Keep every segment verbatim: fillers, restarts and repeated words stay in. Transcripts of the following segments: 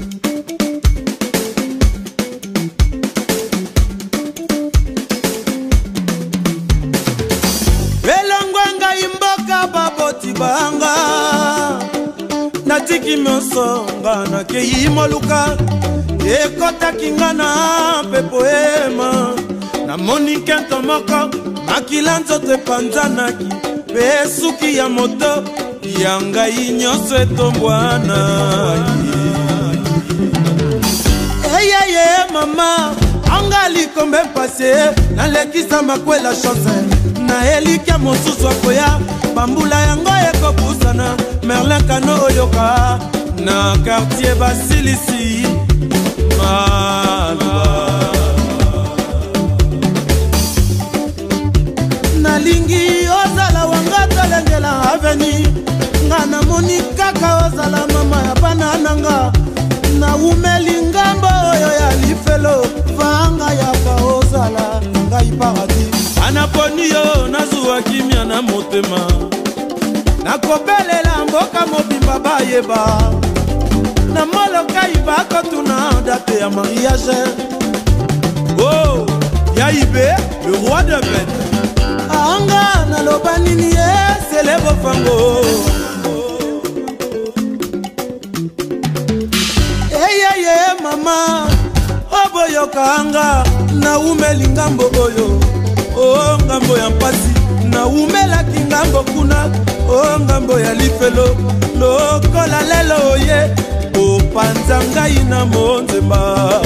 Elongwanga imboka baboti banga natiki mosonga na kei moluka ekota kingana pepo ema na monike ntomoko makila nzoto epanzanaki pe suki ya moto ya ngai nyonso etombwana eyeye mama anga likombe mpase nalekisa makwela chance na elika mosusu akoya bambula yango ekobusana Merlin Kano oyoka na quartier basilisi malwa nalingi ozala wanga tolengela aveni nga namoni kaka ozala mama ya bana nanga na umeli ngambo oyo ya lifelo vanga yaka ozala ngai paradis anaponi yo nazuwa kimia na motema nakobelela mboka mobimba bayeba na moloka ibako tuna date ya mariage. Oh, Yaïbé, le roi de bête anga naloba nini ye selebo fango eyeye mama oboyoka anga na umeli ngambo oyo o ngambo ya mpasi na umelaki ngambo kuna o ngambo ya lifelo lokola lelo ye opanza ngai na monzemba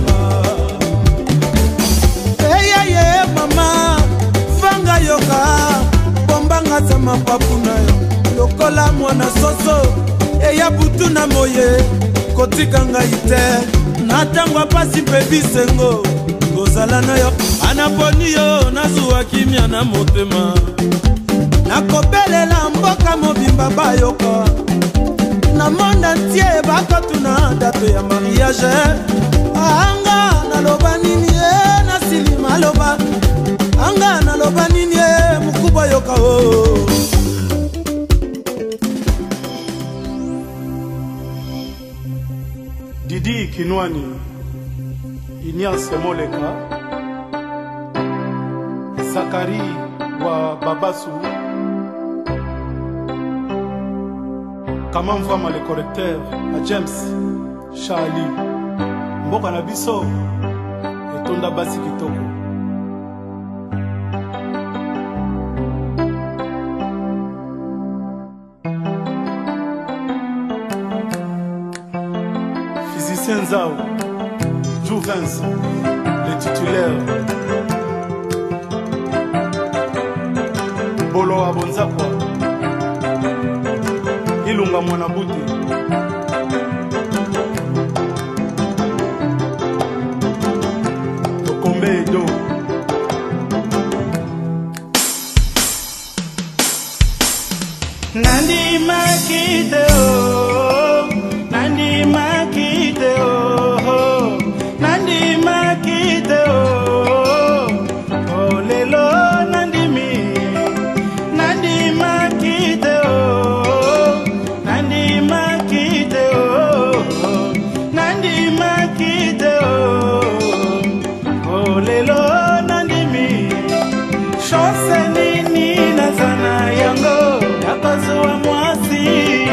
eyeye mama fanga yoka bombanga za mapapu na yo lokola mwana soso eya butu na moye kotika ngai te na tangwa pasi mpe bisengo kozala na yo anaponi yo nazuwa kimia na motema nakobelela mboka mobimba bayoka na monde entier bakotuna date ya mariage anga naloba nini e nasili maloba anga naloba nini e mukubwa yoka o Didi Kinwani Ignace Moleka Zakari wa Babasu Comment vraiment le correcteur à James Charlie Mboka na biso etonda basi kitoko Physicien Zao Jouvens le titulaire Bolo Abonzakwa Ilunga Mwanabute Tokombe Edo Nandi makite o Nandi makite o Nandi makite o O lelo nandi mi Nandi makite o Nandi makite o Nandi makite o O lelo nandi mi Chance nini nazana yango Yakozuwa mwasi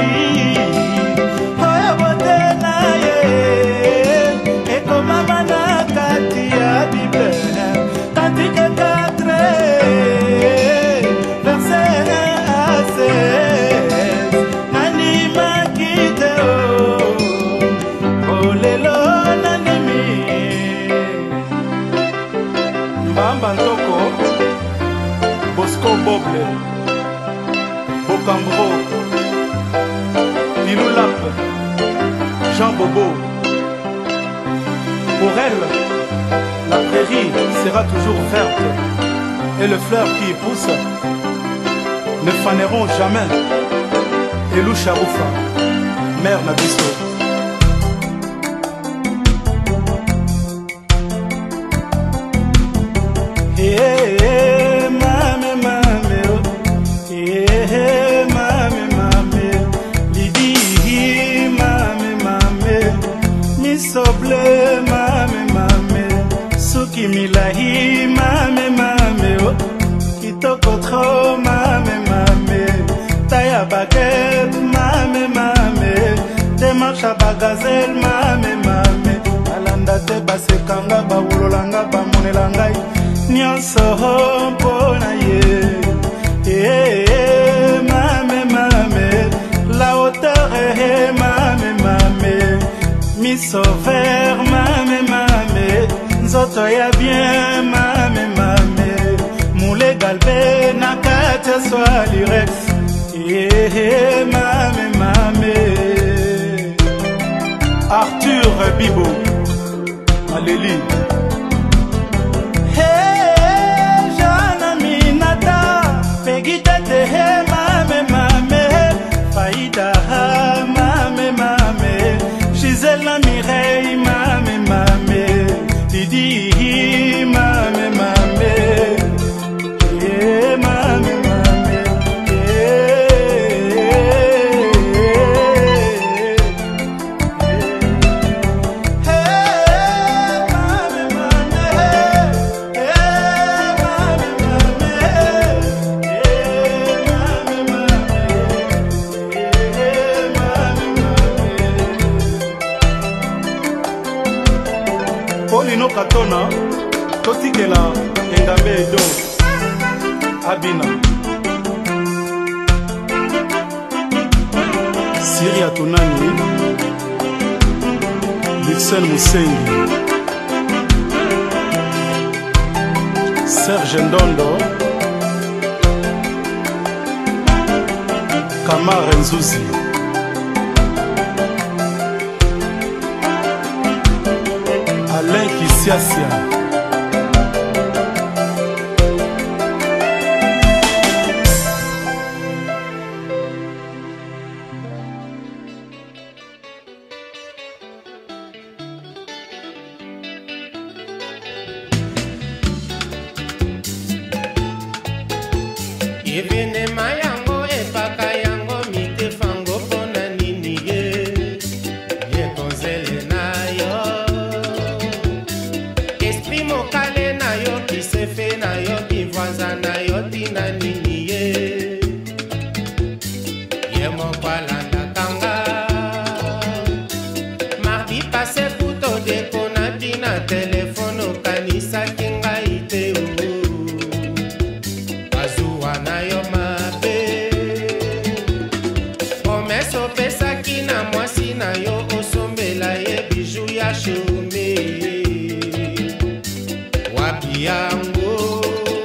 Oya bote na ye Eko mama na kati ya Bible Kantike katre Verset un à seize Nandi makite o O lelo nandi mi Mbamba Ntoko Bosco Boble Bocambro Pilou Lap Jean Bobo. Pour elle, la prairie sera toujours verte et les fleurs qui y poussent ne faneront jamais. Elou Charoufa, mère Nabiso. Hey, hey, mame, mame, oh. Hey, hey, mame, mame, Lidi, mame, mame, bakosha bagazel mame mame alanda te basekanga bawulolanga bamonela ngai nyonso mpona ye eh mame mame la hauteur eh mame mame miso vert mame mame nzoto ya bien mame mame mule galbe na kati ya swalirex eh mame mame Arthur Bibo Alélie Hey Jana Minata Pegitete hey mame mame Faïda mame mame Gisèle Mireille mame mame Didi mame mame Eh mame mame Paulino Katona totikela engambe edo Abina Syria Tonani Dixon Musengi Serge Ndondo Kamar Nzuzi Alain Kisiasia Evenema yango epaka yango mitefango pona nini ye ye konzele na yo esprit mokale na yo kisefe na yo kivoisa na yo tina nini ye ye mokwalanda kanga mardi pase kuto dekona tina telefone okanisaki ngai te Shume wapi yango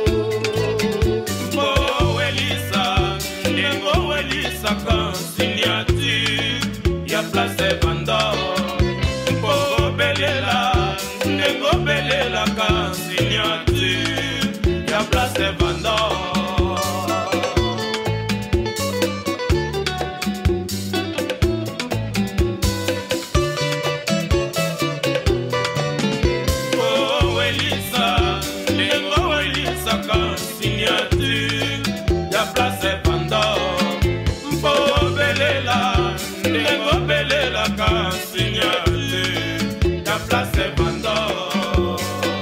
Mbo Elisa Nengo Elisa kan signature ya place Vendor Mbo belela Nengo belela kan signature ya place Vendor place Vendor Mpo belela Nengo belela ka signale ya place Vendor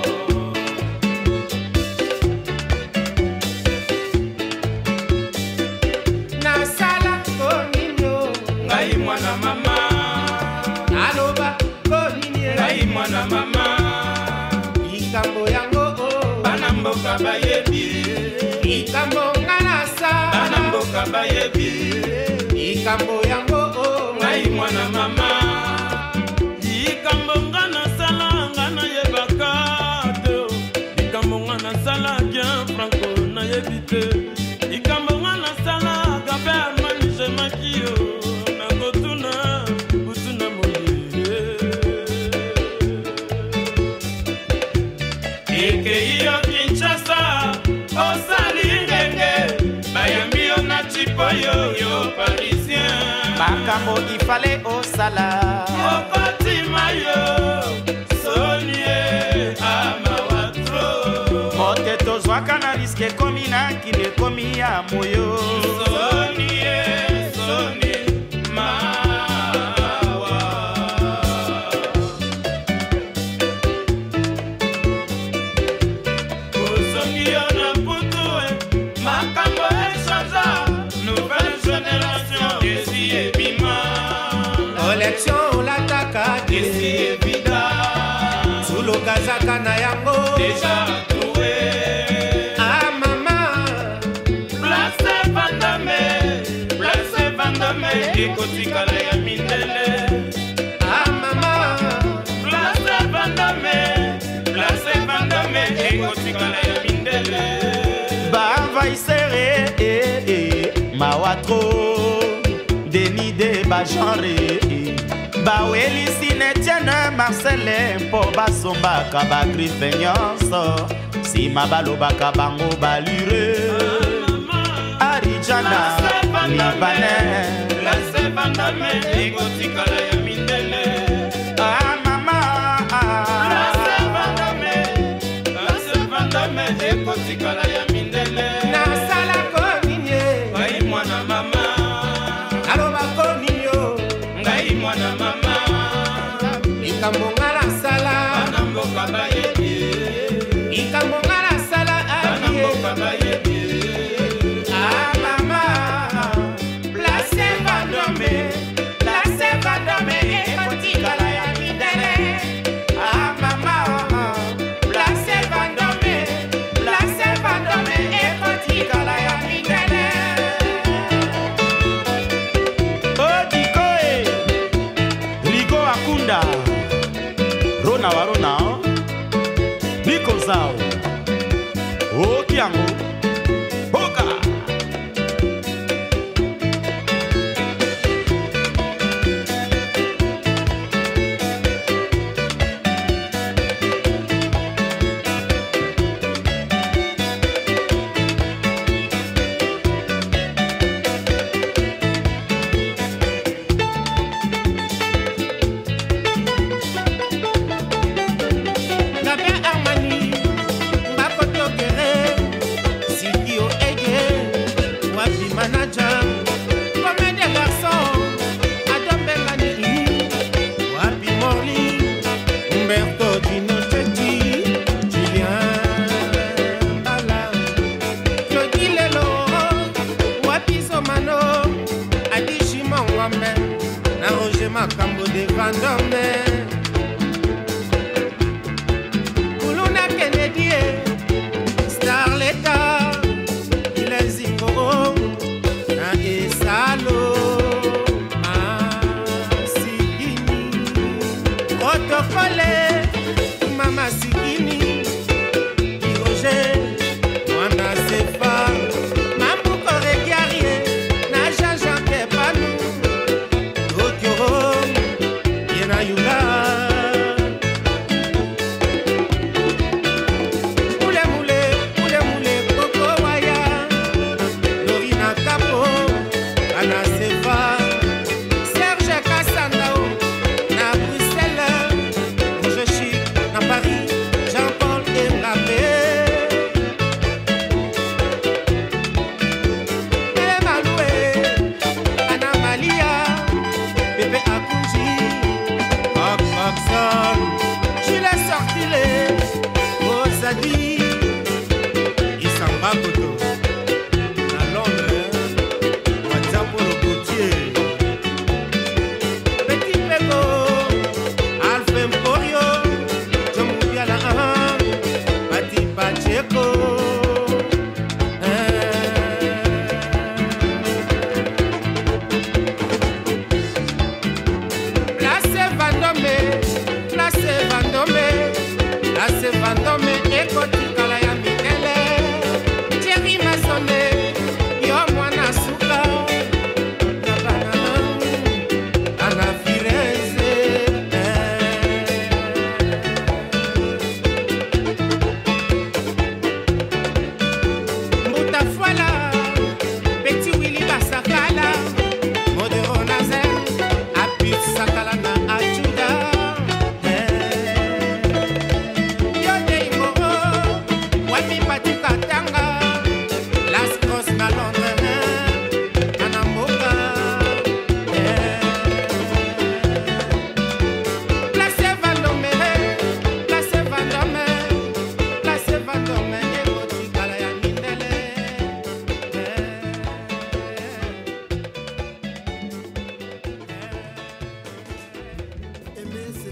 Nasala koninyo Ngai mwana mama Aloba koninye Ngai mwana mama Ikambo yango Bana mboka bayebi Ikambo Bana mboka bayebi Ikambo yango Ngai mwana mama Ikambo ngana sala ngana yebaka te Ikambo ngana sala bien franco na yebite Ikambo ngana sala gabe armani jemakio Na kotuna kutuna moye Eke iyo Kinshasa Osali ngenge Bayambi yo na chipoyo yo parisien Makambo ifale osala Okoti mayo Sonie amawatro Mote tozwaka na riske komi na kine komi ya moyo Sonie Sonie mawa Kozongi yo na putue Makambo e chaza Nouvelle génération Esi ebima collection lataka esi évident sulo kazaka na yango déjà trouvé. ah mama place Vandame place Vandame ekotikala ya mindele. ah mama place Vandame place Vandame ekotikala ya mindele. baenvahissere eh, eh, mawatro Denis de bagenre bawelisi netienne marcele mpo basombaka bagrife nyonso nsima balobaka bango balure arijana libanais place Vandame ekotikala ya mindele. ah mama place Vandame place Vandame ekotikala ya mindele. nasalako nini ngai mwana mama nalobako nini yo ngai mwana mama likambo nga nasala bana mboka bayebi likambo nga nasala bana abie mboka bayebi. ah mama place Vandame place Vandame ekotikala ya mindele ah mama place Vandame place Vandame ekotikala ya mindele odiko e ligo akunda rona wa rona nikozao okiango boka Gabe Armani Mbakotokere Sikio Ege Wapi manager Comme des garçons Adam Bengani Wapi Morli Umberto Dino Chechi Julien Bala Claudie Lelo Wapi Somano Adishi Mangwame Na Roger Makambo de Vandame Kuluna Kennedy Starleta Ilezingo Na Esalo Masigini Protocole Mama Sigini Iroge Mwana Sefa Mambuko Regiarie Na Jean-Jacques Panu Okyoro Yena Yula Mule mule, mule mule, Coco Waya, Lorina Capo, Anna Sefa, Serge Cassandao, na Bruxelles, Roger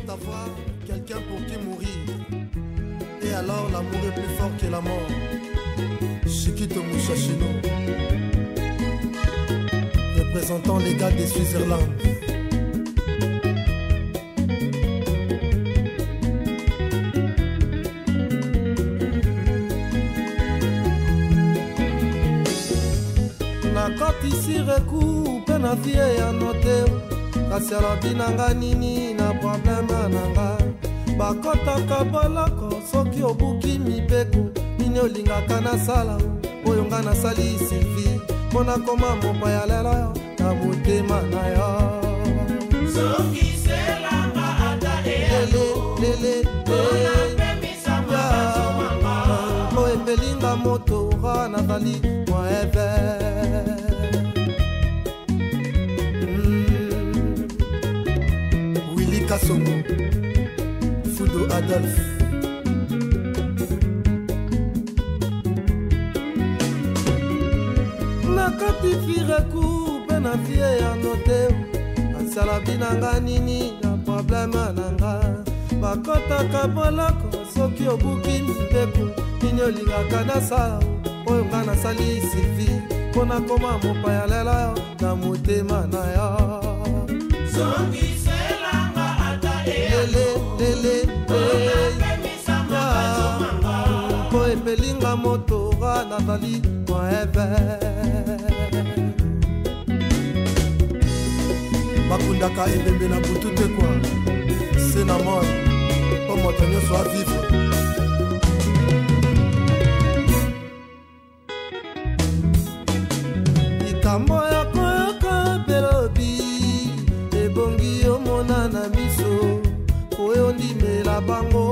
avoir quelqu'un pour qui mourir. Et alors l'amour est plus fort que la mort. Chiquito Mouchachino, représentant les gars de Switzerland. nakotisi reku mpe na vie ya note kasi alobi nanga nini na probleme nanga bakotaka boloko soki obuki mibeko nini olingaka nasala oyo nga nasali sylvie mpo nakoma mopaya lelo yo na motema na yo po epelinga motora natali mwa eve Kasongo, Fudo Adolphe. nakati fireku mpe na vie ya note asala binanga nini na probleme nanga bakotaka boloko soki obuki mpeku nini olingaka nasala oyo nga nasali sylvie mpo nakoma mopaya lelo yo na motema na yo po epelinga motora natali moeve bakundaka ebembe na butu te kwa se na moi po moto nyonso avivre likambo ya koyoka belobi ebongi omona na miso oyo ndimela bango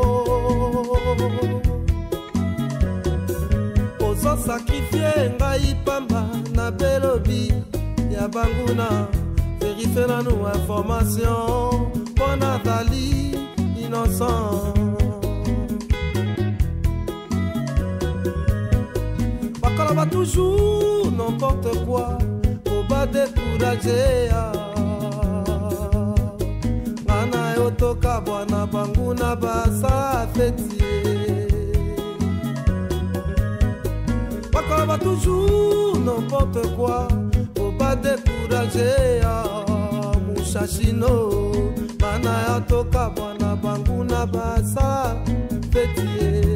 ozosakrifie ngai pamba na belobi ya banguna verifie nanu information mpo nazali innocent bakoloba toujours n'importe quoi po badécourage ya ngana yo toka bwana banguna basala feti bakoloba toujours n'importe quoi po badécourage ya mushashino ngana yo toka bwana banguna basala feti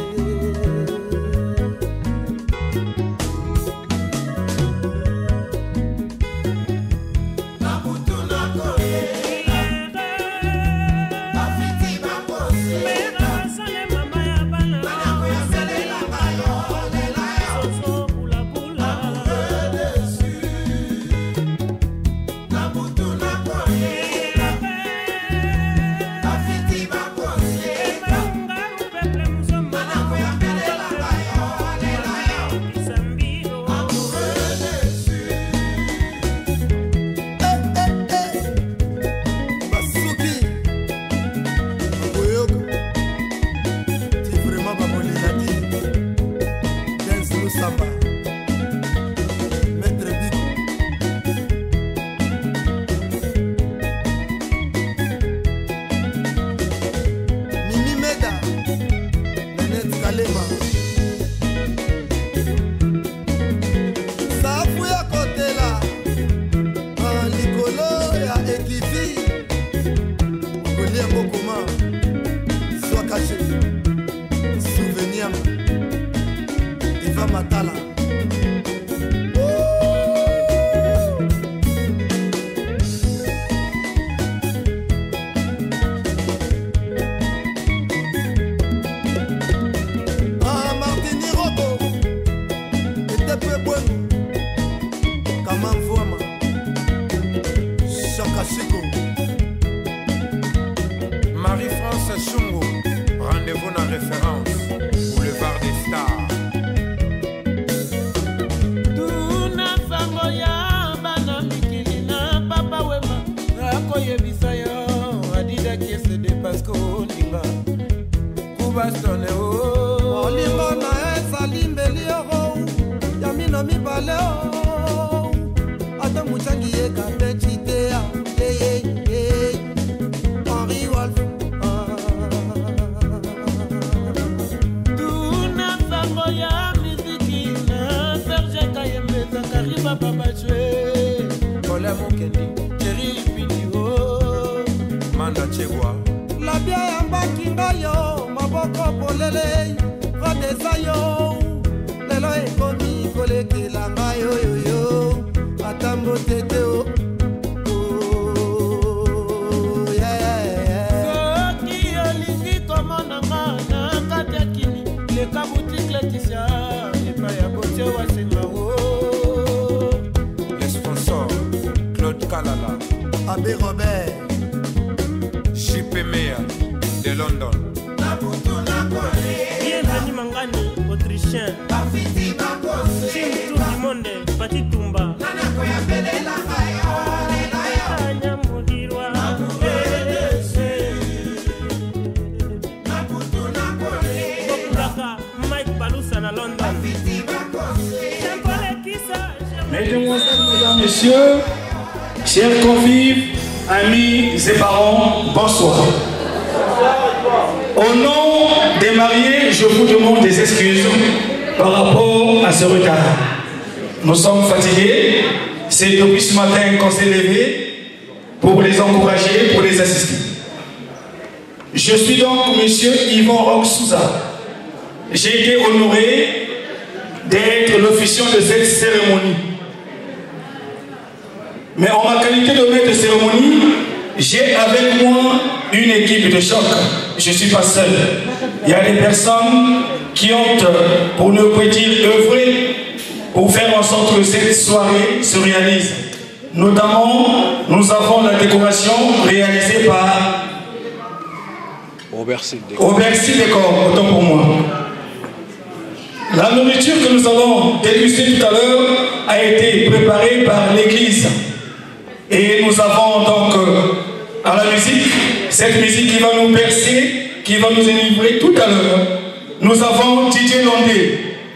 Matala ah Martini Robo était peu bon comme un voima Chaka Chico Marie-France Chungo, rendez-vous dans référence Boulevard des Stars. olingo na ezali mbeli oro ya mino mibale o ata muchangi yeka mpe citea Henri Wolf Amanda Chegwa. La bia yambaki ngayo maboko polele kodesa yo lelo ekomi kolekela ngayo yoyo atambo tete o soki olingi komona nga na kati ya kini leka boutique Laetitia epai ya kotie wasengao Les sponsors Claude Kalala, Abbé Robert, J P Mea de London. Bienvenue Mangani, Autrichien. Team Tour du Monde, Pati Tumba. Anya Mudirwa. Bokulaka, Mike Balusa na London. Mesdemoiselles, mesdames, messieurs, chers convives, amis et parents, bonsoir. Au nom des mariés, je vous demande des excuses par rapport à ce retard. Nous sommes fatigués, c'est depuis ce matin qu'on s'est levé pour les encourager, pour les assister. Je suis donc monsieur Yvon Roch Souza. J'ai été honoré d'être l'officiant de cette cérémonie. Mais en ma qualité de maître de cérémonie, j'ai avec moi une équipe de choc. Je ne suis pas seul. Il y a des personnes qui ont, pour ne pas dire, œuvré pour faire en sorte que cette soirée se réalise. Notamment, nous avons la décoration réalisée par Aubercy Décor, autant pour moi. La nourriture que nous allons déguster tout à l'heure a été préparée par l'église. Et nous avons donc euh, à la musique, cette musique qui va nous bercer, qui va nous délivrer tout à l'heure. Nous avons Didier Londé.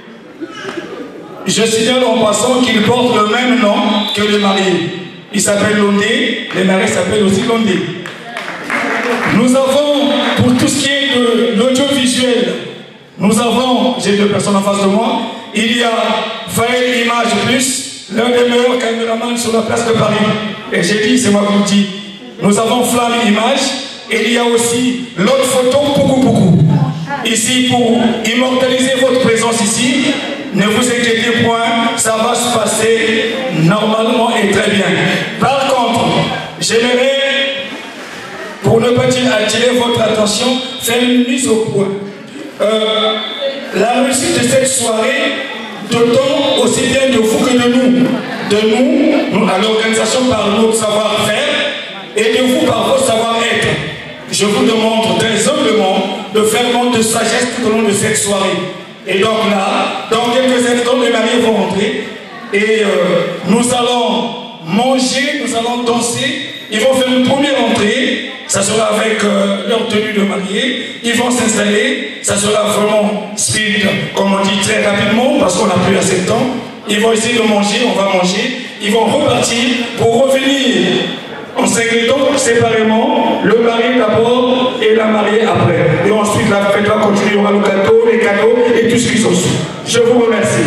Je signale en passant qu'il porte le même nom que le marié. Il s'appelle Londé, le marié s'appelle aussi Londé. Nous avons, pour tout ce qui est de l'audiovisuel, nous avons, j'ai deux personnes en face de moi, il y a Faël Image Plus, l'un des meilleurs caméramans sur la place de Paris. Et j'ai dit, c'est moi qui vous dis. Nous avons Flamme Image, et il y a aussi l'autre photo, beaucoup, beaucoup. Ici, pour immortaliser votre présence ici, ne vous inquiétez point, ça va se passer normalement et très bien. Par contre, j'aimerais, pour ne pas dire attirer votre attention, faire une mise au point. Euh, la réussite de cette soirée dépend aussi bien de vous que de nous. De nous, nous à l'organisation par notre savoir-faire et de vous par votre savoir-être. Je vous demande très humblement de faire montre de sagesse tout au long de cette soirée. Et donc là, dans quelques instants, les mariés vont rentrer et euh, nous allons manger, nous allons danser. Ils vont faire une première entrée, ça sera avec euh, leur tenue de mariée. Ils vont s'installer, ça sera vraiment speed, comme on dit, très rapidement, parce qu'on n'a plus assez de temps. Ils vont essayer de manger, on va manger. Ils vont repartir pour revenir en s'ingrédiant séparément, le marié d'abord et la mariée après. Et ensuite, la fête va continuer, il y aura le gâteau, les cadeaux et tout ce qui s'ensuit. Je vous remercie.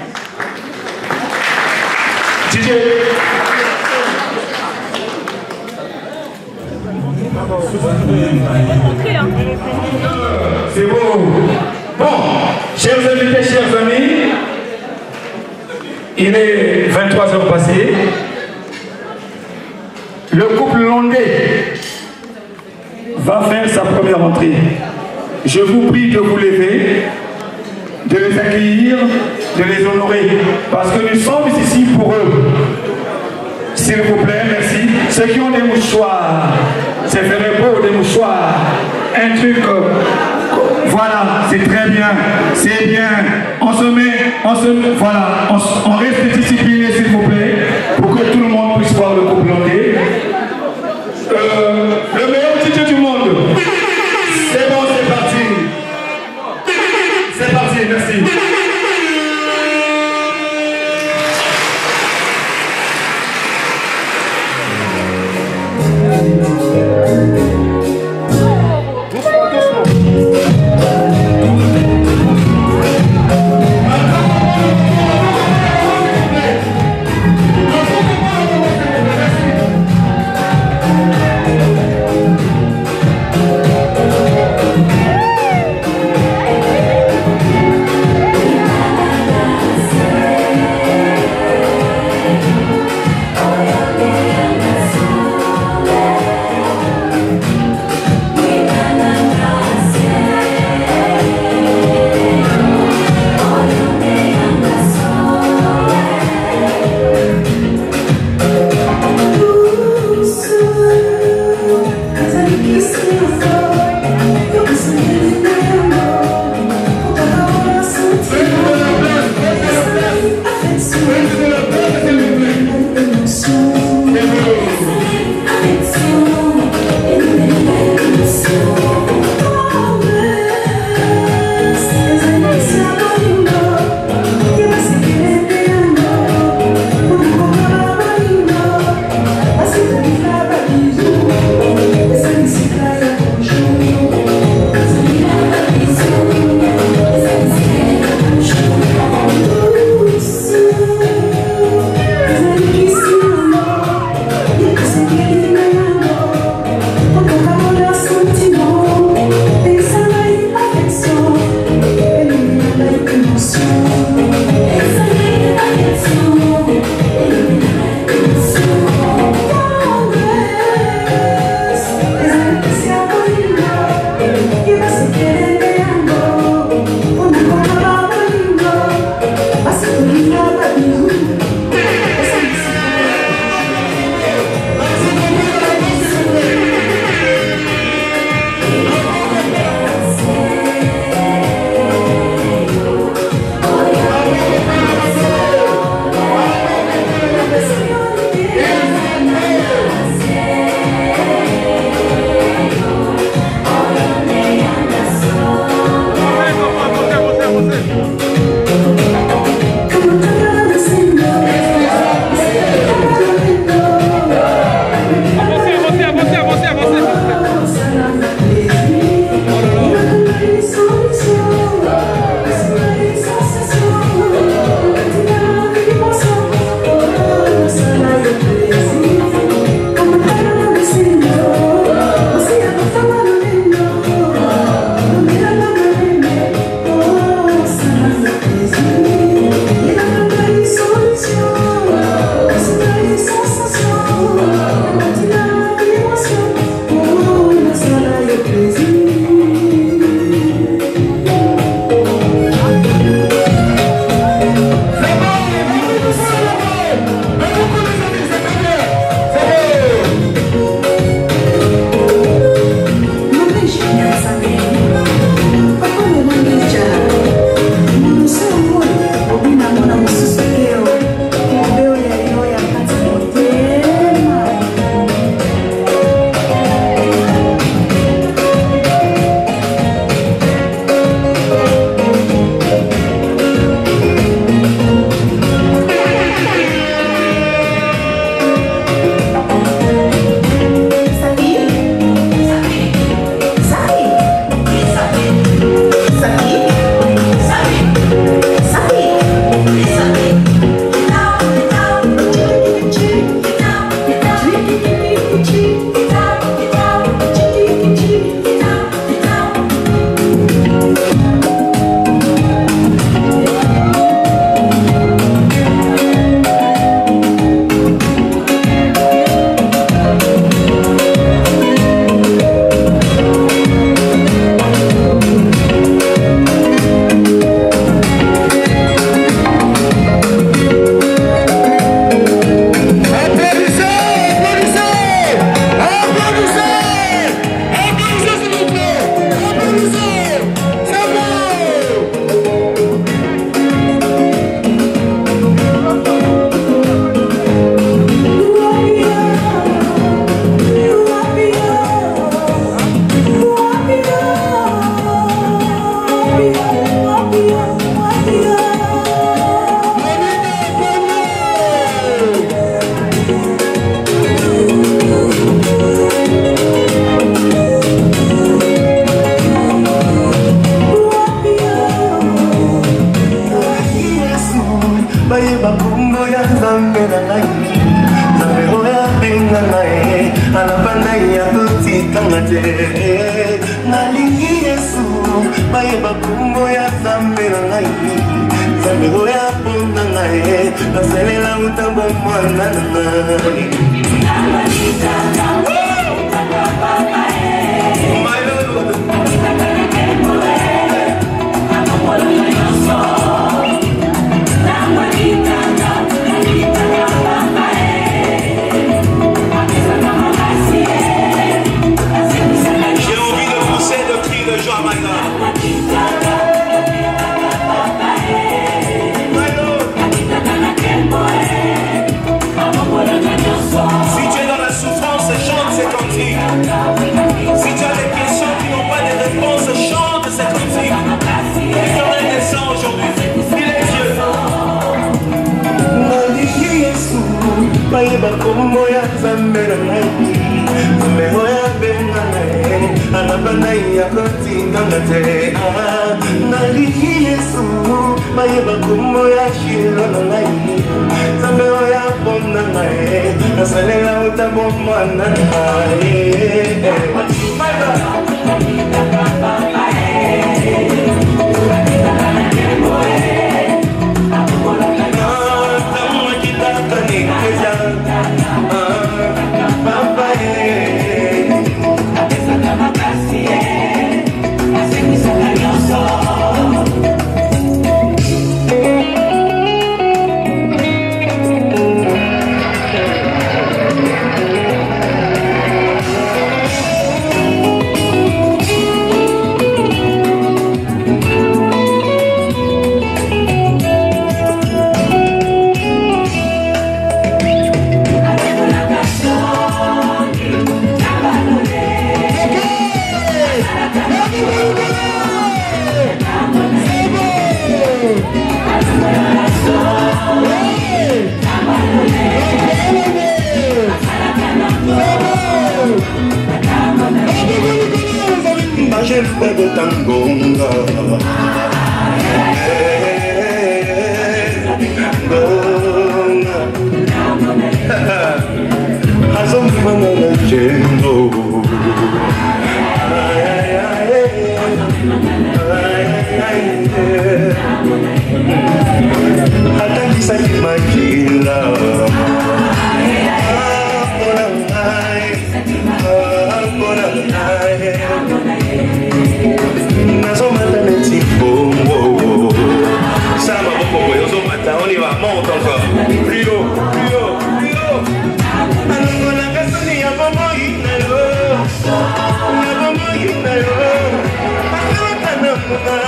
Didier. C'est beau. Bon, chers invités, chers amis, il est vingt-trois heures passées. Le couple Londé va faire sa première entrée. Je vous prie de vous lever, de les accueillir, de les honorer, parce que nous sommes ici pour eux. S'il vous plaît, merci. Ceux qui ont des mouchoirs, c'est very beau, des mouchoirs. Un truc, euh, voilà, c'est très bien, c'est bien. On se met, on se met, voilà, on, on reste discipliné, s'il vous plaît, pour que tout le monde puisse voir le couple Londé. Euh, le meilleur titre du monde. C'est bon, c'est parti. C'est parti, merci. Doucement, doucement. Thank you. mayeba kombo ya nzambe na ngai nzambe oyo abenga ngai alaba nai ya kotinganga te nalingi yesu mayeba kombo ya shilo na ngai nzambe oyo aponda ngai nasalela otabo mwana ngai Je fais de tangonga azomfana na jendo atakisaki makila nazomata neti bongo sama bongo yozomata on y va monte encore plus haut plus haut plus haut alongolanga soni ya bongo inayo ya bongo inayo akawakana muka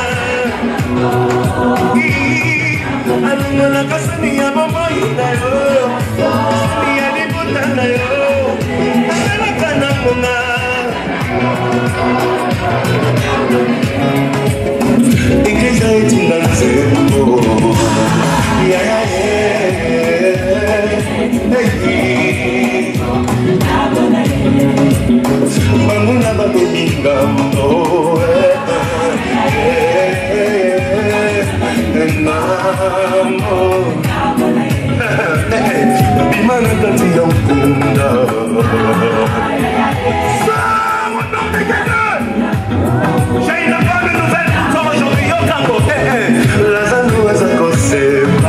alongolanga soni ya bongo inayo soni ya libuta nayo akawakana muka igreja etinga nzembo banguna babemingambo namo bimana kati ya mpunda j'ai une bonne nouvelle pour toi aujourd'hui, yo Kango. La zanou est à cause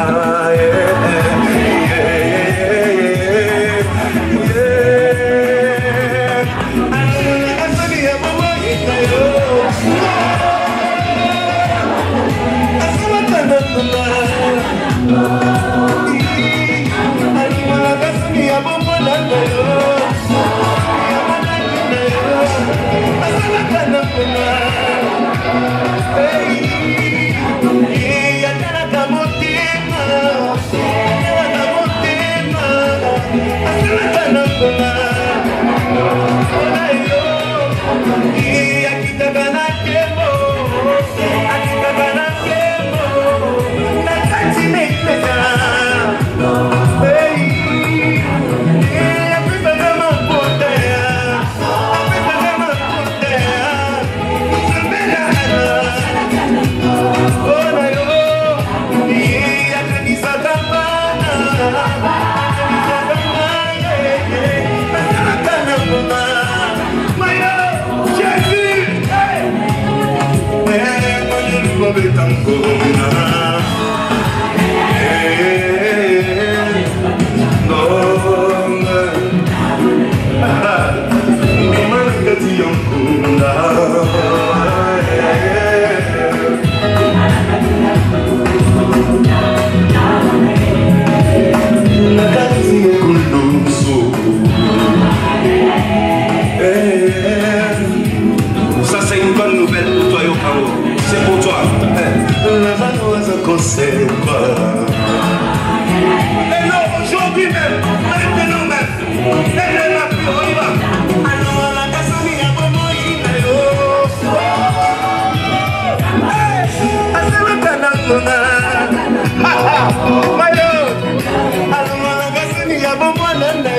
ça c'est une bonne nouvelle pour toi Yokao, c'est pour toi. La vanoise conserve. Et non, aujourd'hui même, maintenant même, elle est la plus on y va. Alors la Kassani a vraiment inayo. C'est le canal Mayo. Alors la Kassani a vraiment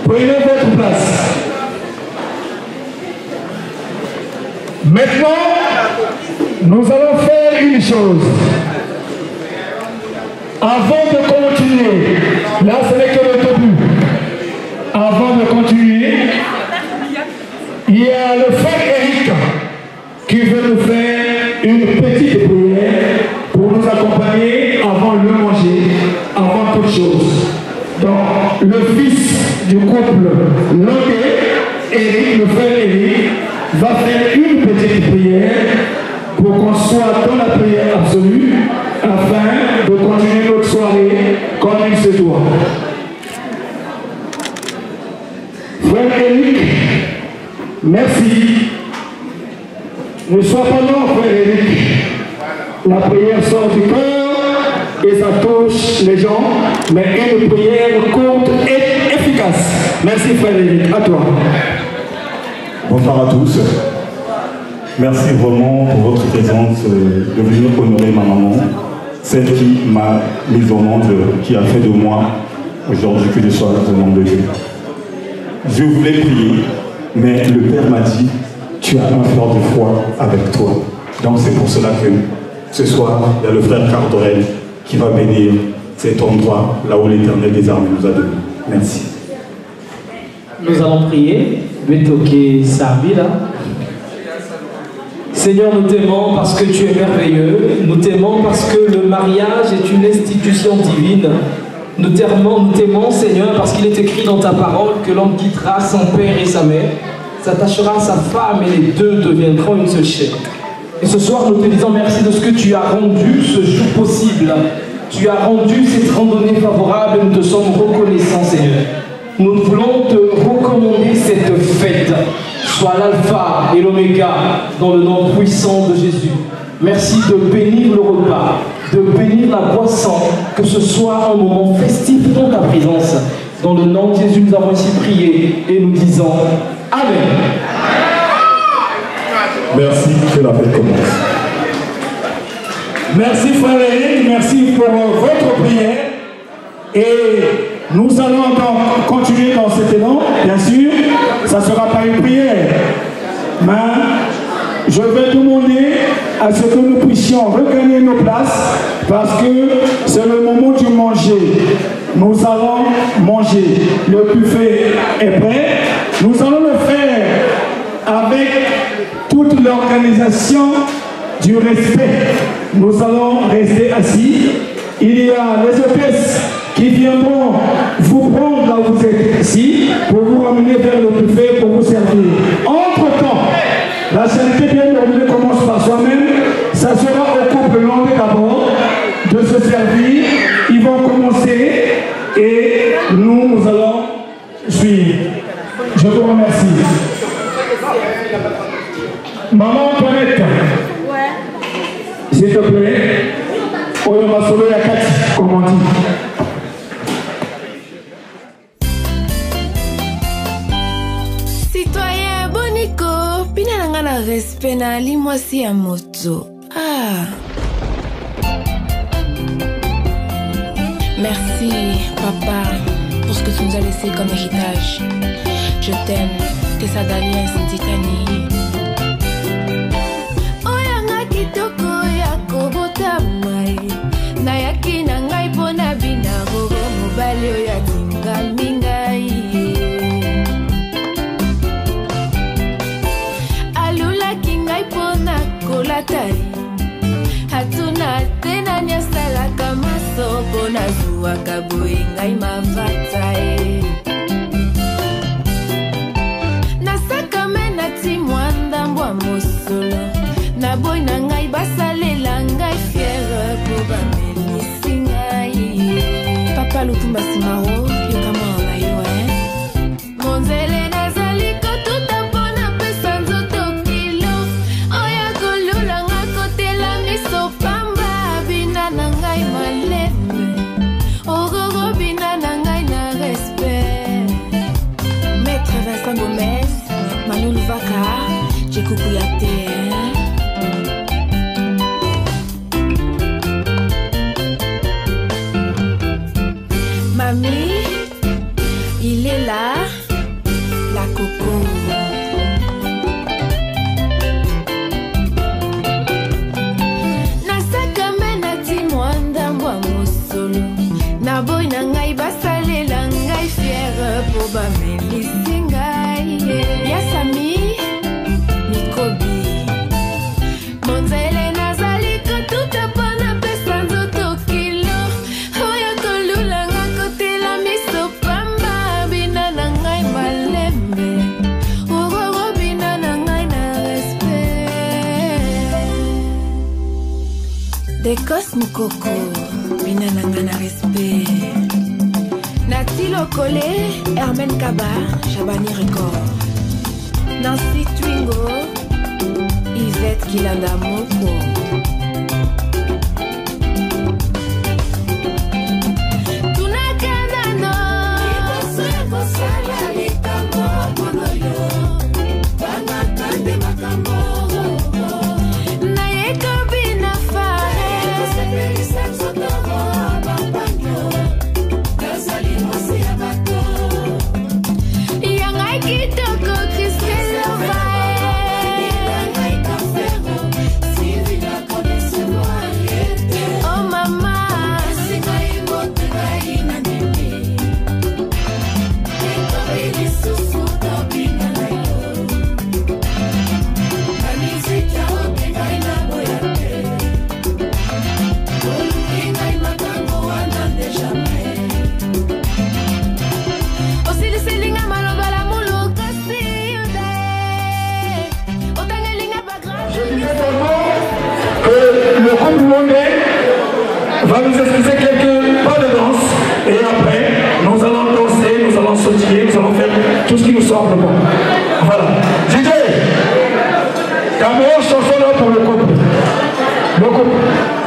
Prenez votre place. Maintenant, nous allons faire une chose. Avant de continuer, là ce n'est que le début. Avant de continuer, il y a le frère Eric qui veut nous faire une petite prière pour nous accompagner avant de manger, avant toute chose. Donc, le fils du couple Londé, Eric, le frère Eric, va faire une petite prière pour qu'on soit dans la prière absolue afin de continuer notre soirée comme il se doit. Frère Eric, merci. Ne sois pas long, frère Eric. La prière sort du cœur et ça touche les gens, mais une prière courte et efficace. Merci, frère Eric. À toi. Bonsoir à tous. Merci vraiment pour votre présence, euh, de venir honorer ma maman, celle qui m'a mis au monde, qui a fait de moi aujourd'hui que je sois au nom de Dieu. Je voulais prier, mais le Père m'a dit, tu as un fleur de foi avec toi. Donc c'est pour cela que ce soir, il y a le frère Cardorel qui va bénir cet endroit là où l'Éternel des armées nous a donné. Merci. Nous allons prier. Betoke Sarbila. Seigneur, nous t'aimons parce que tu es merveilleux. Nous t'aimons parce que le mariage est une institution divine. Nous t'aimons, nous t'aimons, Seigneur, parce qu'il est écrit dans ta parole que l'homme quittera son père et sa mère, s'attachera à sa femme et les deux deviendront une seule chair. Et ce soir, nous te disons merci de ce que tu as rendu ce jour possible. Tu as rendu cette randonnée favorable et nous te sommes reconnaissants, Seigneur. Nous voulons te recommander cette fête. Sois l'alpha et l'oméga dans le nom puissant de Jésus. Merci de bénir le repas, de bénir la boisson, que ce soit un moment festif dans ta présence. Dans le nom de Jésus, nous avons ainsi prié et nous disons Amen. Merci, que la fête commence. Merci frère Eric, merci pour votre prière. Et nous allons donc continuer dans cet élan, bien sûr. Ça ne sera pas une prière. Mais je vais demander à ce que nous puissions regagner nos places parce que c'est le moment du manger. Nous allons manger. Le buffet est prêt. Nous allons le faire avec toute l'organisation du respect. Nous allons rester assis. Il y a les hôtesses qui viendront vous prendre là où vous êtes ici pour vous ramener vers le buffet pour vous servir. Entre-temps, la charité bien ordonnée commence par soi-même. Ça sera au couple Londé d'abord de se servir. Ils vont commencer et nous, nous allons suivre. Je vous remercie. Maman Antoinette, s'il te plaît, Oyo Masolo Yakati, comme on dit. Citoyen Bonico, pina nanga respect na limwasi ya moto. Ah. Merci, papa, pour ce que tu nous as laissé comme héritage. Je t'aime, t'es ça d'alliance Titanie. Oyanga kitoko ya kobota mai. Nayaki na ngai pona bina gogo mobali oya tingami ngai. Alulaki ngai pona kolatai. Hatuna tena nyasala kama sopo na zuwa kaboi ngai mavatai. Nasaka mena timwanda mbwa mosolo. Na boy na ngai basalela ngai fière po bamelisi ngai. Papa Lutumba Simaro, yo kama na yo eh. Monzele nazali kotuta pona pesa nzoto kilo. Oya kolula nga kotela miso pamba bina na ngai malembe. Ogogo bina na ngai na respect. Maître Vincent Gomez, Manu Luvaka, Djekou Kouyaté. Mamie, il est là. bamelisi ngai yasami mikobi monzele nazali kotuta mpona pesa nzoto kilo oyo kolulanga kotela miso pamba bina na ngai malembe ororo bina na ngai na respect dekos mokoko bina na ngai na respect Nati Lokole, Hermen Kaba, Chabani Record. Nancy Twingo, Yvette Kilanda Moko. Tunakanano, Ibosala Likambo, Monoyo, Bangatande Makambo. Nayeko Binafare, Ibosapelisa Sotoro, Bambangyo. Le couple Mondé va nous expliquer quelques pas de danse et après nous allons danser, nous allons sautiller, nous allons faire tout ce qui nous semble bon. Voilà. D J, ta meilleure chanson là pour le couple. Le couple.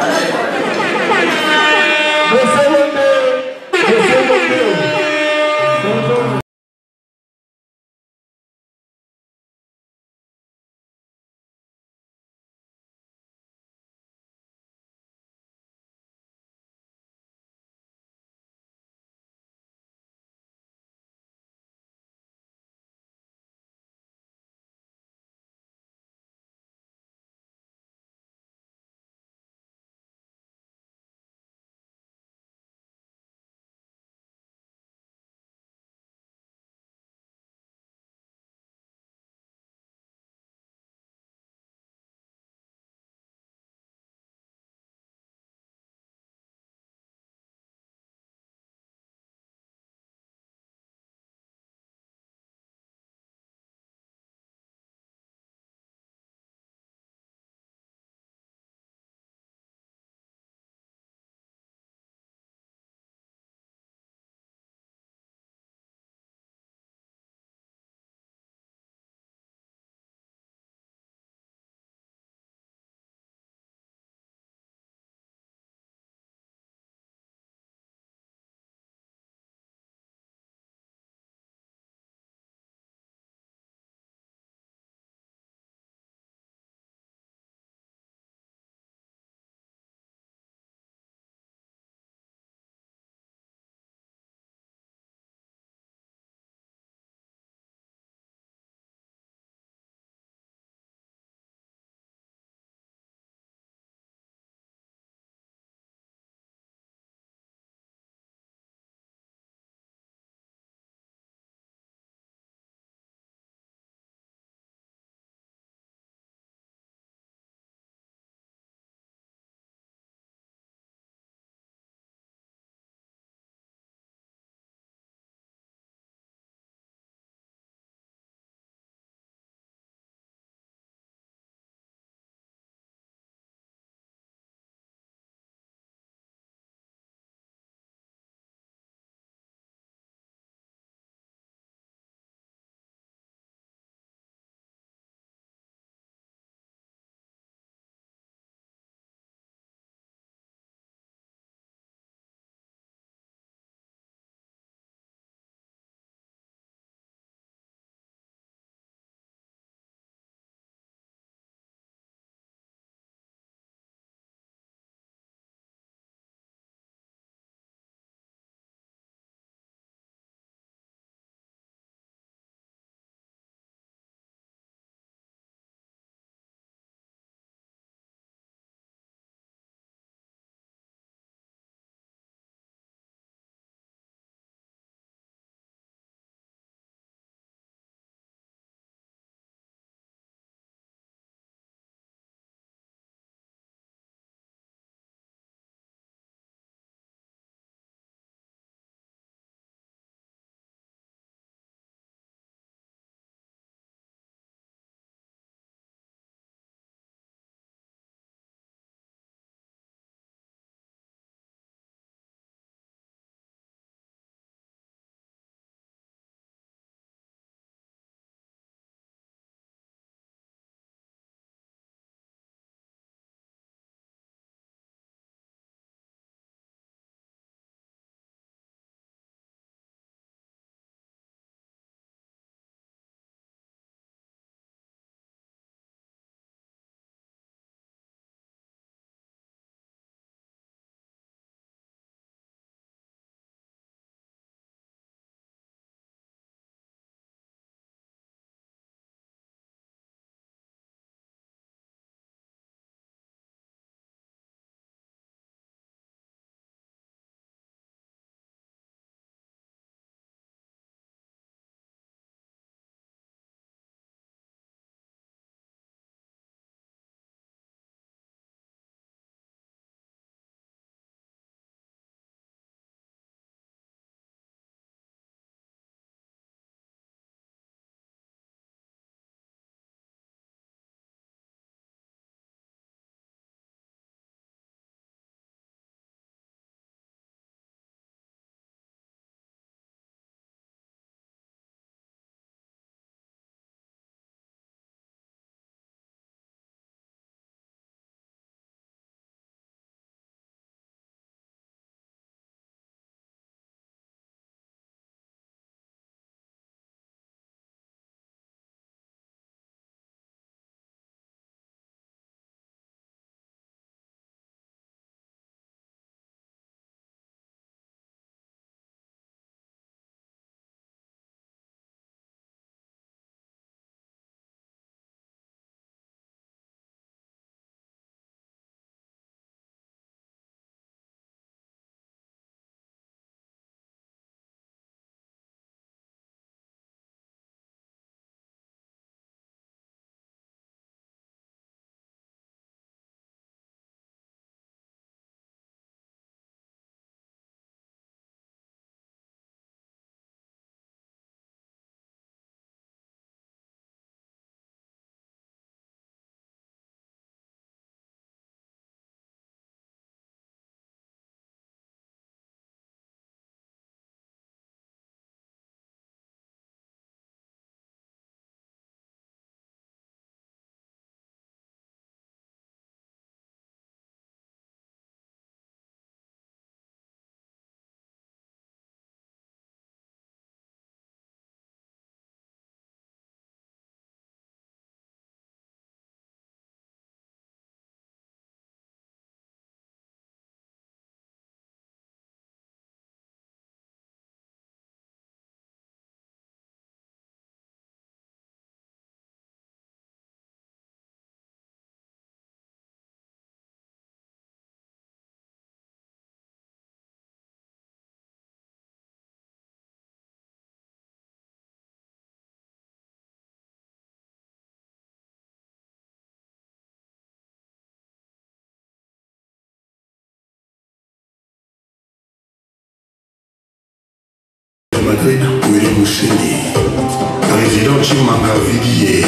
Madrid, Willy Moucheni, président Chimanga Vidier.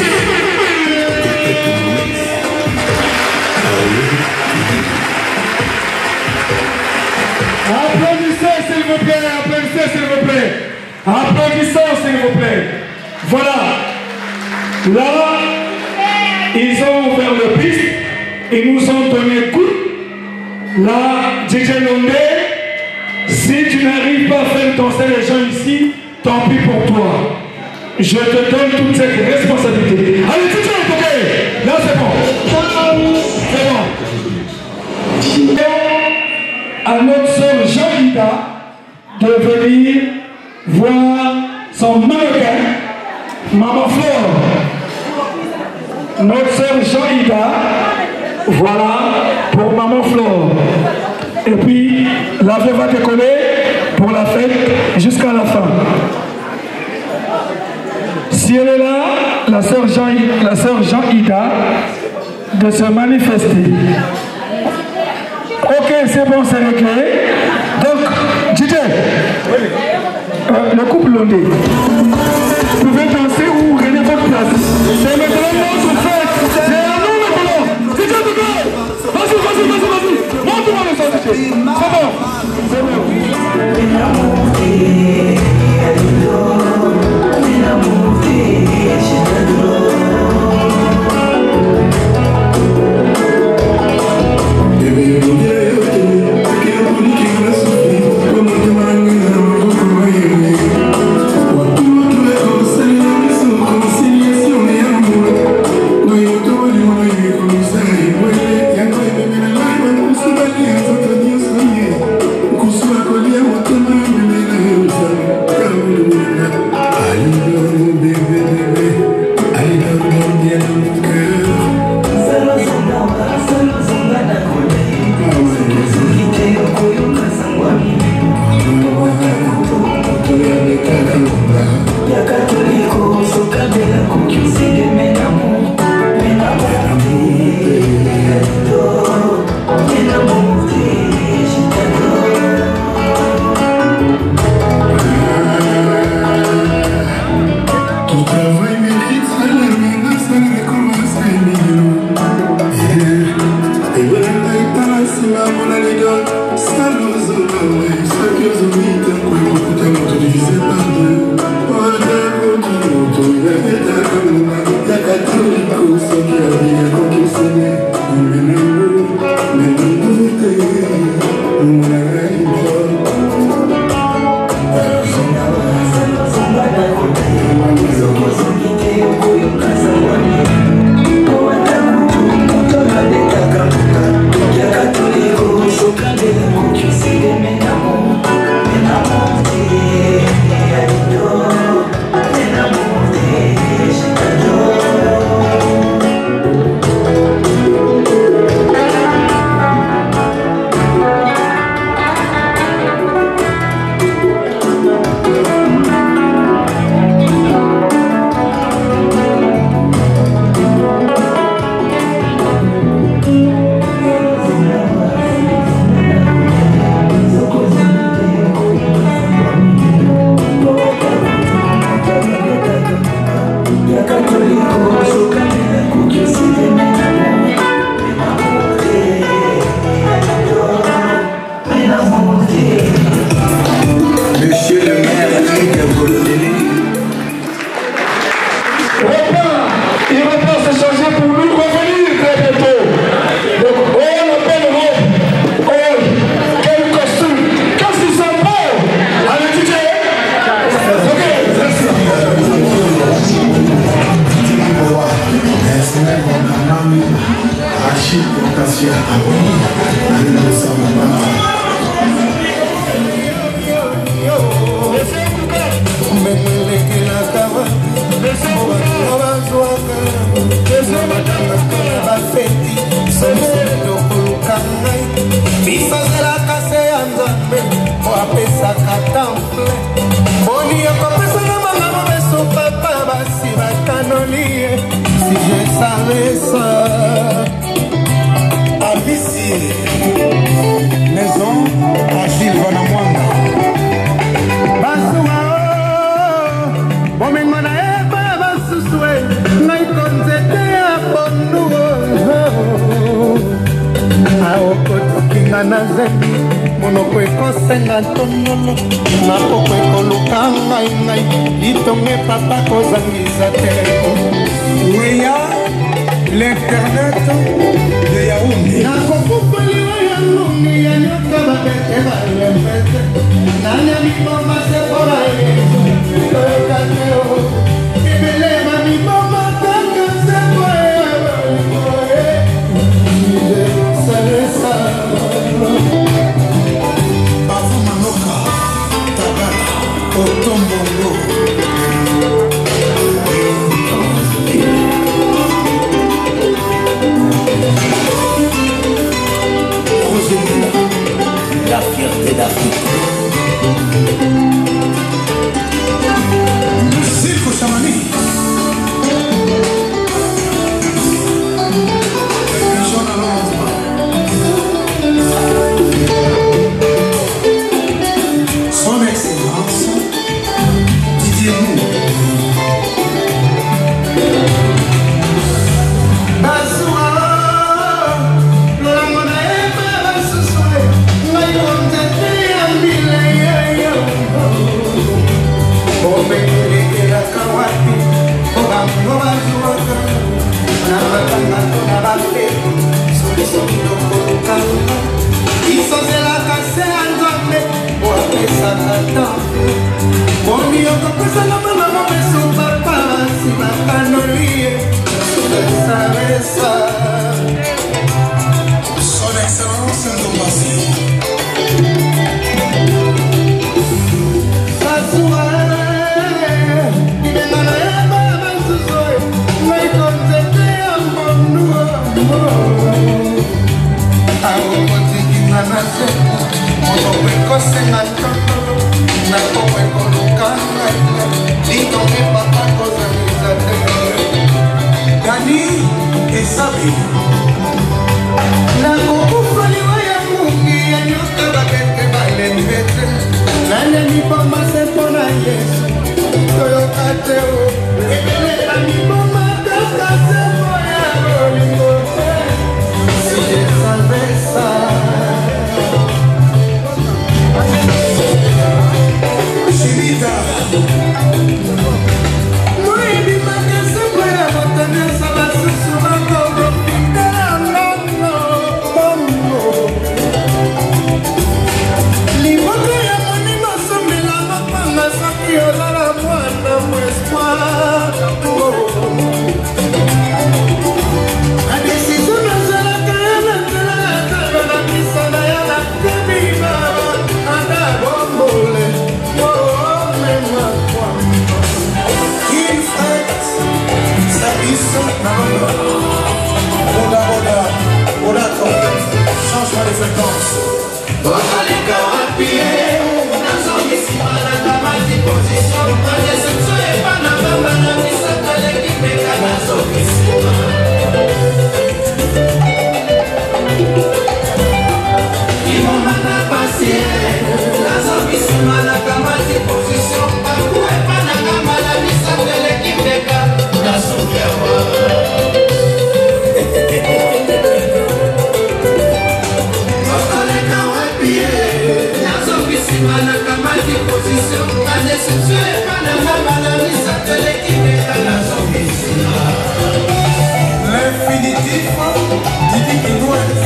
Applaudissez s'il vous plaît, applaudissez s'il vous plaît. Applaudissons s'il vous plaît. Voilà. Là, ils ont ouvert le piste, ils nous ont donné coup. Là, D J Londé, si tu n'arrives pas à faire danser les gens ici, tant pis pour toi. Je te donne toute cette responsabilité. Allez, tout le monde, ok. Là, c'est bon. C'est bon. À notre soeur Jean-Ida de venir voir son mannequin, Maman Flore. Notre soeur Jean-Ida, voilà, pour Maman Flore. Et puis, la veuve va décoller pour la fête jusqu'à la fin. Si elle est là, la sœur Jean-Ida, la sœur Jean-Ida, de se manifester. Ok, c'est bon, c'est réglé. Donc, D J, euh, le couple Londé, vous pouvez danser ou renez votre place. C'est maintenant notre fête. C'est à nous maintenant. D J, vas-y, vas-y, vas-y, vas-y. Montre-moi le son, D J. C'est bon, c'est bon. What ekosenga tondolo maboko ekoluka ngai ngai litonge papa kozangisa teleko weya l'internet de Yaoundé nakokufaliwa ya nungi ya nyoka babete balembete nanya miboma sepora yesu toyokateo ibelema miboma kaka sepoe salesa Bavu Manoka Tabana Otombongo la fierté d'Afrique. Circo Chamani. Son Excellence Didier Mou. isozelaka se ya nzambe oapesaka ntango boni okopesana mama mobeso papa basi bakanoli ye esabesa Son Excellence Ndombasi. kasuwa ibenga na yeba basusu ngai konzete ya mbondu aokotikinga na se motobo ekosenga ntotolo nakoko ekoluka ngai litonge papa kozangisa te Dani Esabi. nakokufaliwa ya mungi ya nyoka bakete balembete nanya miboma se mpona yesu toyoka te o ebelela miboma kaka se mpo ya bolingo te si esabesa Chilida. moyebimaka se mpo ya botanesa basusu bakobopinga nono bongo liboka ya monimo somela mapanga soki ozala mwana moespoir adesizio nazalaka ya na nzela ya talo na misana ya na kemiba anda bombole omema kwamba Kilfred Sabiso Nabamba. Oda Oda Oda changement de fréquence. okaleka wapie nazongisima kamati position adesekso epana bamba na misaka lekipeka nazongisima imoma na pasie nazongisima na kamati position baku epana kama na misaka lekipeka nasokewa okaleka wapie nazongisima na kamati position adesekso epana kama na misaka lekipeka nazongisima L'infinitif Didi Kinoues.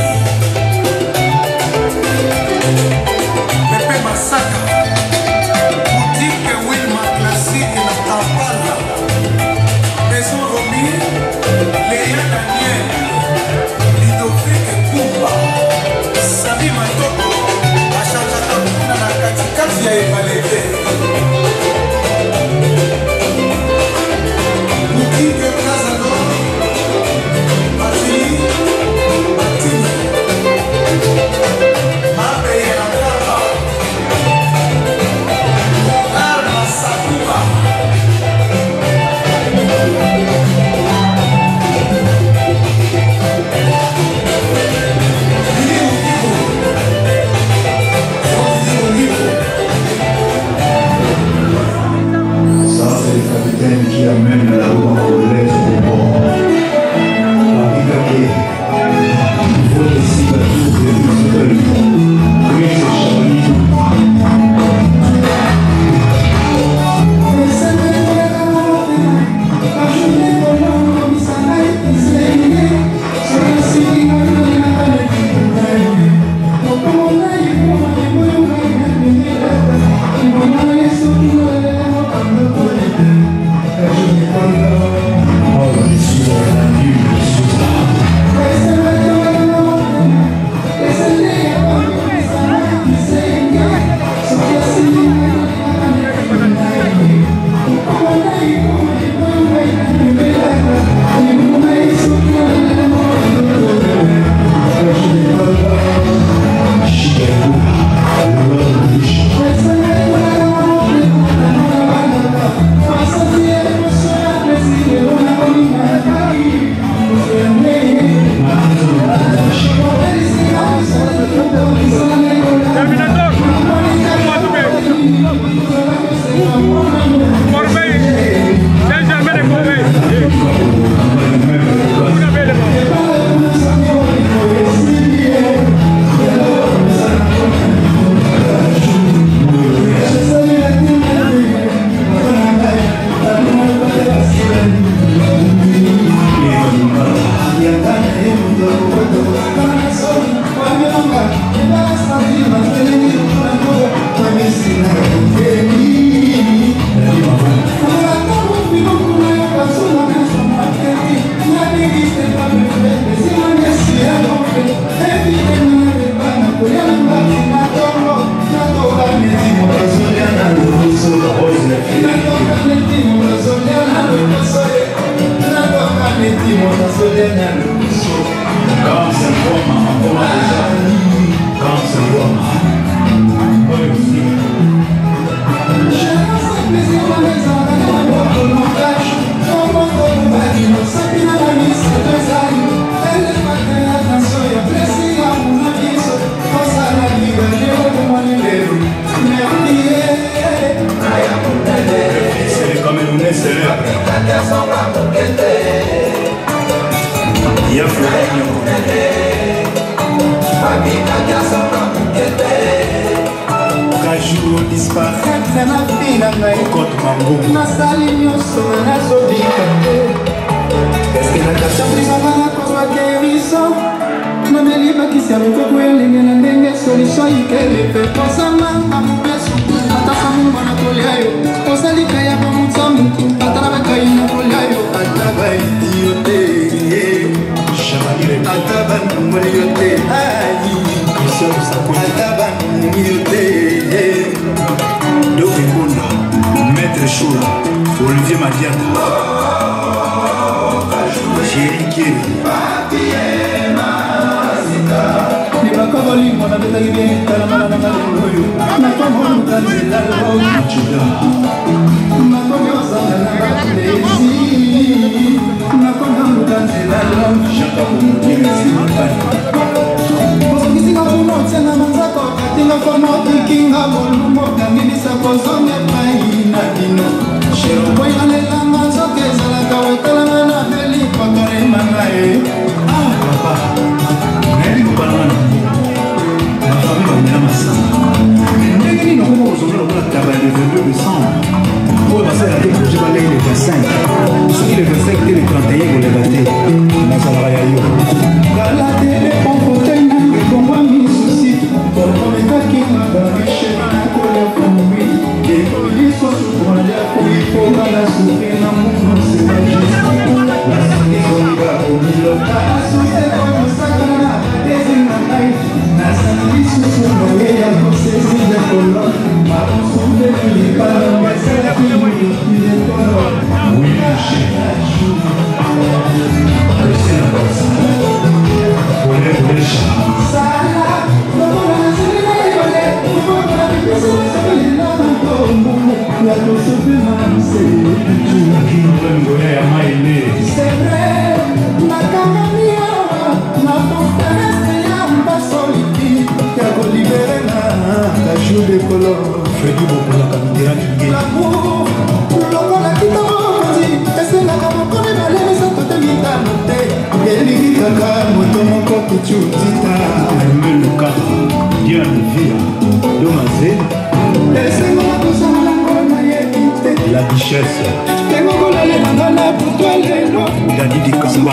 Pepe Masaka. Boutique Wilma Classique na Kampala. Maison Romy. Léa Daniel. Ludovic Kumba. Sabi Matoko. Achanjaka kuna na katikati ya Evalete. Boutique Casanova. Batili. Batili. Mabe ya Kaba. Mogar Masakuba. Lili Mugibo. Lili Mugibo. Ça, c'est le capitaine qui amène la roue anglaise au port. Paris Gaguet, il faut laisser la tour de l'Israël. Oui, c'est Charlie. La duchesse Dadi di Kamba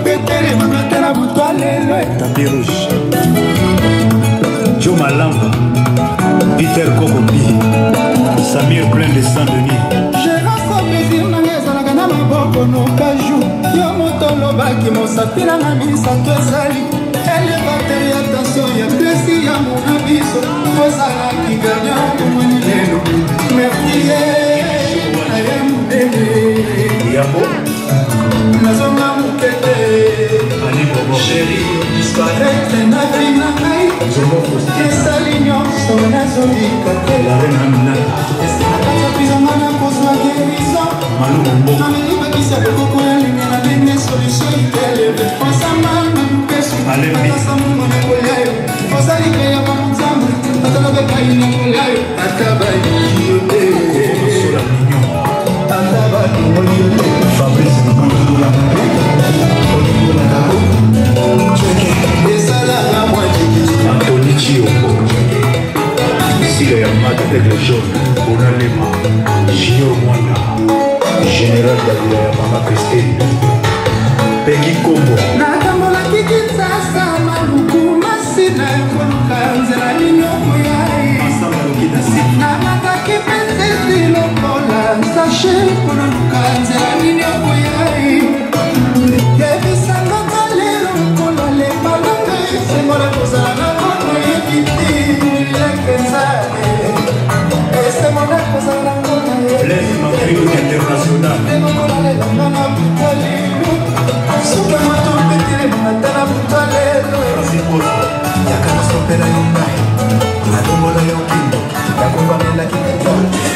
Tapis rouge Joe Malamba Peter Kokopi Samir plein de Saint-Denis. Gérance plaisir nanga ezalaka na maboko nokaju yo moto olobaki mosapi nanga misato ezali elevateur ya tension ya plesi ya mona biso ozalaki gardien omoni lelo mertie aye monene yabo nazonga mokete sheri disparete na vi na ngai esali nyonso nazolika te esinakati ya prizonga na kozwa gerizo namelibakisa kokoko ya linge na ndenge solution iteleve osamba na lupesu atasa mungo na kolia yo ozali mpe ya bamonzambe atalobekai na kolia yo ata bayiki yo te ata balingoli yo te fabrice mokandula ezalaka mwa jikiti Anthony Chiombo Sile ya mata aigle jaune Bonalema Junior Mwanda Général Davila ya Mama Christine Peggy Kombo natambolaki kisasa maluku masina ekoluka nzela minoko yai namataki pensesi lokola sashe kololuka nzela minoko yai yebisanga lelo kola lebalanga esengola kozala na kono yebiti lekenzale esengola kozala na kono Blaise Macrique International ekokola lelanga na butalelo suka mato petile matana butalelo yakana sopela yo ngai nadombola yo kindo yakobamela kikata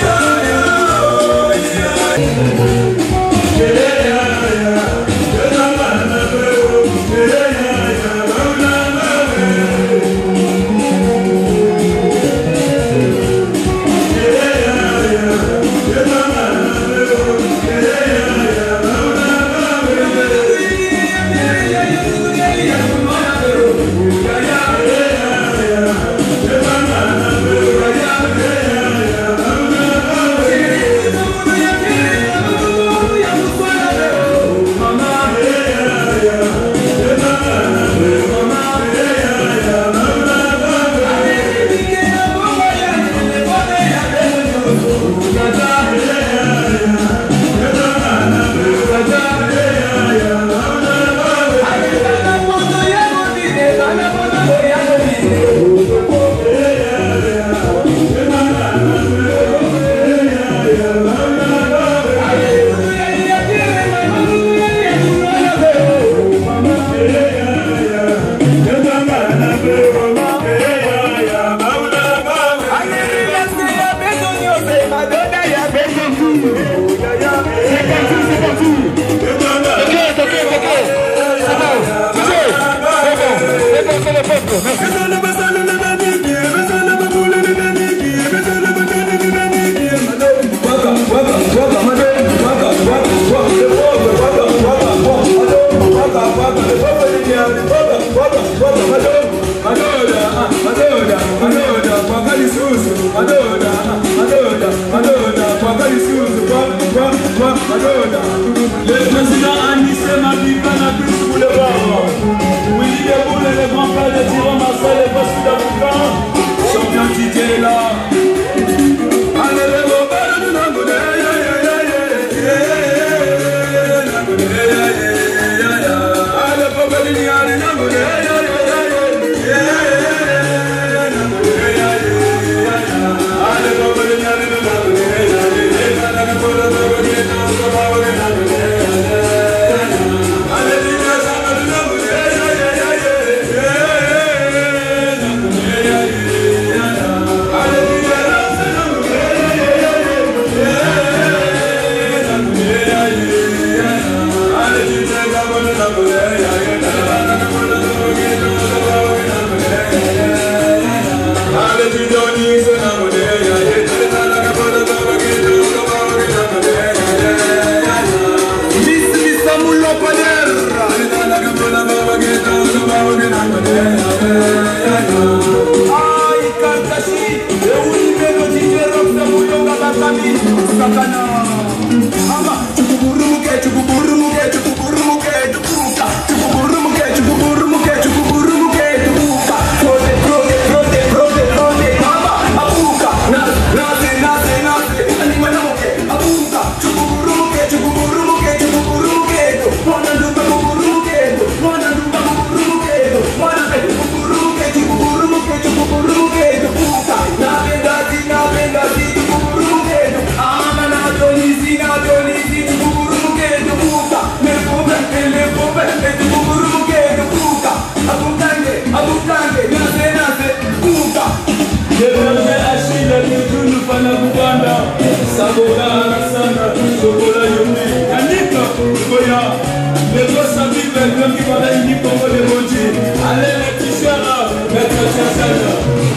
Le président Anissé Mabiba n'a plus pour le voir. Oui, il est pour le grand frère de Tyron Marcel et Bossu d'Avoukan. Champion Didier est là. Allez, le beau bal de Nangoudé. Allez, le beau bal de Nangoudé. Nothing, nothing, nothing. Les deux samedis, les deux qui vont aller ni pour les maudits. Allez, les t-shirts, les t-shirts.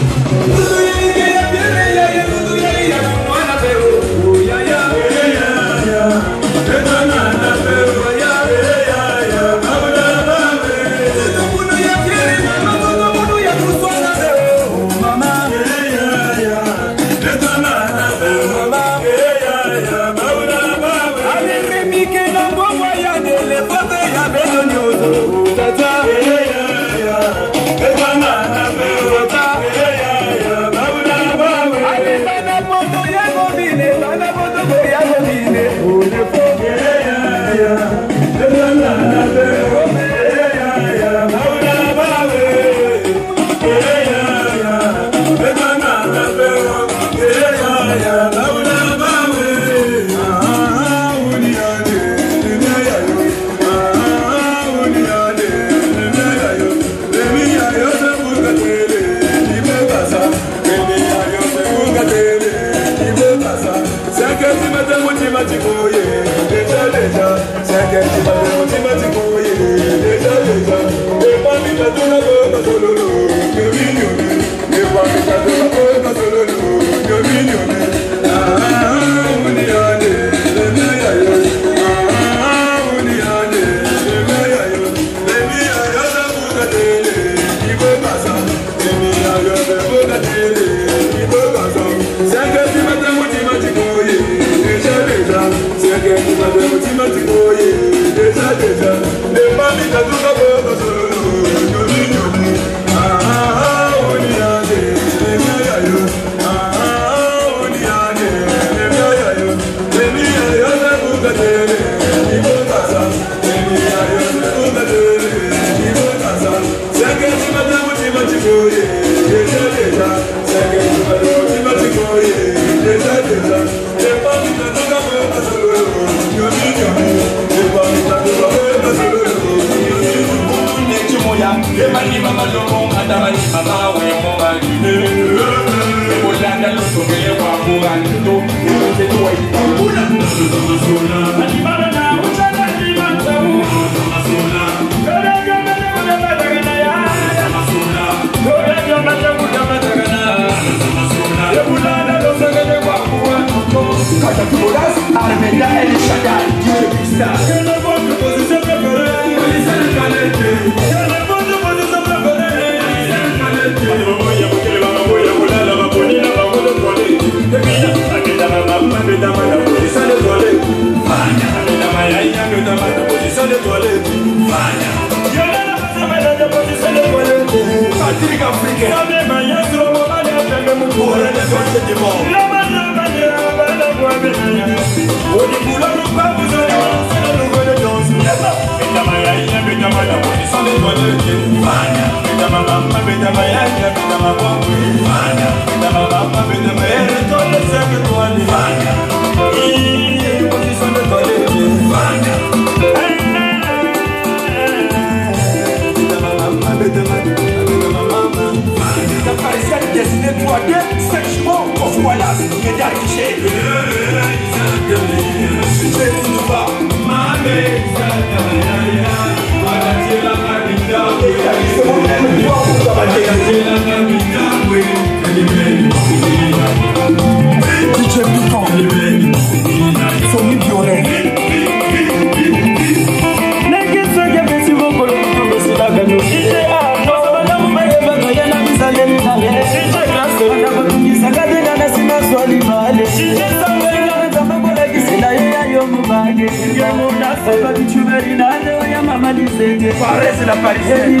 Parece la parisienne.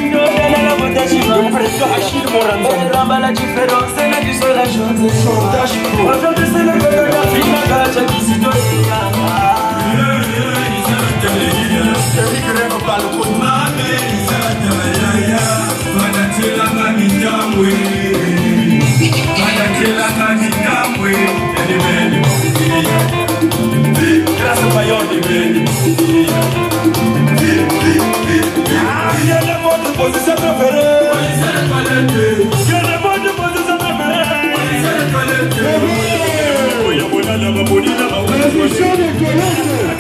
La différence, c'est la différence, la chose. Aujourd'hui, c'est le code de l'Afrique, la gacha qui s'y donne. Grâce au maillot de Béni. Il y a des mots de position préférée. Il y a des mots de position préférée. Il y a des mots de position préférée.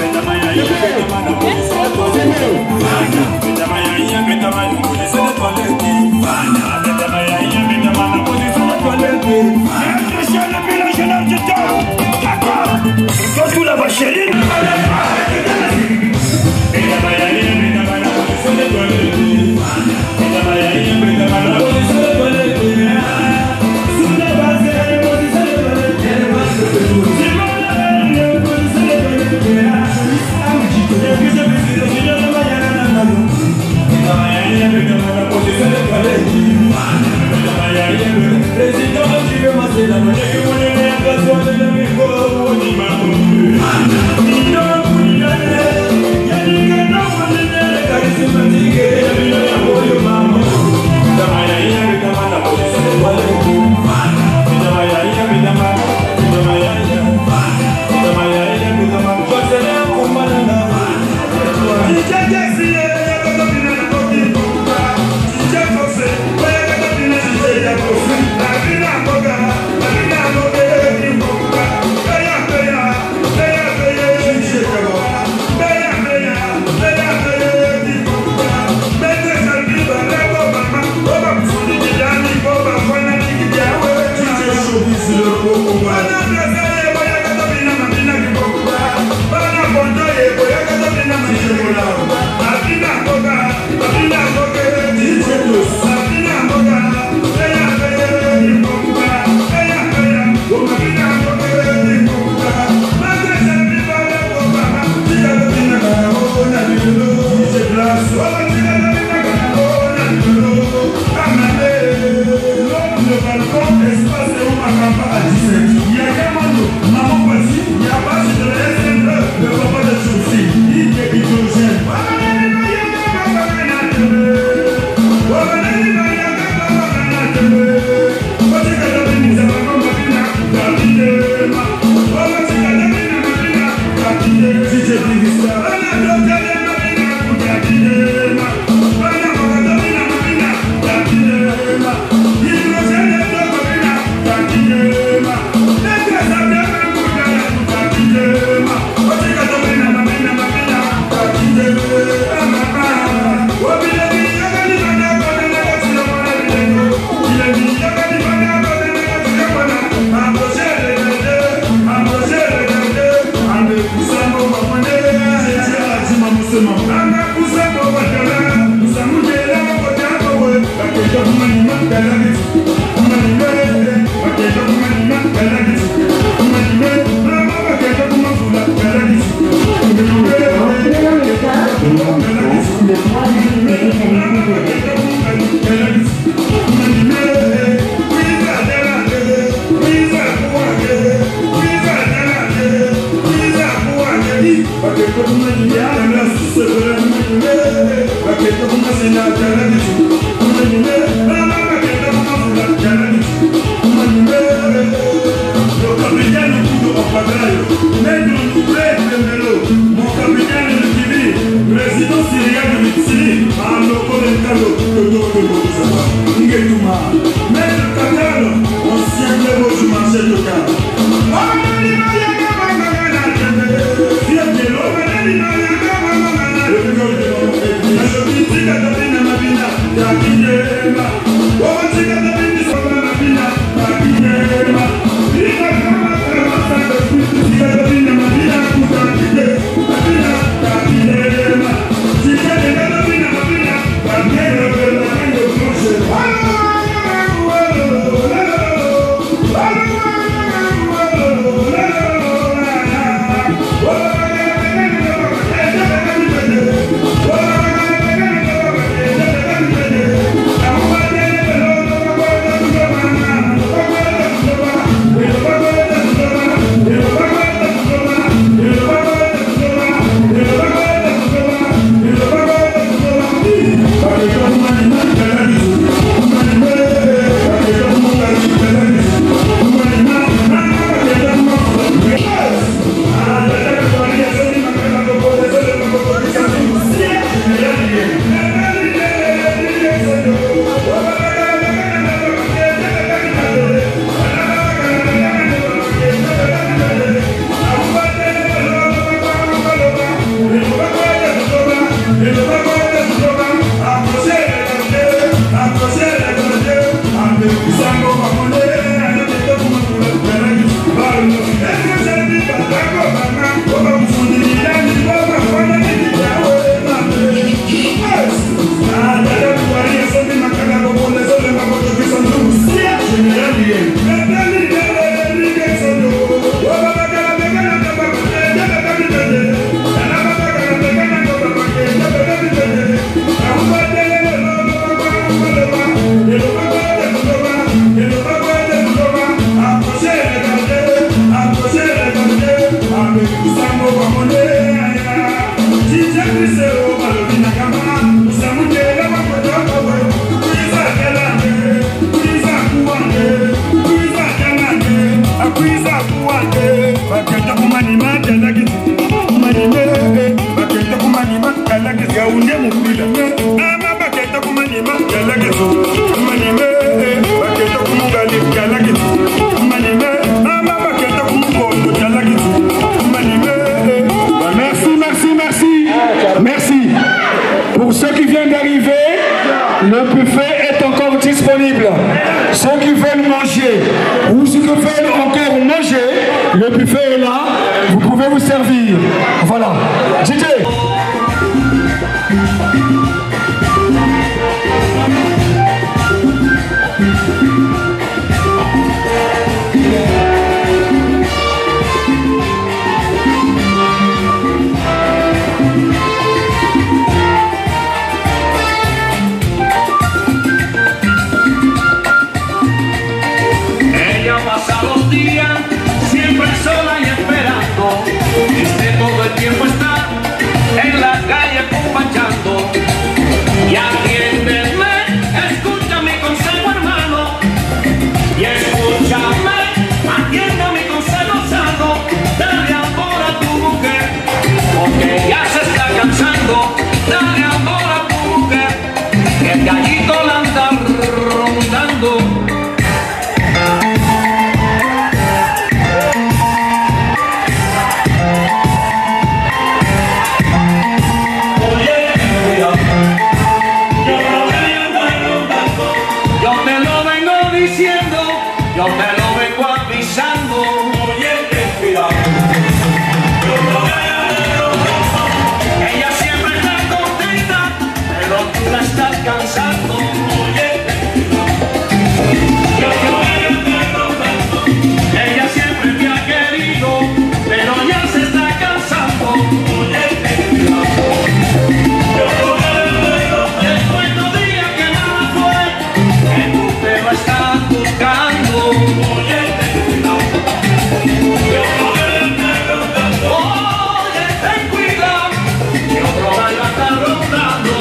Oh, Ceux qui veulent manger ou ceux qui veulent encore manger, le buffet est là, vous pouvez vous servir. Voilà. D J. Todo el tiempo está en la calle acompañando y atiéndeme, escucha mi consejo hermano y escúchame, atiende mi consejo sano, dale amor a tu mujer porque ya se está cansando, dale amor a tu mujer que el gallito la anda rondando. Yo te lo vengo avisando. Oye, ten cuidado. Ella siempre está contenta, pero tú la estás cansando. Oye, ten cuidado. Ella siempre te ha querido, pero ya se está cansando. Oye, ten cuidado. Después no diga que nada fue, que tú te lo estás buscando. Oye, ten cuidado. Oye, ten cuidado, que otro gallo está rondando.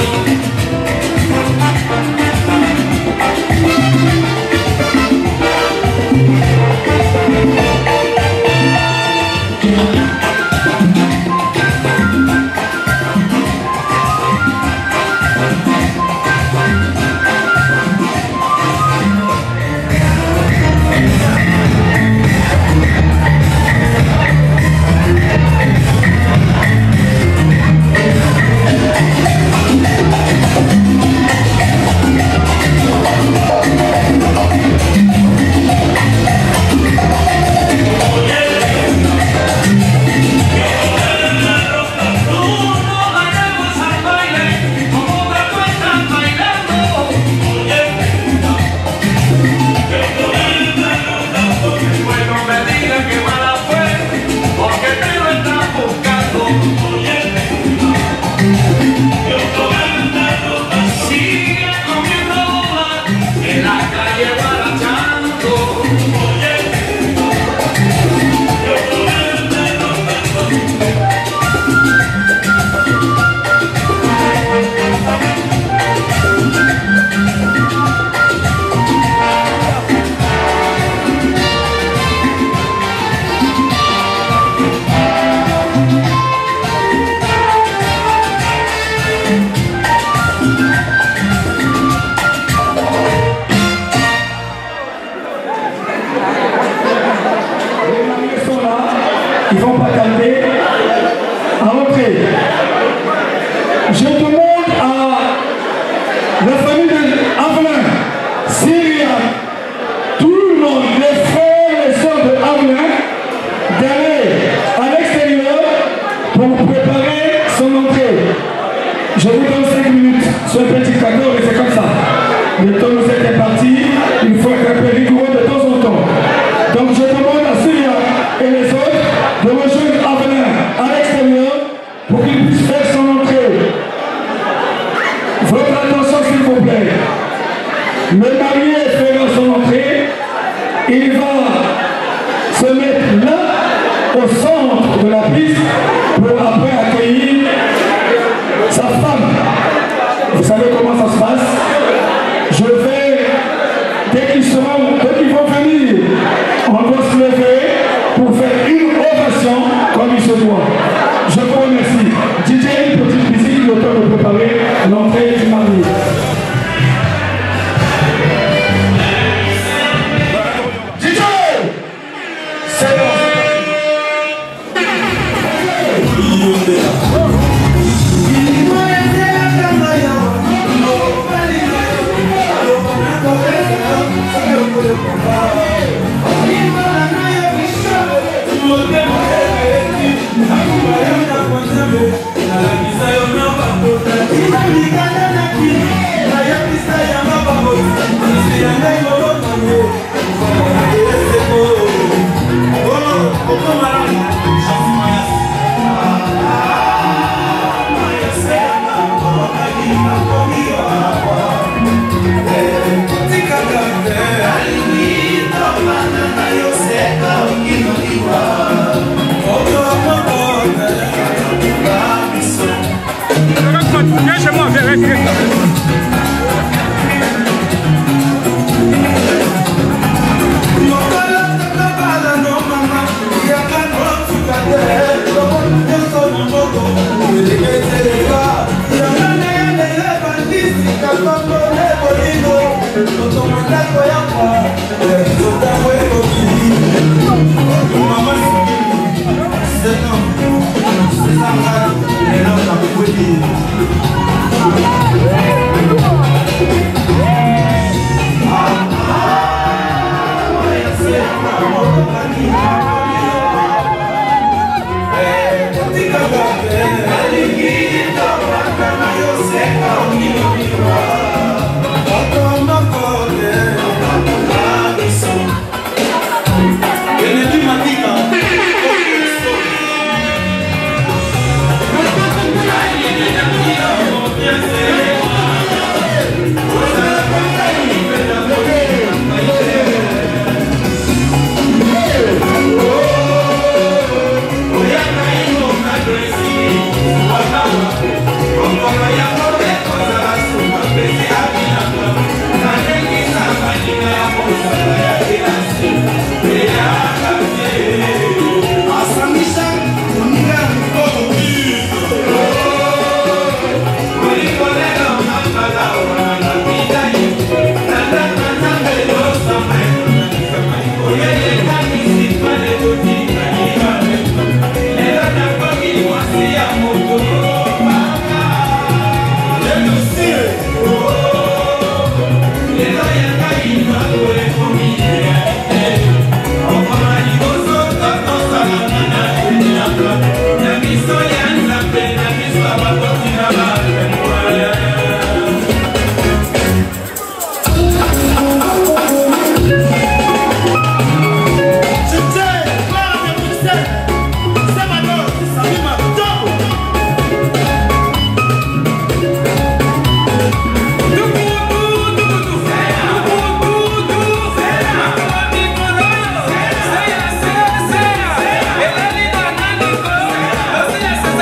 Ils ne vont pas tarder à entrer. Je demande à la famille de Avelin, Syria, tout le monde, les frères et sœurs de Avelin, d'aller à l'extérieur pour préparer son entrée. Je vous donne cinq minutes sur le petit cadeau et c'est comme ça. Le temps nous était parti, il faut être un peu rigoureux de temps en temps. Donc je demande à Syria et les autres de rejoindre Avelin à l'extérieur pour qu'il puisse faire son entrée. Votre attention s'il vous plaît. Le marié fera son entrée. Il va se mettre là, au centre de la piste. l'artiste pour après accueillir sa femme. Vous savez comment ça se passe? Je vais, dès qu'ils seront, dès qu'ils vont venir, on doit se lever pour faire une ovation comme il se doit. Je vous remercie. D J, une petite musique, le temps de préparer l'entrée du mari. D J, c'est bon. Ella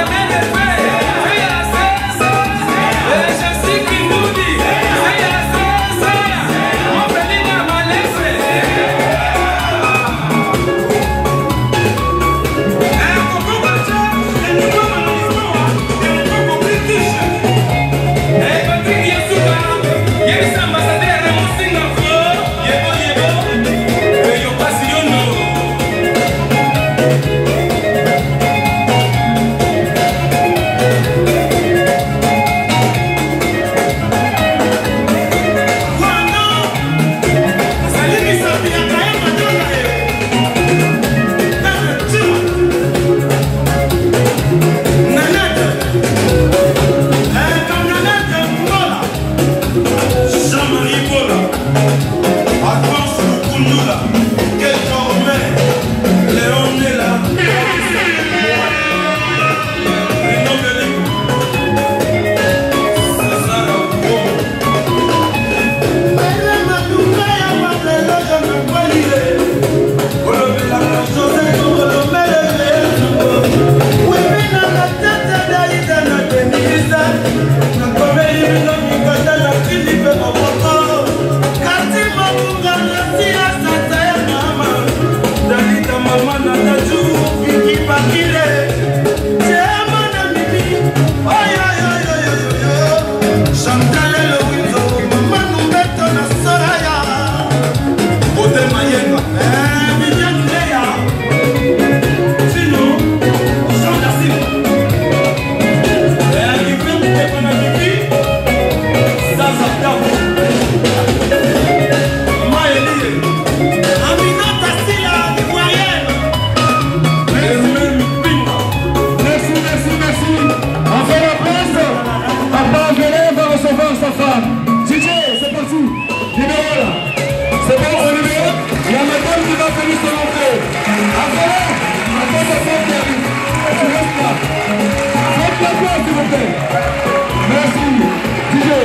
applaudissements, s'il vous plaît. Merci. D J.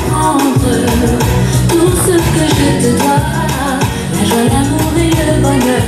L'amour et le bonheur.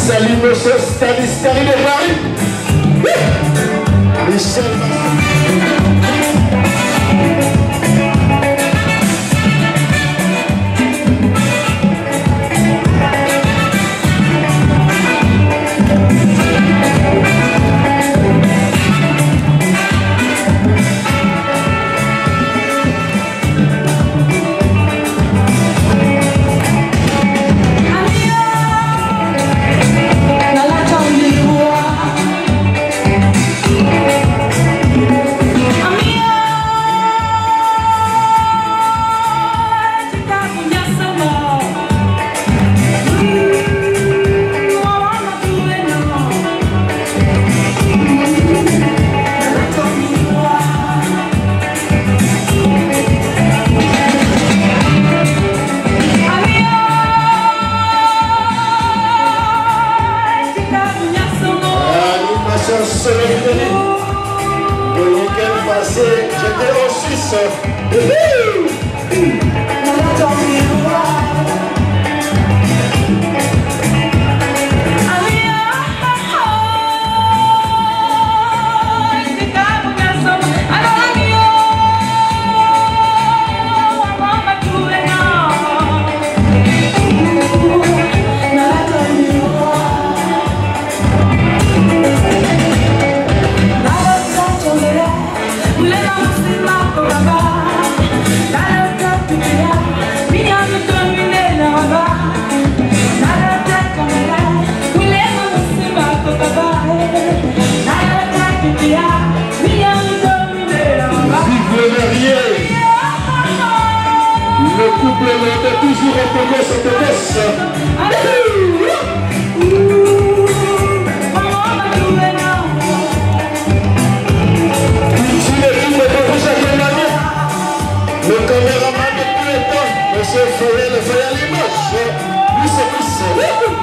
Salut monsieur Stanislas de Paris. Michel j'étais en Suisse. Le couple est toujours en cette noce. Si les films de chaque année, le caméraman de tous les temps, monsieur Foyer, le Foyer à l'image, lui c'est plus.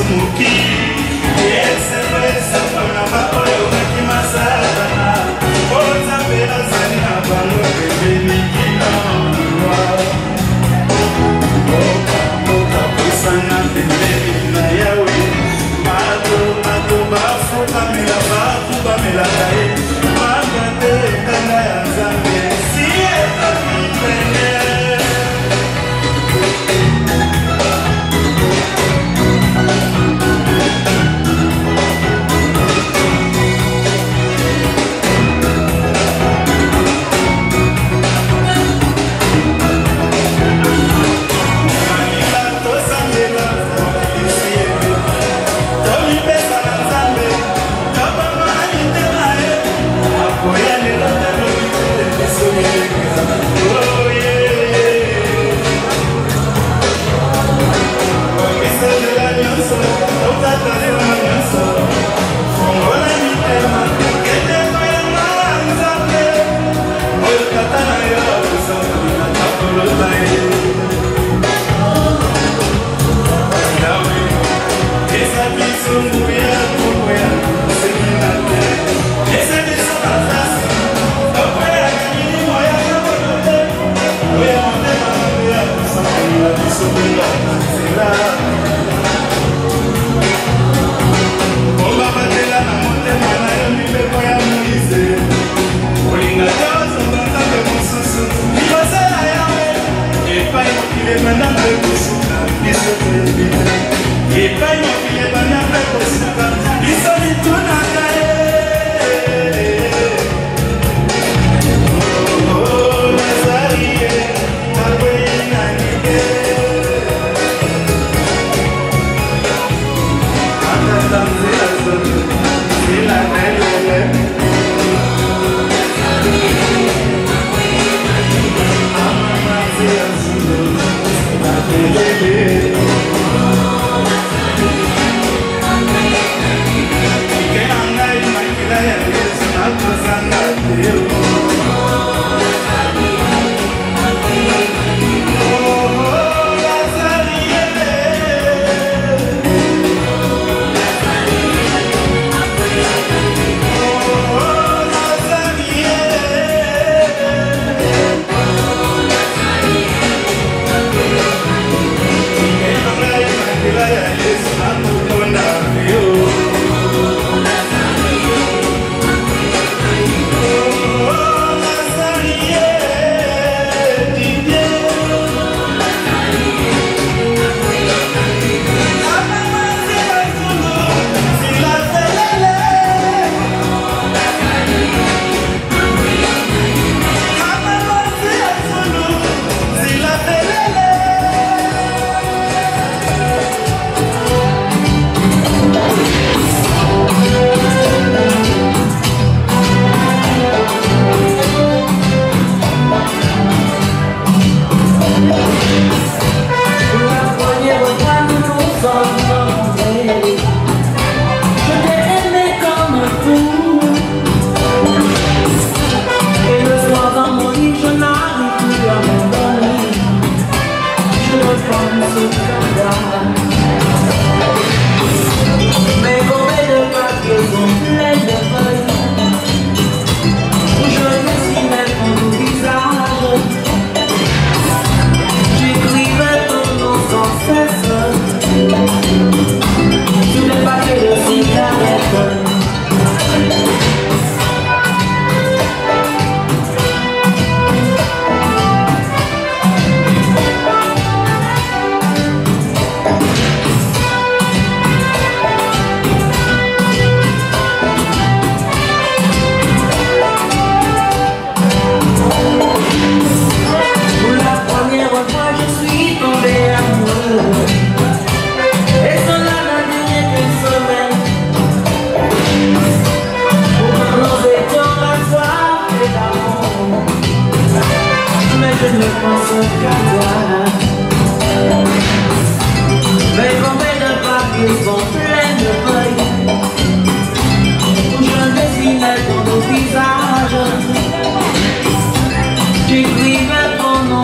sumuki esepesapona baoyo bakimasatana ozambe azali na bango bebenikina okapesanga pembeni na yawe mato mato bafukamela bafukamelaka ye magate ekanga ya nzambe si ekamipene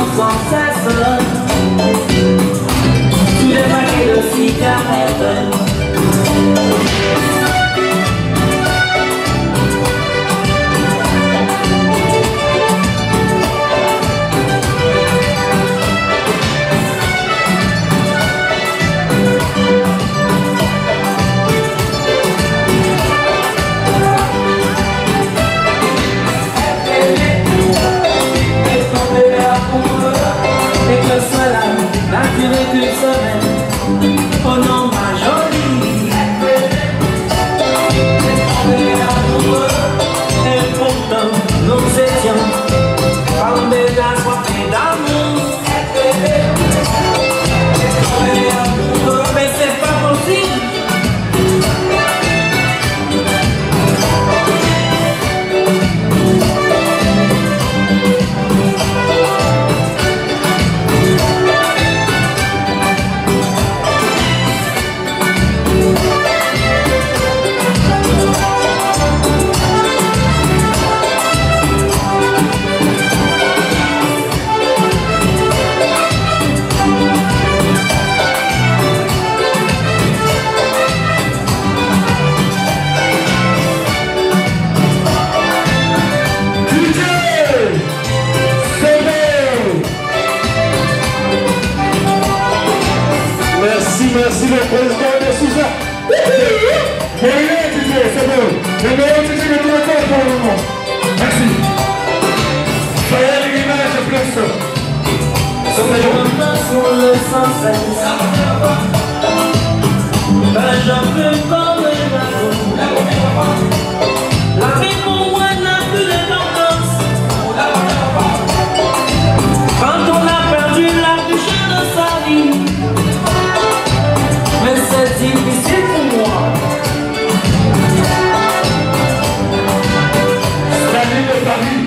sans cesse tous les paquets de cigarettes. Sur le sans cesse, ben j'en peux pas me la vie pour moi n'a plus d'importance. Quand on a perdu la bouche de sa vie, mais c'est difficile pour moi. La vie de Paris.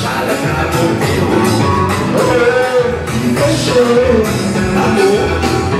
Amor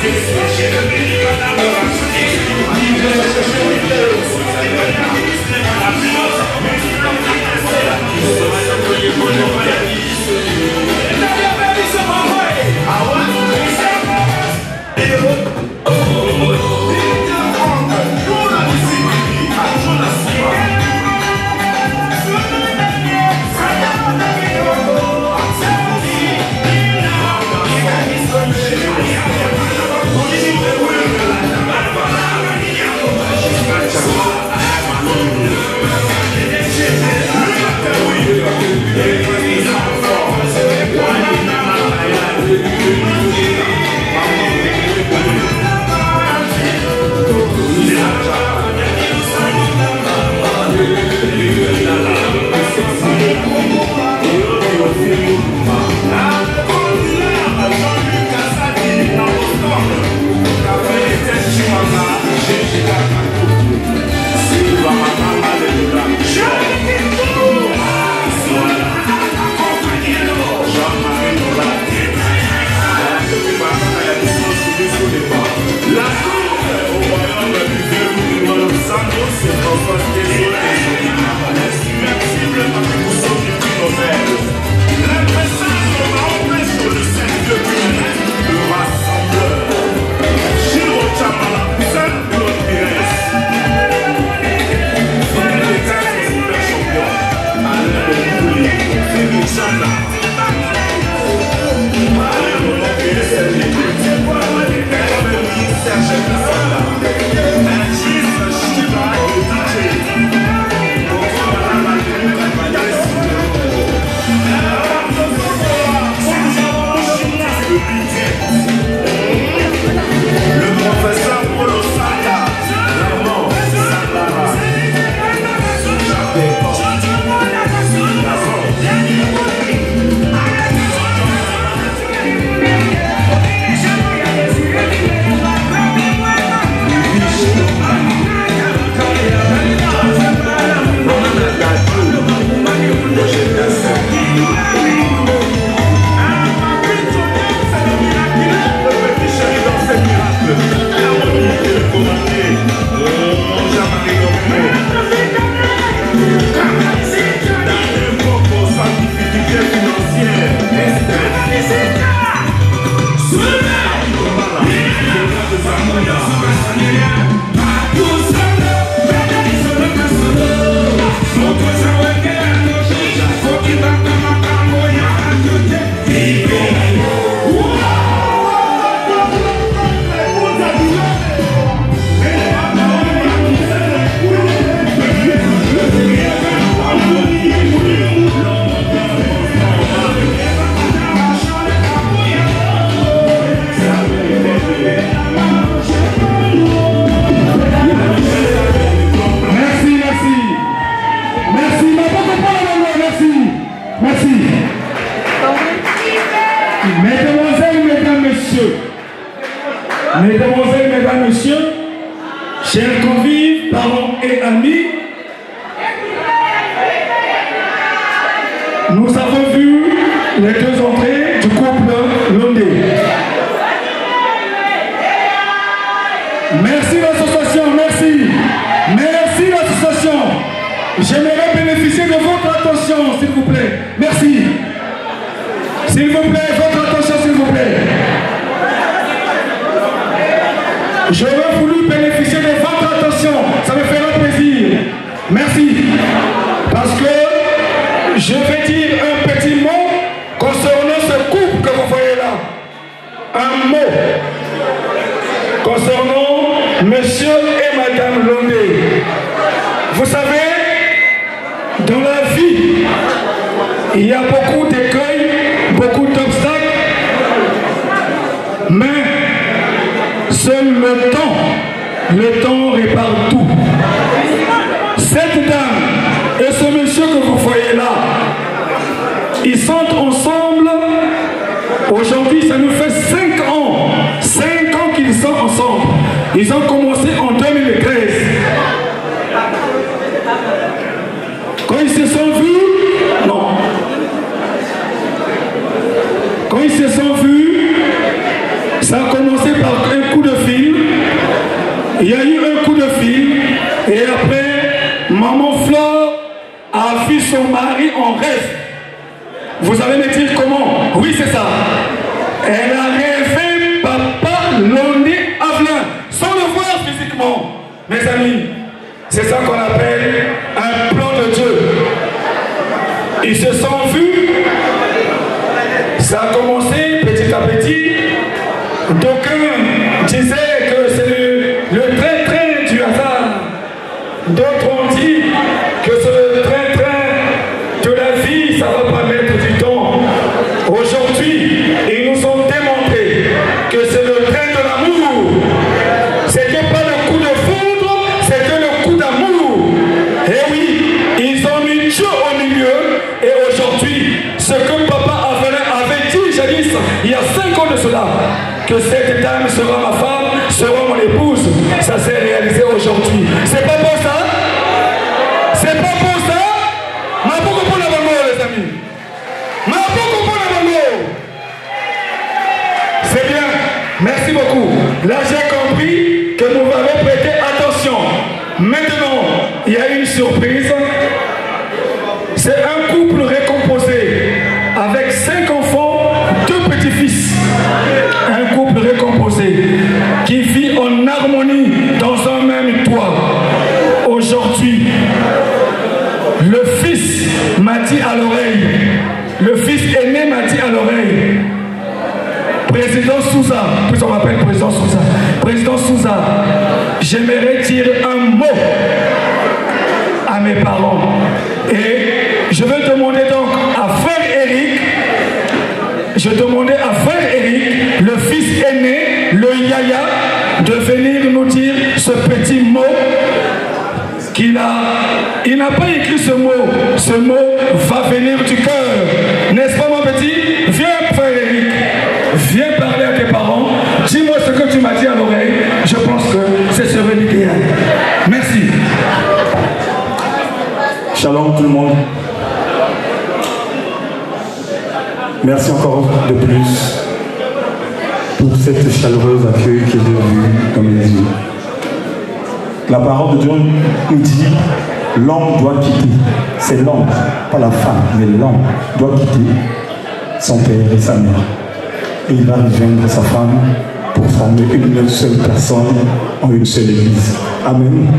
Mesdemoiselles, mesdames, messieurs, chers convives, parents et amis, nous avons vu les deux entrées du couple Londé. Merci l'association, merci. Merci l'association. J'aimerais bénéficier de votre attention, s'il vous plaît. Merci. S'il vous plaît, votre attention, s'il vous plaît. J'aurais voulu bénéficier de votre attention, ça me fera plaisir. Merci. Parce que je vais dire un petit mot concernant ce couple que vous voyez là. Un mot concernant monsieur et madame Londé. Vous savez, dans la vie, il y a beaucoup d'écueils, beaucoup d'obstacles, mais seul le temps, le temps répare tout. Cette dame et ce monsieur que vous voyez là, ils sont ensemble. Aujourd'hui, ça nous fait cinq ans. cinq ans qu'ils sont ensemble. Ils ont commencé en deux mille treize. Quand ils se sont vus, non. Quand ils se sont vus, ça a commencé par un Oui, c'est ça. Elle a rêvé Papa Londé Avelin, sans le voir physiquement. Mes amis, c'est ça qu'on appelle un plan de Dieu. Ils se sont vus. Ça a commencé petit à petit. D'aucuns disaient que c'est le, le train-train du hasard. D'autres ont dit que c'est le train-train de la vie, ça ne va pas mettre du temps. Aujourd'hui, ils nous ont démontré que c'est le train de l'amour. C'était pas le coup de foudre, c'était le coup d'amour. Et oui, ils ont mis Dieu au milieu. Et aujourd'hui, ce que Papa avait dit jadis, il y a cinq ans de cela, que cette dame sera ma femme, sera mon épouse, ça s'est réalisé aujourd'hui. C'est pas pour ça? C'est pas pour ça? Ma beaucoup pour la bango, les amis. Ma beaucoup pour la bango. C'est bien. Merci beaucoup. Là, j'ai compris que vous m'avez prêté attention. Maintenant, il y a une surprise. C'est un couple récomposé avec cinq enfants, deux petits-fils. Un couple récomposé qui vit en harmonie dans un même toit. Aujourd'hui, le fils m'a dit à l'oreille, le fils aîné m'a dit à l'oreille, Président Souza, puis on m'appelle Président Souza, Président Souza, j'aimerais dire un mot à mes parents. Et je veux demander donc à frère Eric, je demandais à frère Eric, le fils aîné, le Yaya, de venir nous dire ce petit mot qu'il a. Il n'a pas écrit ce mot. Ce mot va venir du cœur. N'est-ce pas mon petit? Viens frère Eric, viens parler à tes parents. Dis-moi ce que tu m'as dit à l'oreille. Je pense que ce serait l'idéal. Merci. Shalom tout le monde. Merci encore de plus pour cette chaleureuse accueil que j'ai vue dans mes yeux. La parole de Dieu nous dit l'homme doit quitter. C'est l'homme, pas la femme, mais l'homme doit quitter son père et sa mère. Et il va rejoindre sa femme pour former une seule personne en une seule église. Amen.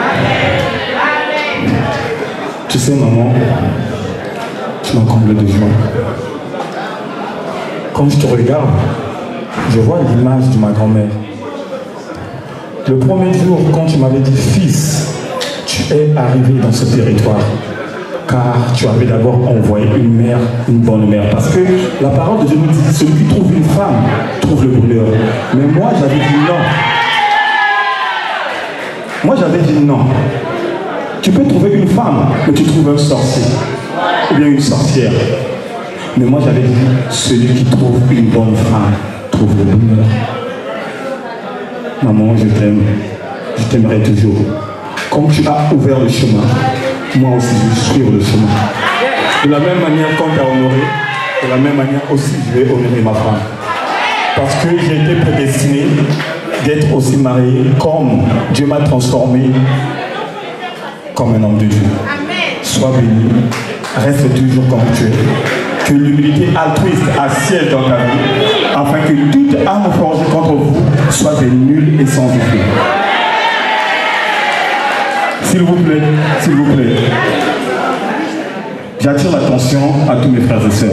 Tu sais, maman, tu m'as comblé de joie. Quand je te regarde, je vois l'image de ma grand-mère. Le premier jour, quand tu m'avais dit, fils, tu es arrivé dans ce territoire, car tu avais d'abord envoyé une mère, une bonne mère. Parce que la parole de Dieu nous dit, celui qui trouve une femme, trouve le bonheur. Mais moi, j'avais dit non. Moi, j'avais dit non. Tu peux trouver une femme, mais tu trouves un sorcier, ou bien une sorcière. Mais moi, j'avais dit, celui qui trouve une bonne femme, trouve le bonheur. Maman, je t'aime. Je t'aimerai toujours. Comme tu as ouvert le chemin, moi aussi, je vais suivre le chemin. De la même manière qu'on t'a honoré, de la même manière aussi, je vais honorer ma femme. Parce que j'ai été prédestiné d'être aussi marié comme Dieu m'a transformé comme un homme de Dieu. Sois béni, reste toujours comme tu es. Que l'humilité altruiste a siège dans ta vie, afin que toute âme forgée contre vous soit des nuls et sans effet. S'il vous plaît, s'il vous plaît, j'attire l'attention à tous mes frères et sœurs.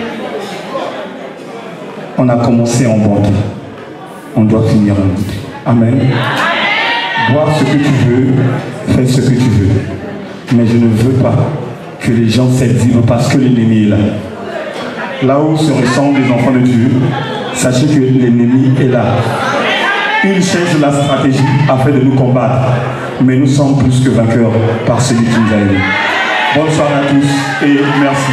On a commencé en bonté, on doit finir en bonté. Amen. Bois ce que tu veux, fais ce que tu veux. Mais je ne veux pas que les gens s'exilent parce que l'ennemi est là. Là où se ressemblent les enfants de Dieu, sachez que l'ennemi est là. Il cherche la stratégie afin de nous combattre. Mais nous sommes plus que vainqueurs par celui qui nous a aimés. Bonne soirée à tous et merci.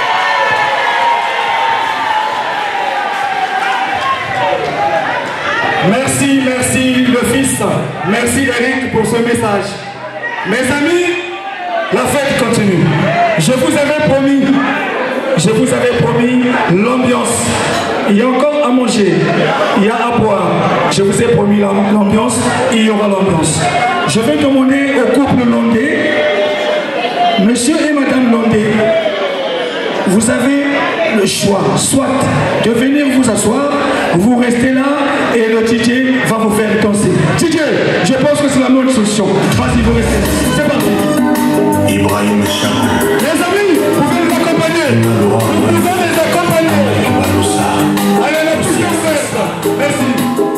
Merci, merci le fils. Merci Eric pour ce message. Mes amis, la fête continue. Je vous avais promis, je vous avais promis l'ambiance. Il y a encore à manger, il y a à boire. Je vous ai promis l'ambiance, il y aura l'ambiance. Je vais demander au couple Londé, monsieur et madame Londé, vous avez le choix, soit de venir vous asseoir, vous restez là et le D J va vous faire danser. D J, je pense que c'est la bonne solution. Vas-y, vous restez. C'est parti. Ibrahim Cham. Les amis, vous pouvez les accompagner. Vous pouvez les accompagner. Allez, la petite fête. Merci.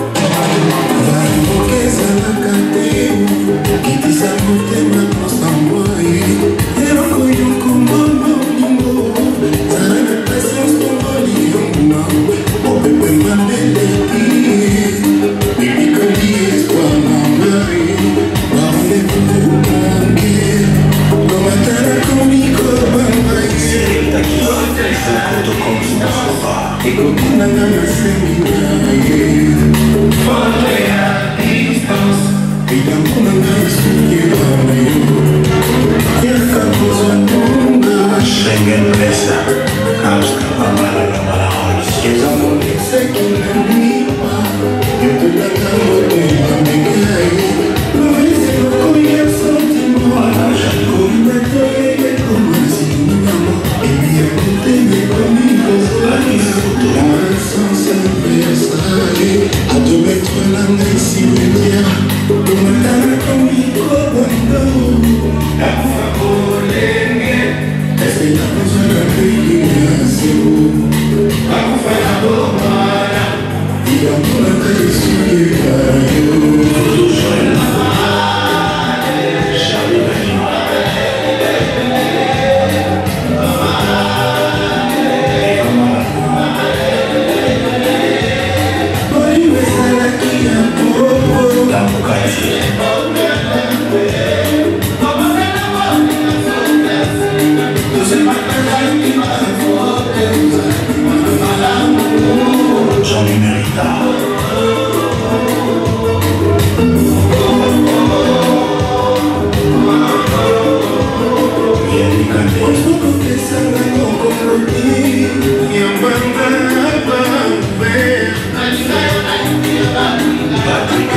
Schengen Messer, Kaus Kapamala Lamala Holz. À te mettre la main si vous dire, le matin comme il est-ce qu'il a besoin d'un pays c'est beau? Il a pour la tête sur Johnny Merita. Patrick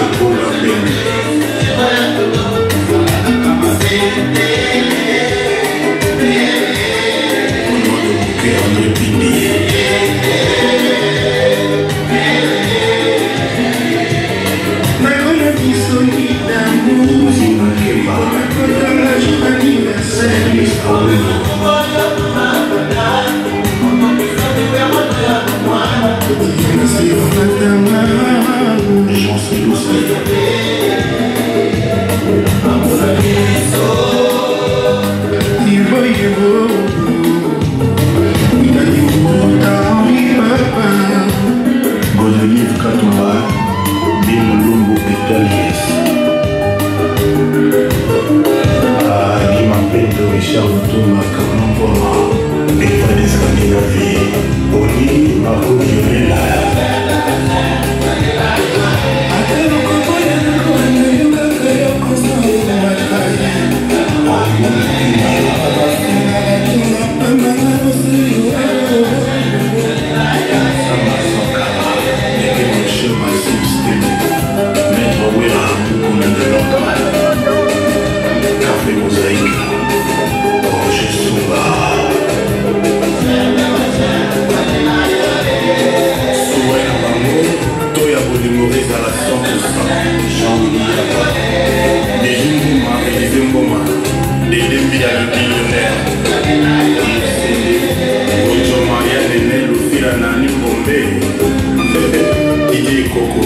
Godelive Katumba, Bimulumbu Petalies. Guima Pedro Richard Thomas Kamamboma, Eva de Scandinavie, Oli Makouriolela. Café Mosaïque, Roger Souba. Souhait à Bango, Toya Bolimoré à la cent pour cent. Jean-Louis Yapa. Des Jumbouma et des Zimboma. Des défis à le millionnaire. Ojo Maria Nene Lufira Nani Bombe. D J Coco.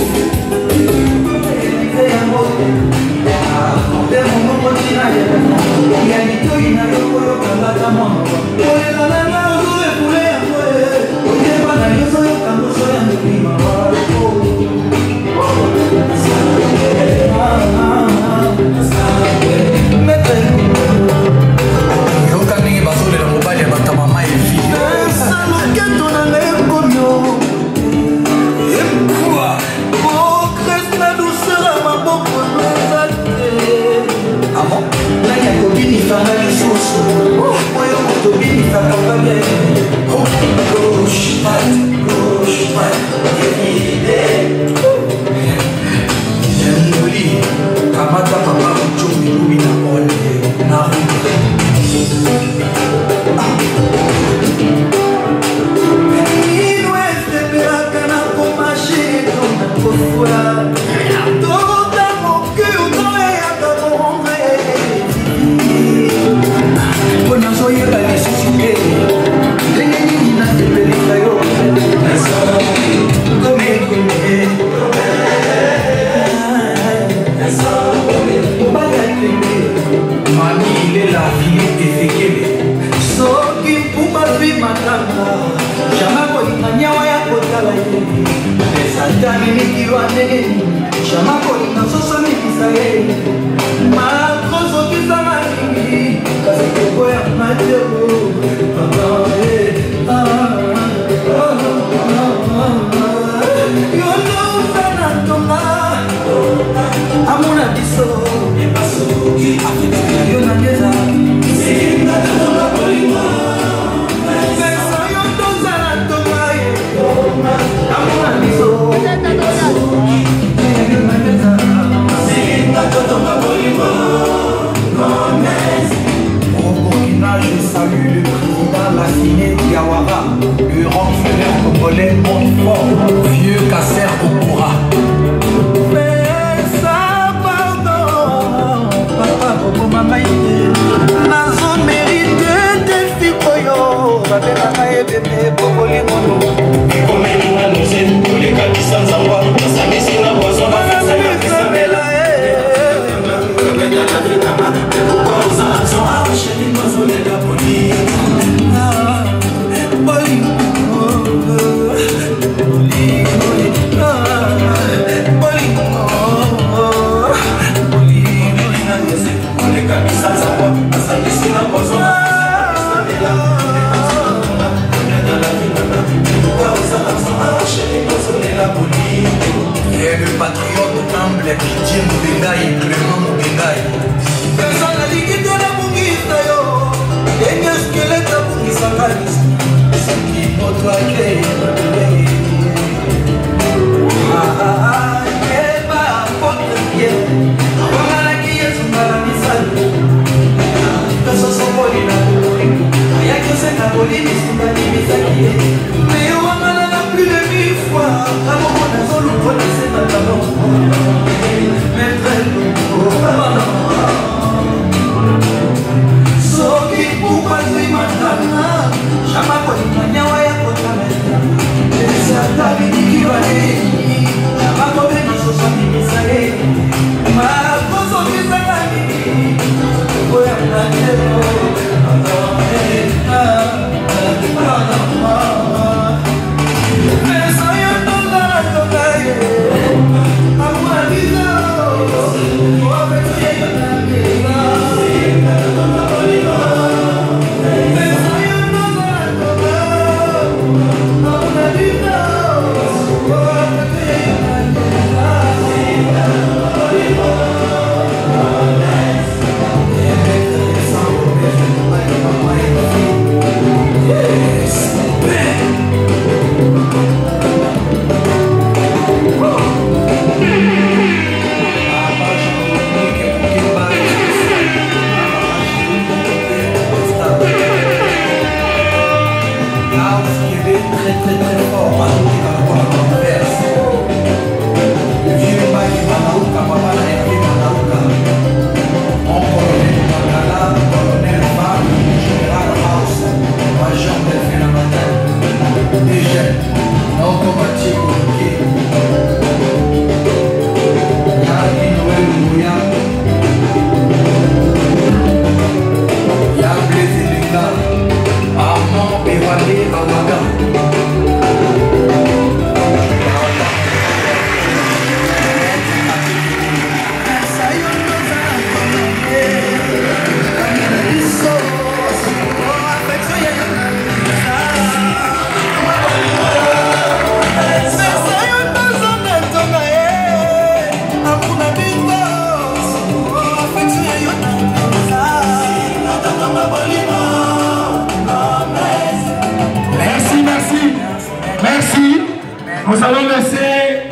Nous allons laisser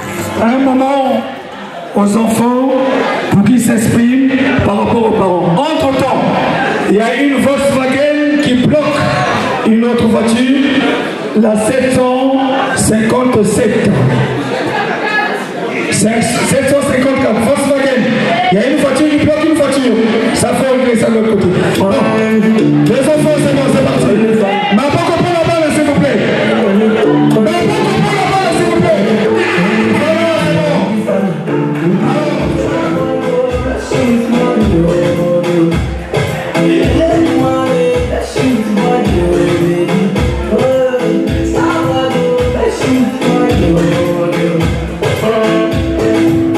un moment aux enfants pour qu'ils s'expriment par rapport aux parents. Entre-temps, il y a une Volkswagen qui bloque une autre voiture, la sept cent cinquante-sept. sept cent cinquante-quatre, Volkswagen. Il y a une voiture qui bloque une voiture. Ça fait reculer ça de l'autre côté. Voilà. Les enfants, c'est bon, c'est parti. Mais pas comprendre la balle, s'il vous plaît. Mais pas comprendre la balle, s'il vous plaît. Voilà, c'est bon.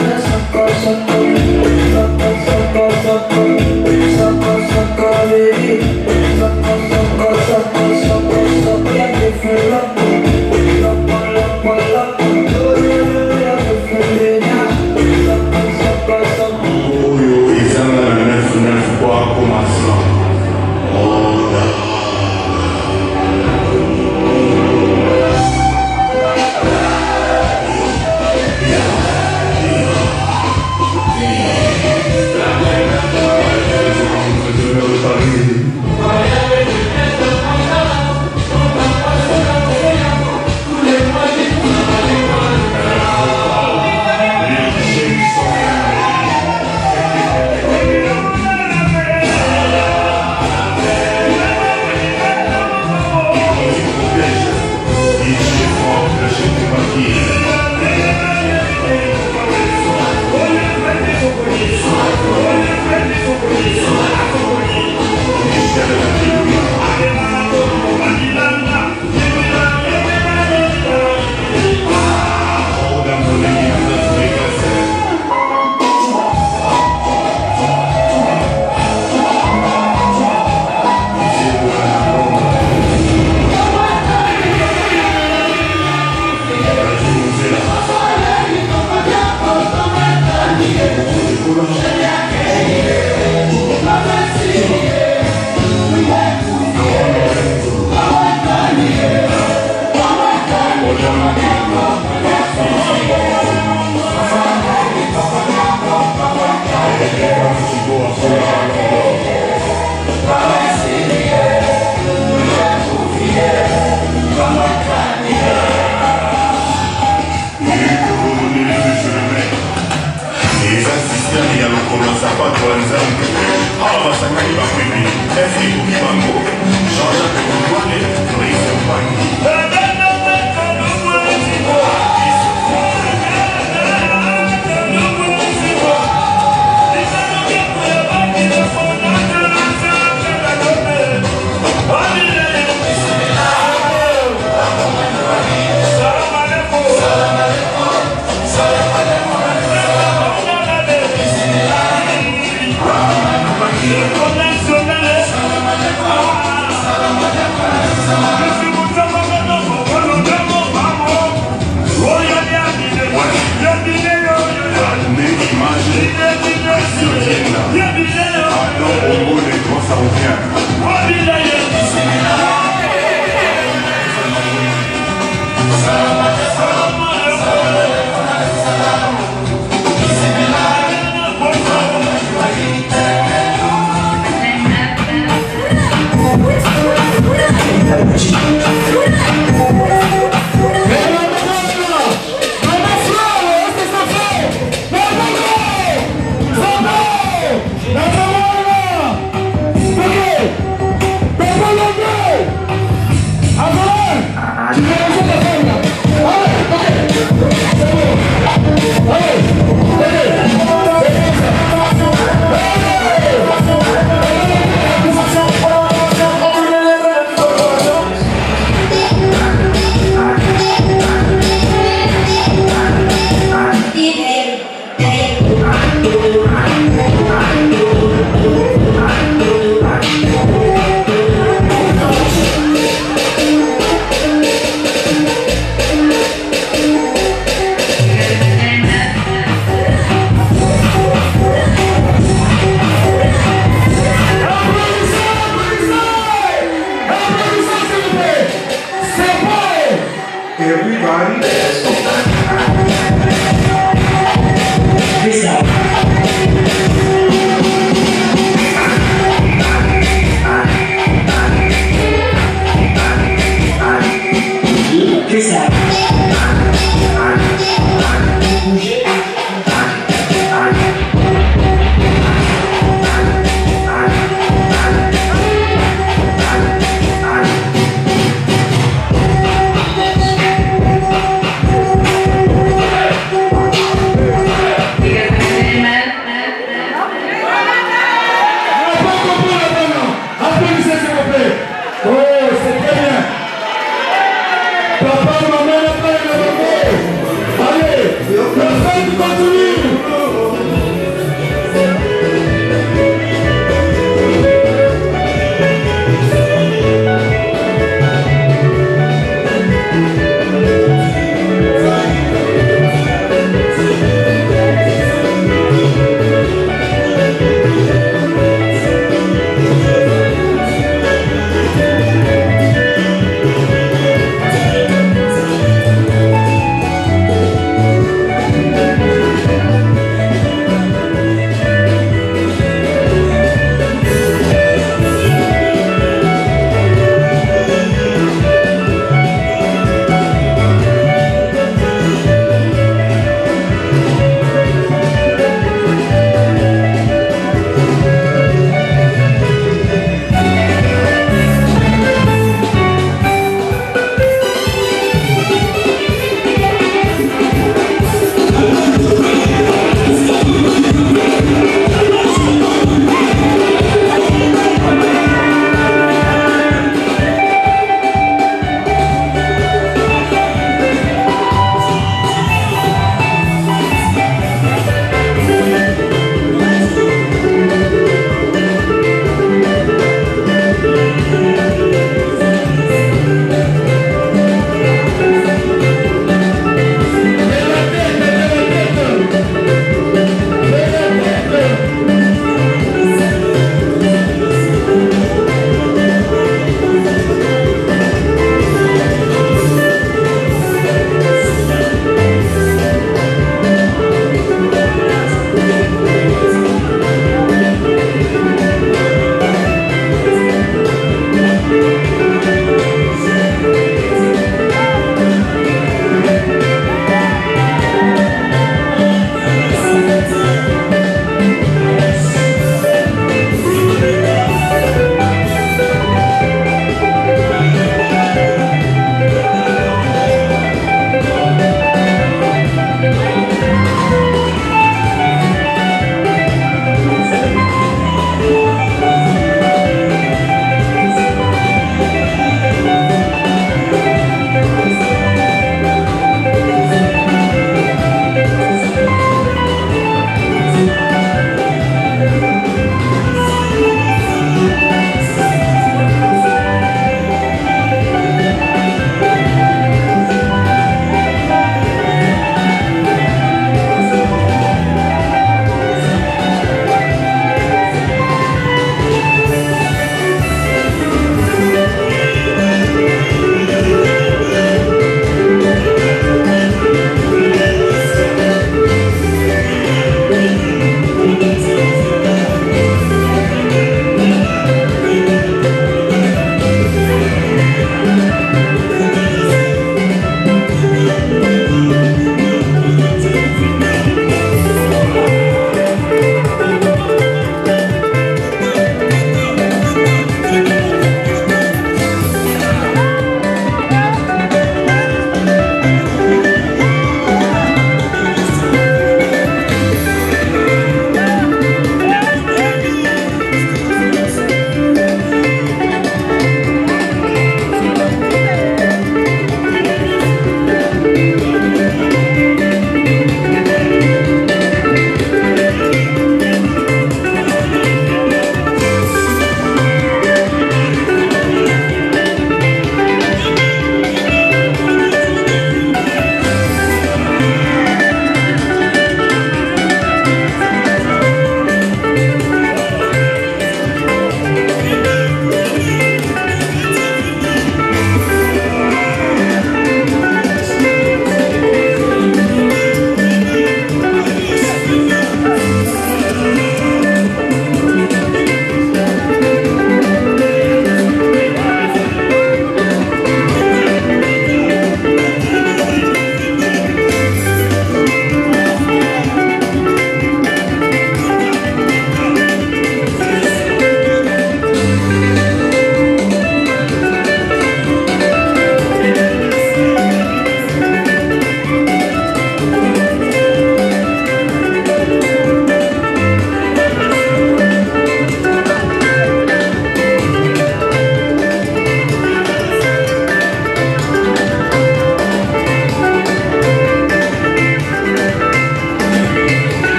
Let's go!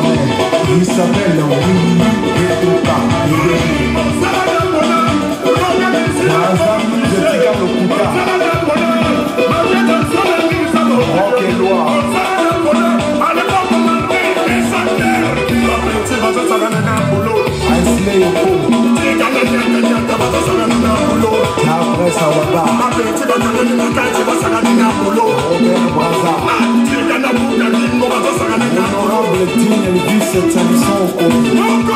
Il s'appelle Henri Etoka. Azam Zetika Lokuta. Rock et Loire. Aisley Yoko. Après Sawaba. Robert Braza. Honorable Digne Elvis Salisson Okobi.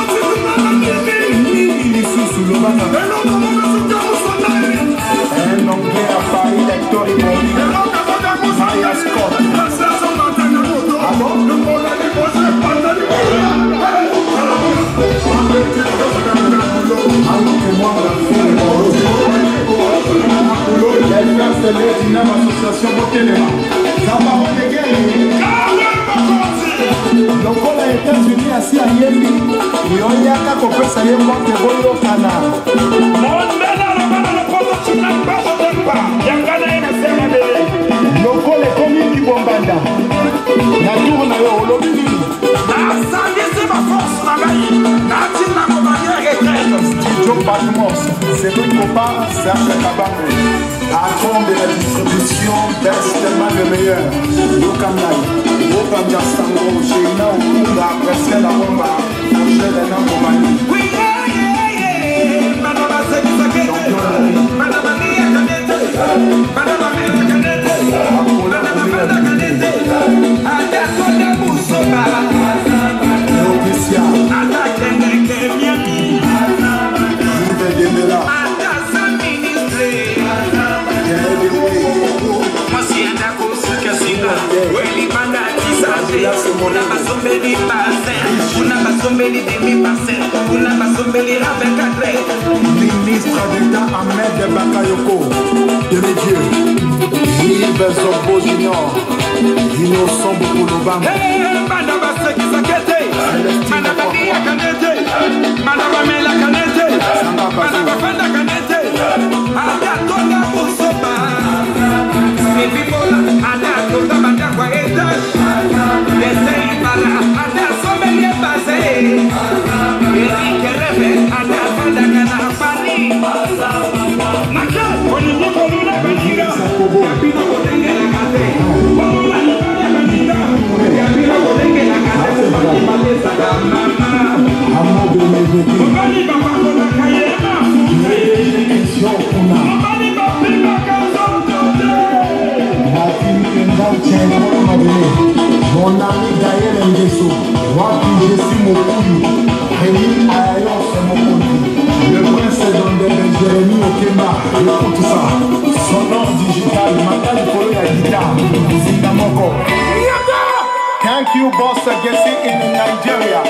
Un Anglais à Paris, Hector Imondi. Maya Scott. Ah bon? Association Bokelema. Zambaro Negeli. Lokola États-Unis assis à Yembi. Yoyaka kopesa ye mbote boyo kana. Lokola ekomi Bombanda. Na tour na yo olobi nini? Asangisi ma force na ngai. Nati na komanya retraite. Studio Patmos. Cédric Copa, Serge Kabango. Patron de la distribution Bestement le meilleur. Yokamai. Obanga Sango. Sheina Okunga. Presque la bomba. Angèle et Nakomani. Oui, yeah, yeah, yeah. Madame Sekisakete. Madame Mia Kanete. Madame Mia Kanete. Madame Fanda Kanete. Adakona Musoba. Novicia. Adakene Miami. Yves Demela. Adasa Ministre. Weli banda kisaje, una basombeli pase, una basombeli demi pase, una basombeli rabekadre. Ministre d'État Ahmed Bakayoko, Demi-Dieu, Yves Zombo Junior, Innocent Boukoulobam. Hey, banda base kisakete, banda badia kanete, banda bamela kanete, banda bafanda kanete, ada toga musoba. Bibola, ada toga banda kwa eta, dese ibala, ada sommelier base, Eric Rebe, ada banda kana pani. Naka, oni niko luna baninga, yapina kodenge la kate, wala nipanya baninga, yapina kodenge la kate, kupaki balesa la mama. Mobali baba kona kayema, mobali bapima kazoto. Mon ami Gaël Ngeso, Wapi Jessi Mokouli, Rémi Ayayon Semokouli, le prince Dondé Jérémy Okemba, écoute ça, son nom digital, Makali Kolo ya guitare, Zingamoko. Thank you, boss Gessi in Nigeria.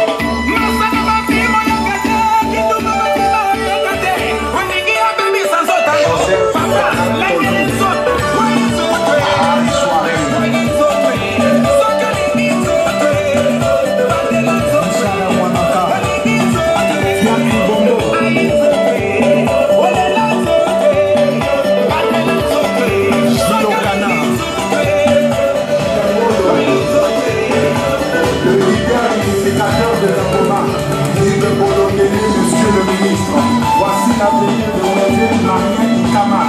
Voici l'avenir de Wazir Marien Ikama.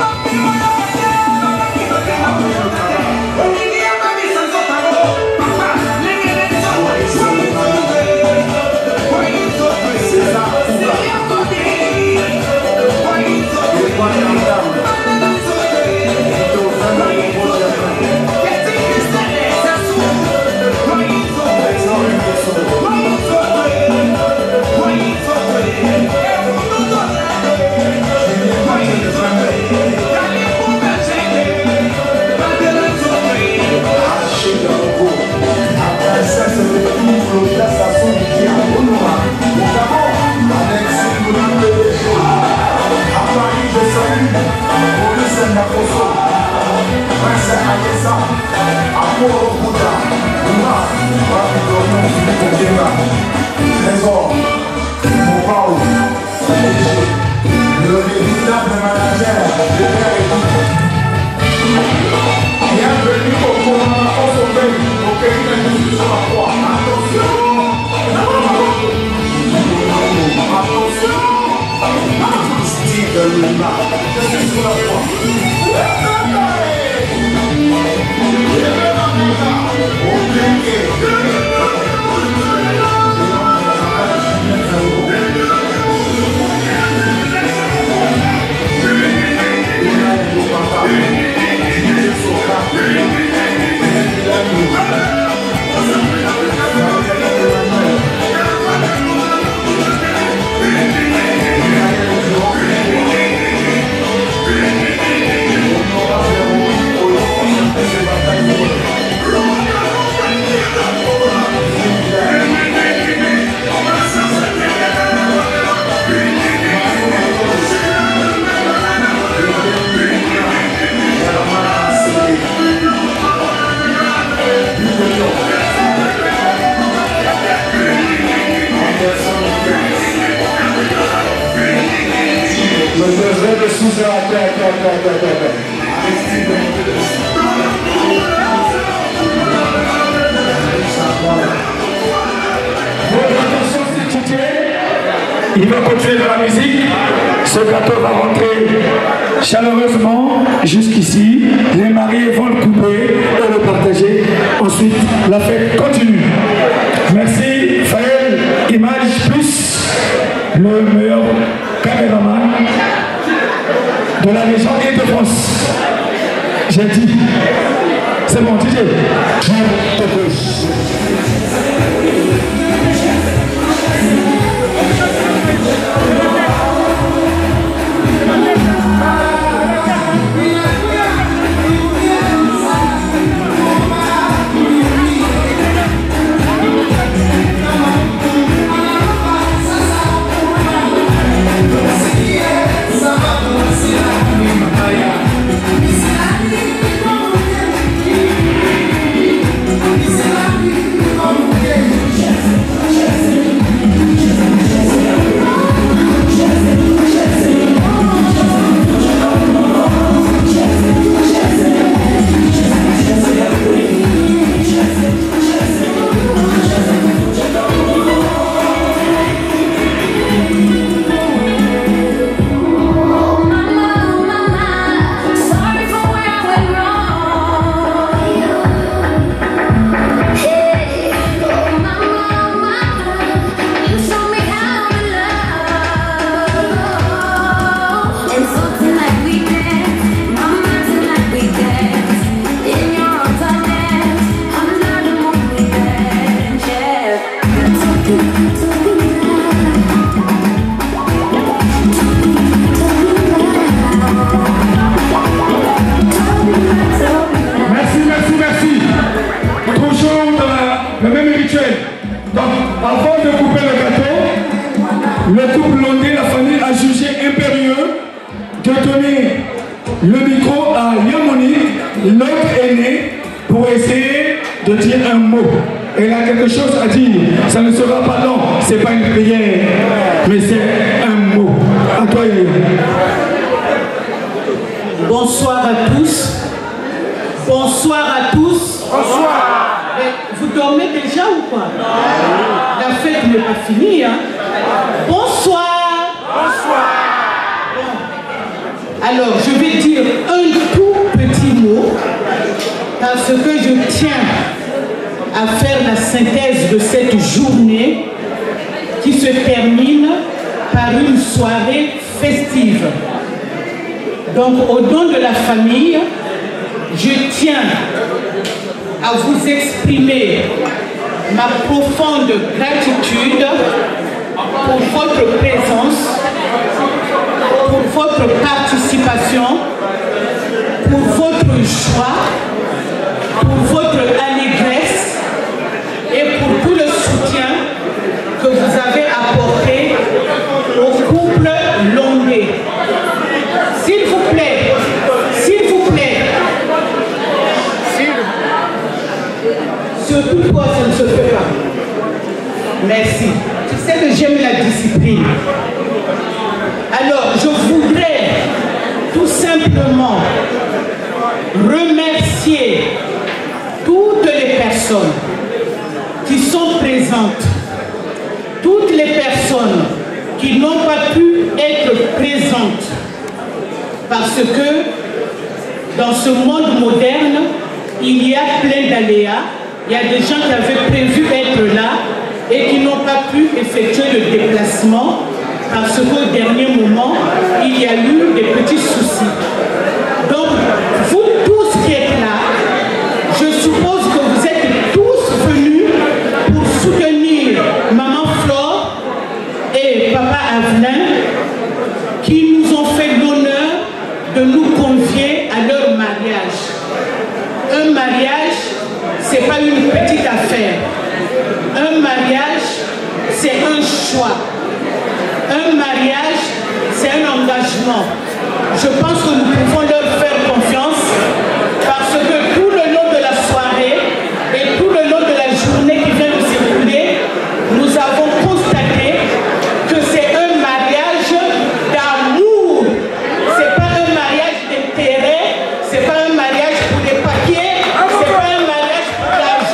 Trésor, mon Paul, le véritable manager de l'air et tout. Bienvenue au courant au sommet, au pays de nous sur la croix. Attention! Il va continuer de la musique. Ce gâteau va rentrer chaleureusement jusqu'ici. Les mariés vont le couper et le partager. Ensuite, la fête continue. Merci, Faël, Image Plus, le meilleur caméraman de la région et de France. J'ai dit. C'est bon, D J.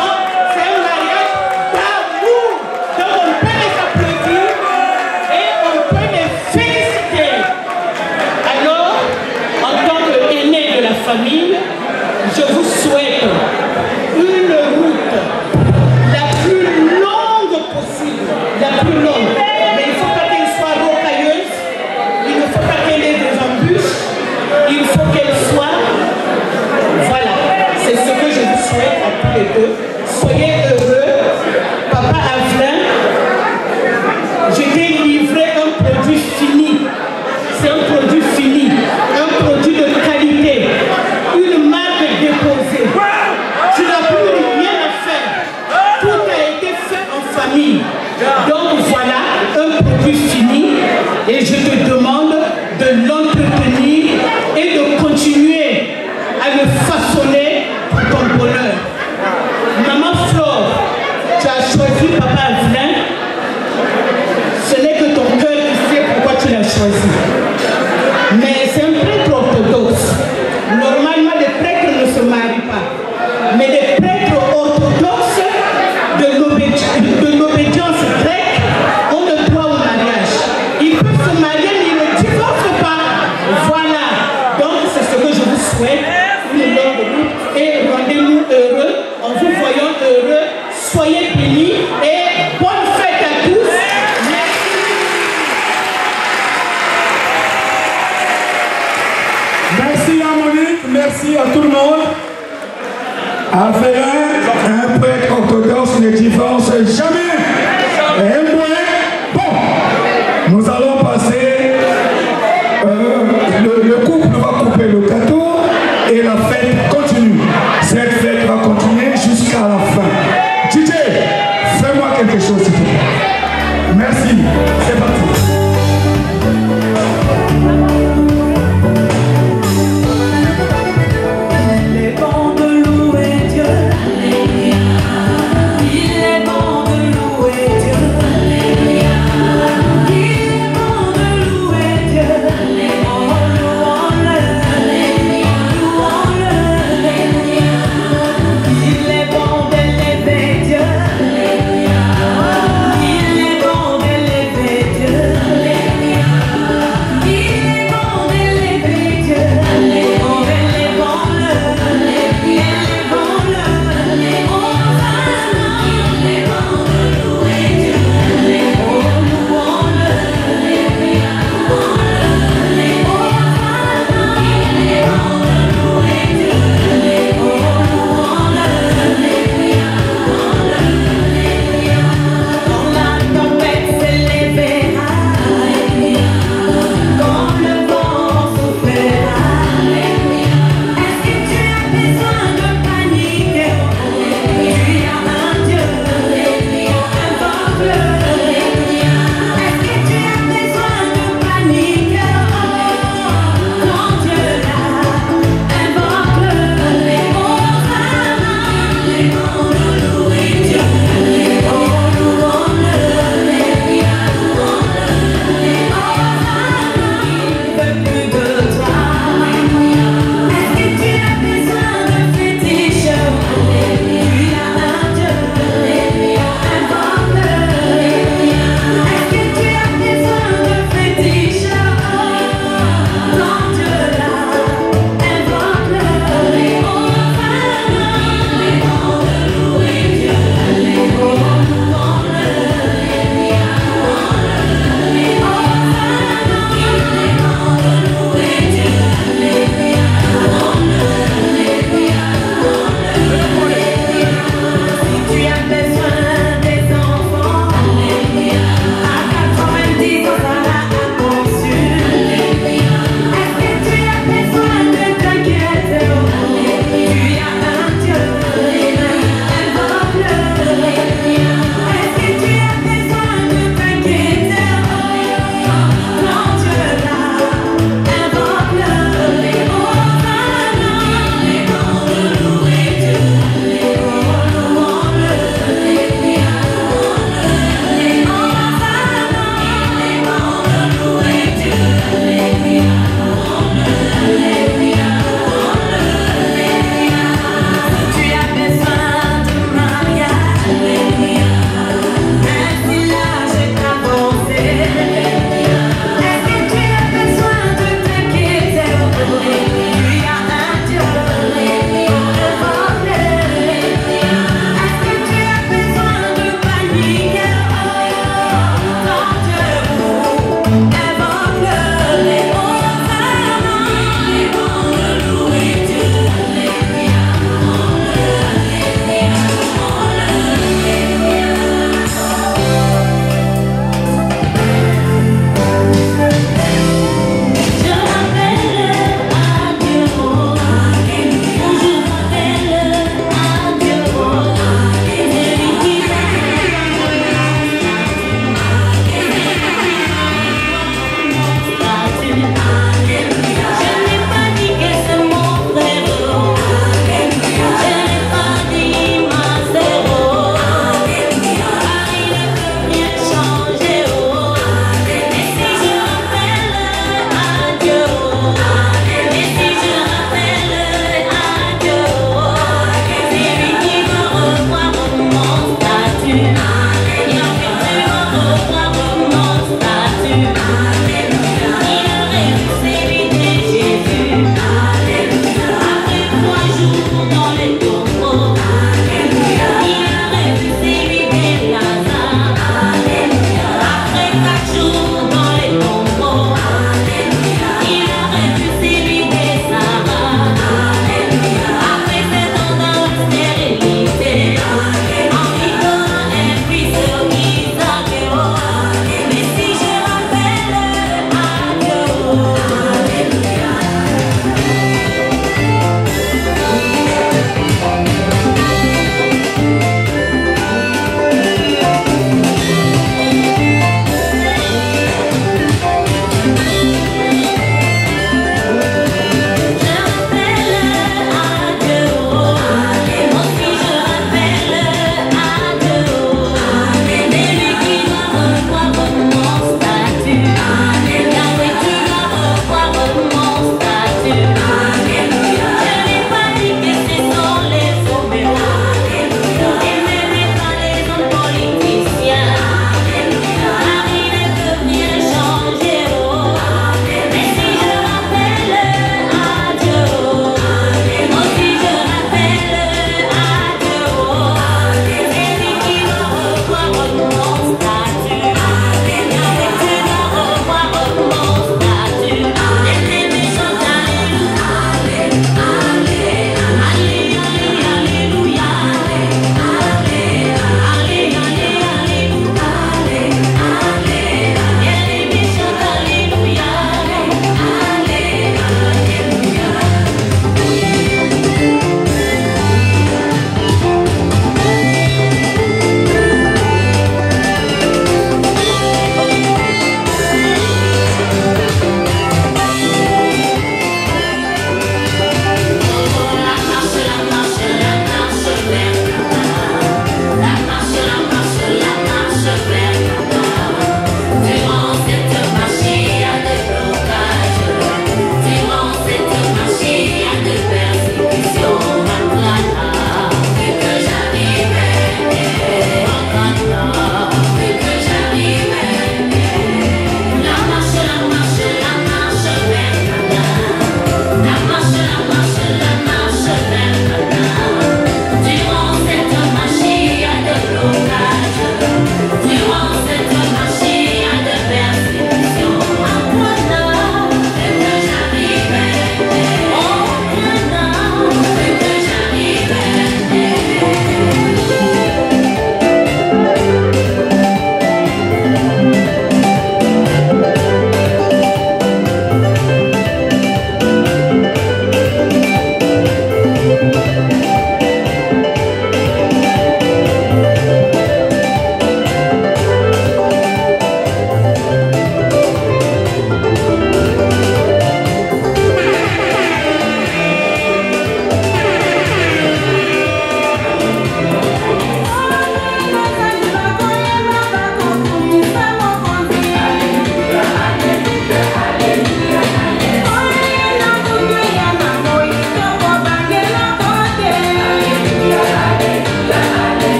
Et Donc voilà un produit fini et je te demande de l'entretenir et de continuer à le façonner pour ton bonheur. Maman Flore, tu as choisi Papa Avelin. Ce n'est que ton cœur qui sait pourquoi tu l'as choisi. Mais c'est un prêtre orthodoxe. Normalement, les prêtres ne se marient pas. Mais les prêtres orthodoxes de l'obédience grecque ont le droit au mariage. Ils peuvent se marier, mais ils ne divorcent pas. Voilà. Donc, c'est ce que je vous souhaite. Une longue route et rendez-nous heureux. En vous voyant heureux, soyez bénis et bonne fête à tous. Merci à Monique, merci à tout le monde. Avelin, un prêtre orthodoxe ne divorce jamais. Et un point, bon, nous allons passer, euh, le, le couple va couper le gâteau et la fête continue. Cette fête va continuer jusqu'à la fin. D J, fais-moi quelque chose s'il te plaît. Merci, c'est parti. Il est bon de louer Dieu.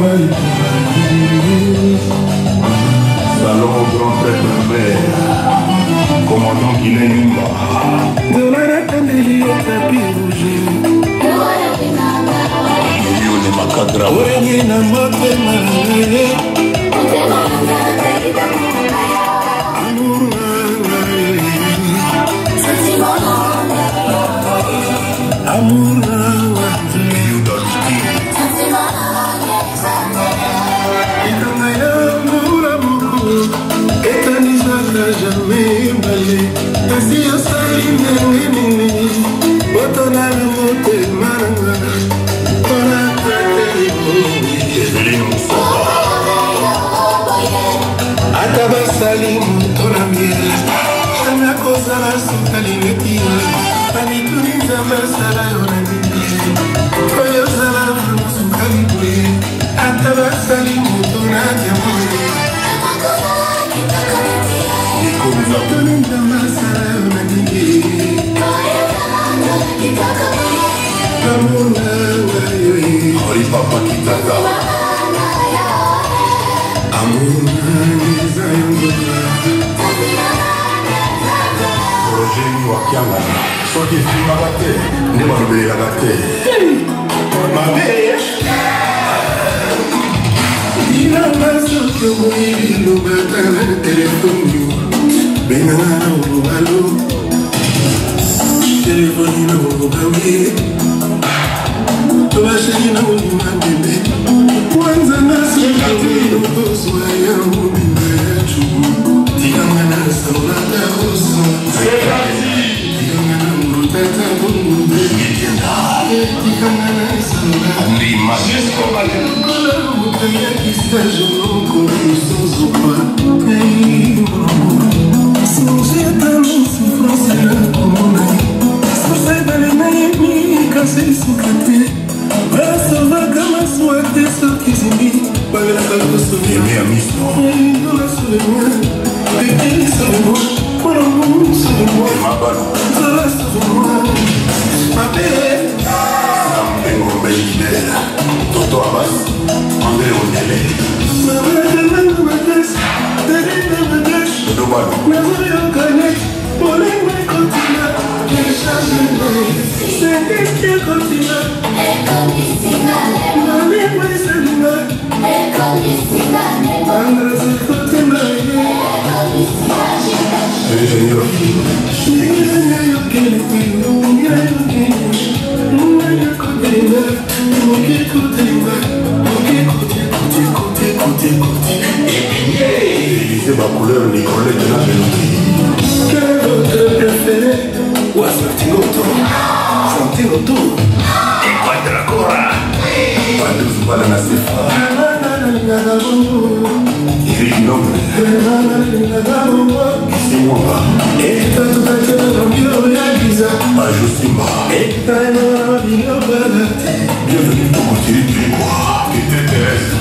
Salon grand prêtre mère, commandant Guinée Numba. De la Nathalie au tapis rouge. Yo ne makadra. Orenye na motema naye. Amour naye. Amour naye. You don't keep. Jamais emballé, ainsi au sari nini, botona le moté maranga, para Evelyn Moussaba. Atabasali mutona miel, jamais cosa la sukali netia, anituni zabasala yonani, koyo sala sukali bwe, atabasali mutona diamante. Ori papa kitaka. Projet ni wakianga. Soki filma gate, ne mabe ya gate. Mabe. Ina maso que muy lo bata el teléfono. Ven a lo malo. Teléfono no gawe. Tu vas a ir a un bebé. Kwanza naso que no toswa ya un becho. Diga mana sola da oso. Diga mana mutata un bebé. Diga mana sola. Andri Majesco Majesco. Toto Abbas, André Ondele. Élisée ma couleur Nicolet de la mélodie. Quel est votre préféré? Ou à Santigoto? Santigoto? Et quoi de la Cora? Pas de Zubala Nasefa. Eric Noble. Simba. Et t'as tout à fait dans le bureau de la Giza. Ajo Simba. Et t'as un homme à balade. Bienvenue au continent du Bois. Et Thérèse.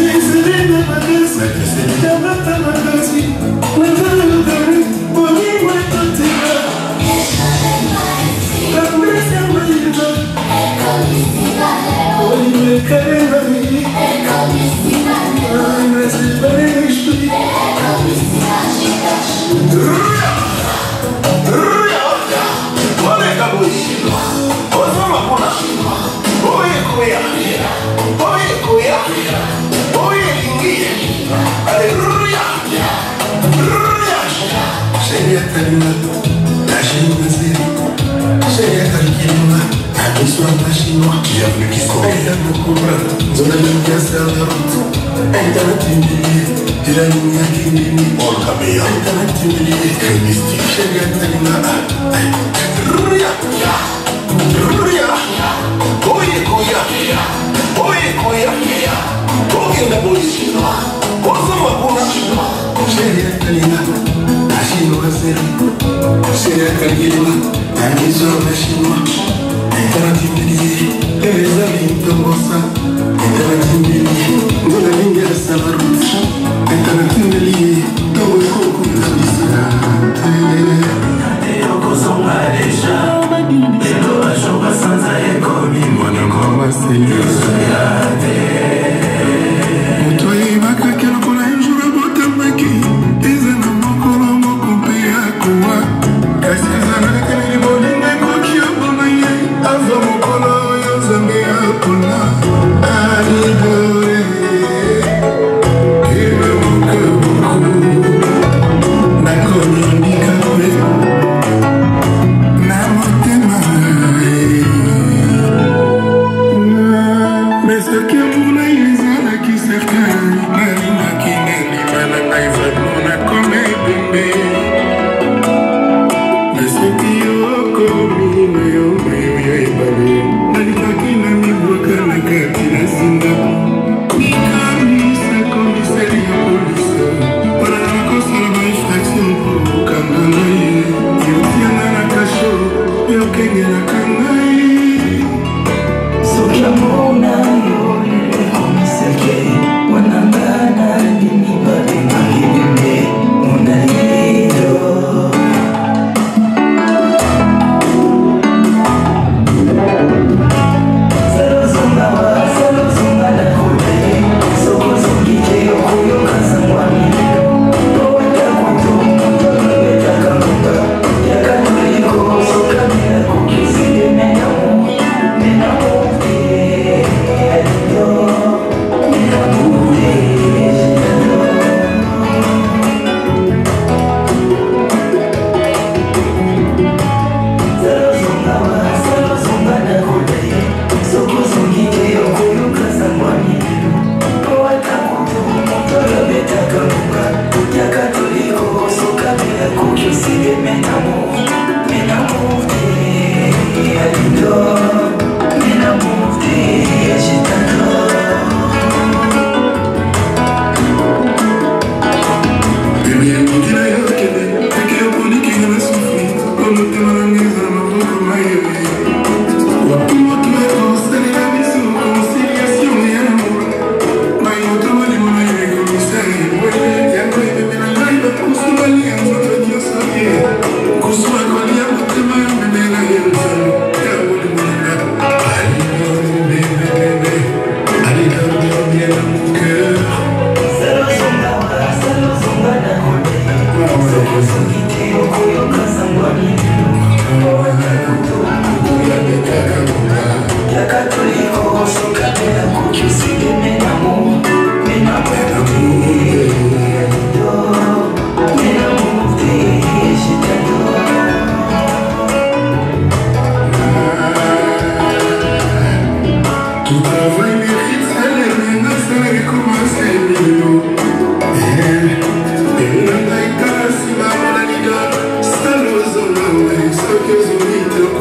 Bienvenue qui sont zona mingi sur la route. Internet humilié, de la ligne qui nini. Paul Kabea. Internet humilié, mystique. Chérie Talina. Ria, ria, oye koya, oye koya, oye na boisi. Kosa makuna, Chérie Talina. Ashino kaseri, Chérie Talina. Amizo mashino. Internet humilié, les amis de Bossa. Internet humilié, nous la ligne sur la route. Internet humilié, tout le coup de la mission. Mwana mama senyo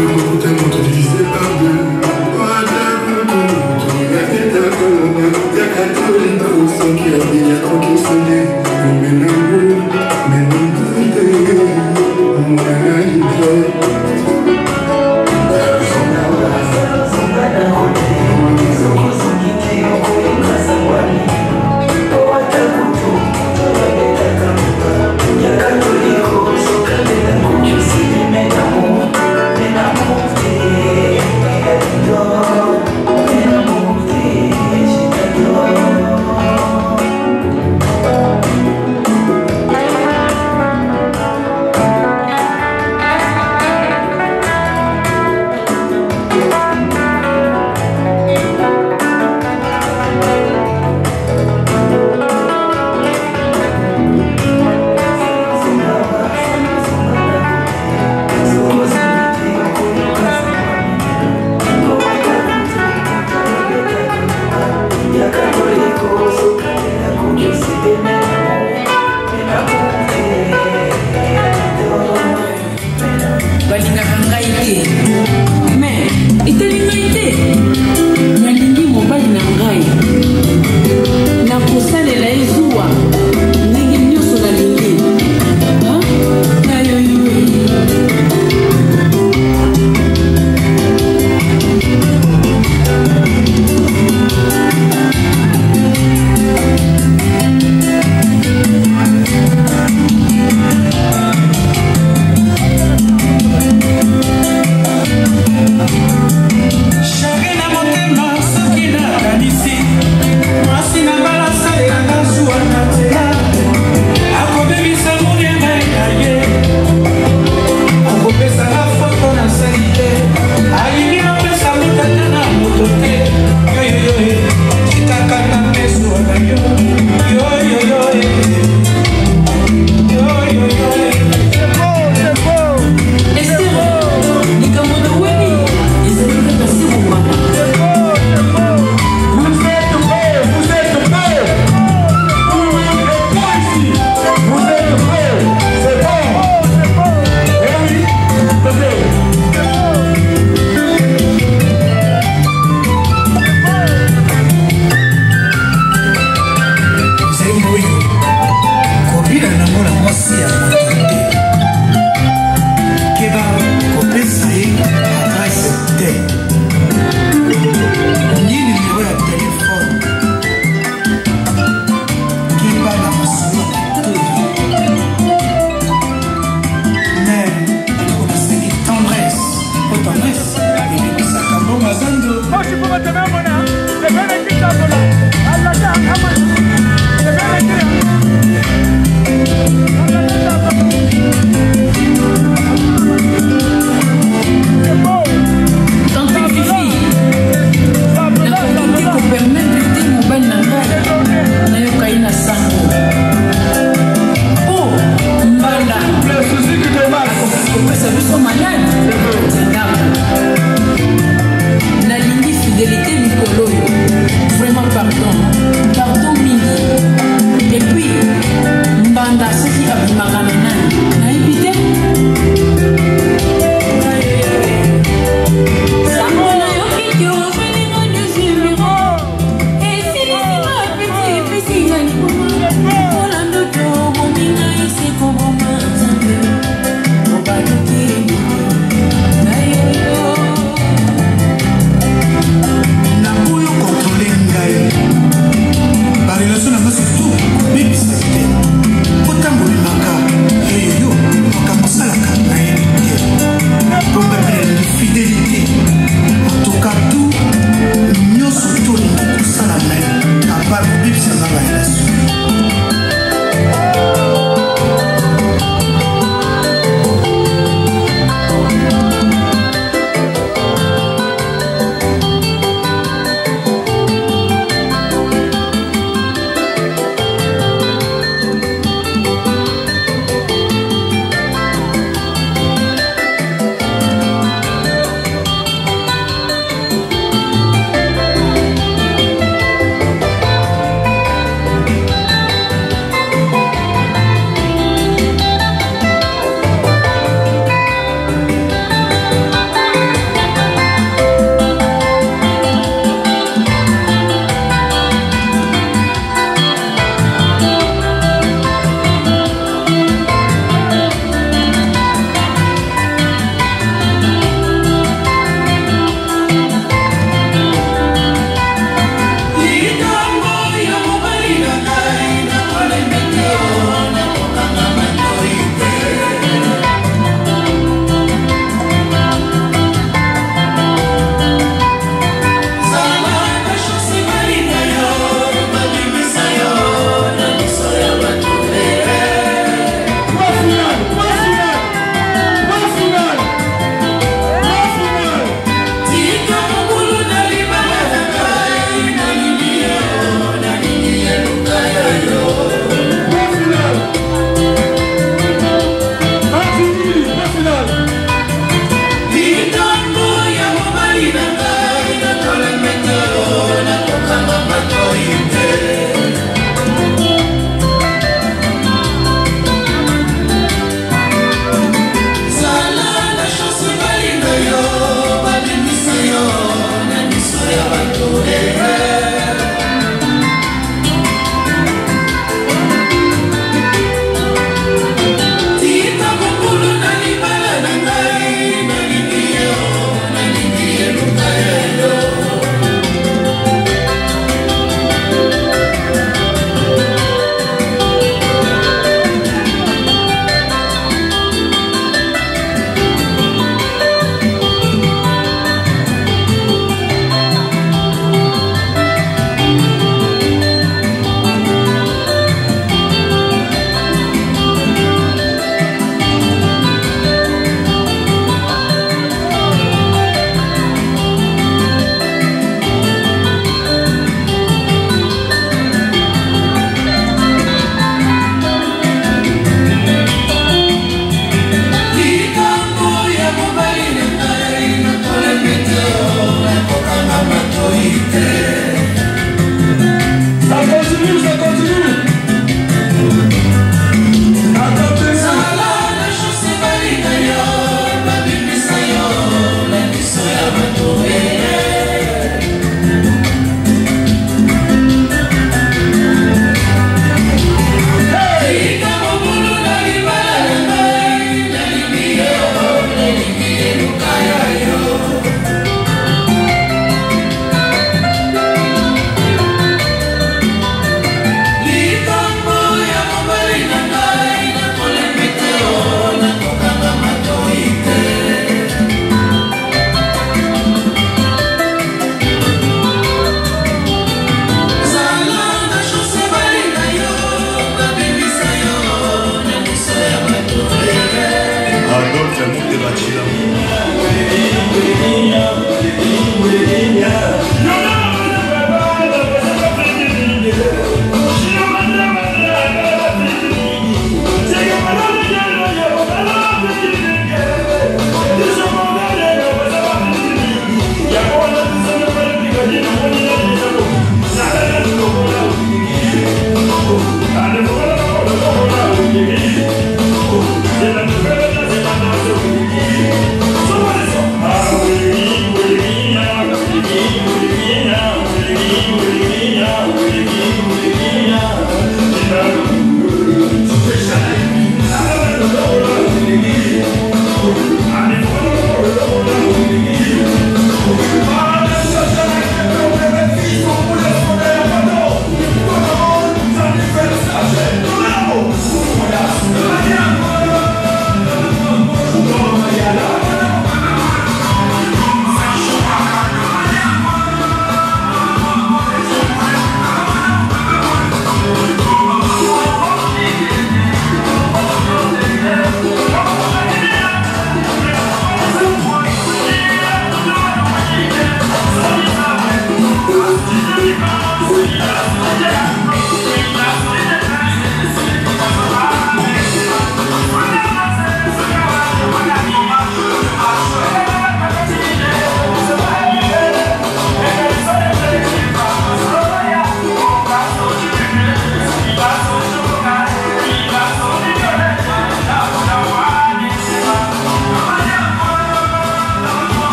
Nalingi fidélité Nico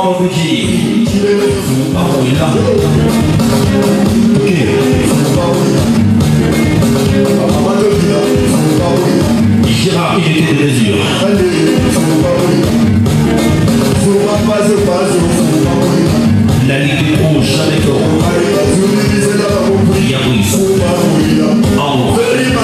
Bougie. Gérard, il était de mesure. La Ligue des Pros, jamais tort. Yabouis. En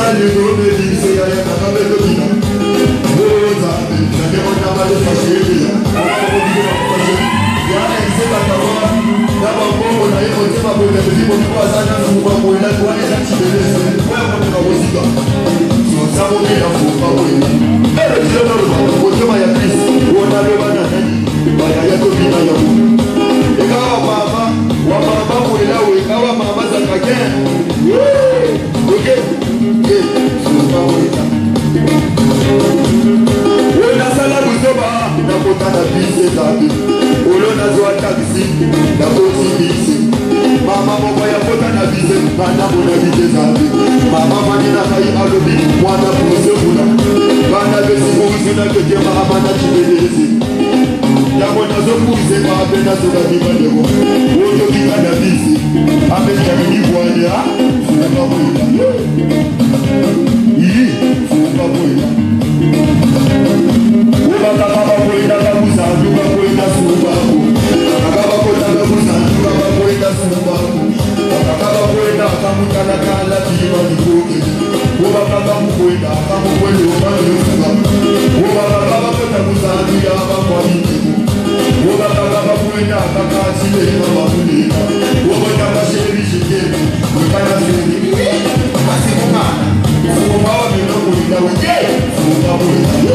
Mama moko ya kota na bise bana bona bitezali mama manina kai alobi mwana pose kuna bana besi kuzina kete mama na chibelezi ya bona zo kuze ma bena zo ga bibandego woto kika na bise abe ya ni bwana fuka boya yi fuka boya uba kaka boya ka buza luka boya suba ko kaka boya ka buza luka boya suba ko kaka boya ka mutana kala tiba ni koke uba kaka boya ka boya uba ni suba uba kaka boya buza luka ba kwa ni uba kaka boya kaka chile ba boya uba kaka sheri shike uba kaka sheri asi kuma uba wa ni no boya we uba boya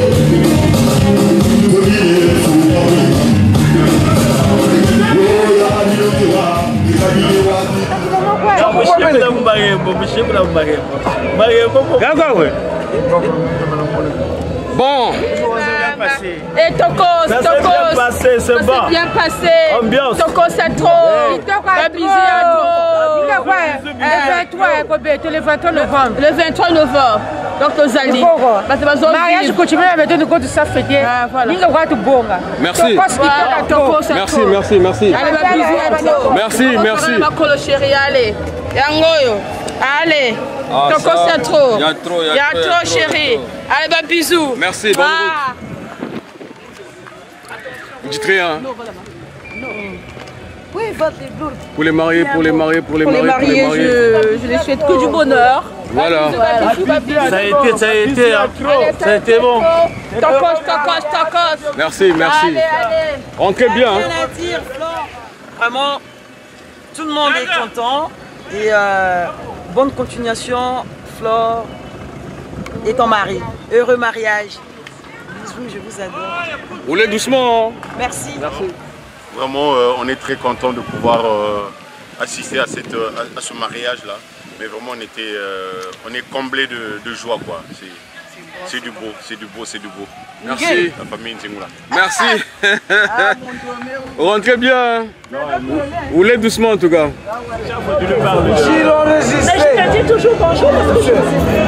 Bon. Et Toko, ça Toko, s'est bien passé, c'est bon. Ça s'est bien passé. Ambiance. Toko, c'est trop. La bisous à trop. Le vingt-trois novembre. Le vingt-trois novembre. Donc, nous allons. Mariage continue à mettre nous compte ça fêter. Voilà. Merci. Merci, merci, merci. Merci, merci. Allez. Yangoyo. Allez. Ah, Toko, ça, c'est trop. y a trop, y a y a trop, y a trop, trop, chérie. y a trop. Allez, bah, bisous. Merci, bonne Ah. route. Dites rien. Oui, votre lourd. Pour les mariés, pour les mariés, pour les Pour les mariés, pour les mariés, mariés. je, je les souhaite que du bonheur. Voilà. Ça a été, ça a été, hein. Ça a été bon. Tokos, tokos, tokos. Merci, merci. Allez, allez. Rentrez bien. Hein. Rien à dire, Flore. Vraiment, tout le monde est content. Et euh, bonne continuation, Flore et ton mari. Heureux mariage. Bisous, je vous adore. Roulez doucement. Hein. Merci. Merci. Vraiment, euh, on est très content de pouvoir euh, assister à, cette, à, à ce mariage-là. Mais vraiment, on, était, euh, on est comblé de, de joie, quoi. C'est du beau, c'est du beau, c'est du beau. Merci. La famille Nzingula. Merci. Rentrez bien. Roulez doucement en tout cas. Mais je te dis toujours bonjour parce que je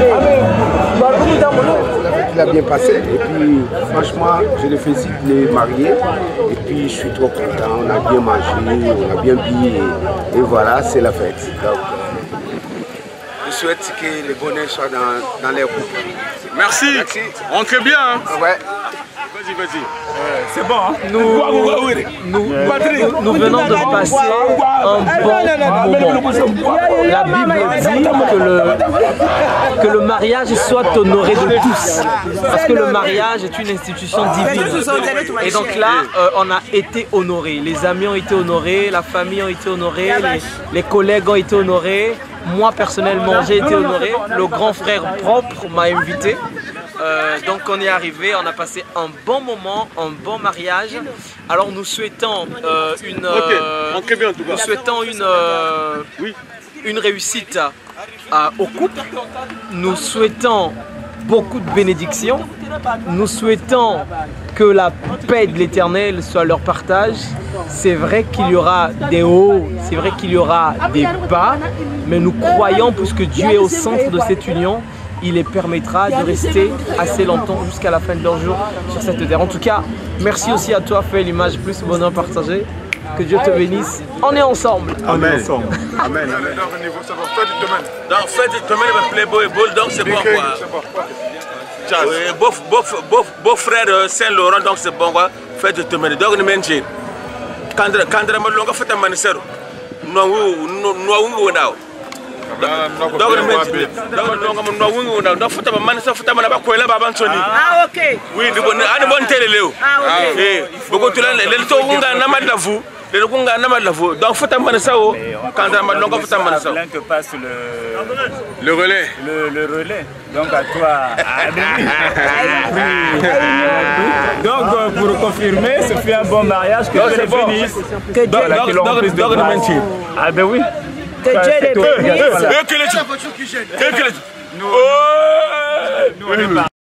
Il a bien passé et puis franchement je les félicite les mariés et puis je suis trop content, on a bien mangé, on a bien bu et, et voilà c'est la fête. Donc, je souhaite que le bonheur soit dans, dans les couples. Merci. Merci. Rentrez bien. Hein. Ouais. Vas-y, vas-y. C'est bon. Hein? Nous, nous, nous, nous venons de passer un bon moment. La Bible dit que le, que le mariage soit honoré de tous. Parce que le mariage est une institution divine. Et donc là, euh, on a été honorés. Les amis ont été honorés, la famille a été honorée, les, les collègues ont été honorés. Moi personnellement j'ai été honoré, le grand frère propre m'a invité, euh, donc on est arrivé, on a passé un bon moment, un bon mariage. Alors nous souhaitons euh, une, euh, okay. bien, en tout cas. nous souhaitons une, euh, oui. une réussite à, au couple, nous souhaitons beaucoup de bénédictions, nous souhaitons que la paix de l'Éternel soit leur partage. C'est vrai qu'il y aura des hauts, c'est vrai qu'il y aura des bas, mais nous croyons, puisque Dieu est au centre de cette union, il les permettra de rester assez longtemps jusqu'à la fin de leur jour sur cette terre. En tout cas, merci aussi à toi, fait l'image plus bonheur partagé. Que Dieu te bénisse. On est ensemble. On est ensemble. Amen. Donc, faites du domaine avec Playboy et Bull, donc c'est bon quoi. Oui, beau, beau, beau, beau frère Saint-Laurent, donc c'est bon quoi. Faites du domaine. Donc, nous menons. Quand on a longue fête à Manisero, nous avons un now. Donc, nous menons. Donc, nous avons un fête à Manisero, fête à Manisero. Ah, ok. Oui, nous avons un bon télé. Ah, ok. Beaucoup de gens, les gens qui ont vous. Les gens qui ont donc faut t'amener ça au quand on a longue faut t'amener ça. Que passe le le relais. Le, le relais. Donc à toi. Ah, donc euh, pour confirmer, ce fut un bon mariage que Dieu les bénisse. Que Dieu les bénisse. Ah ben oui. Que Dieu les bénisse. Que les gens. Que les gens.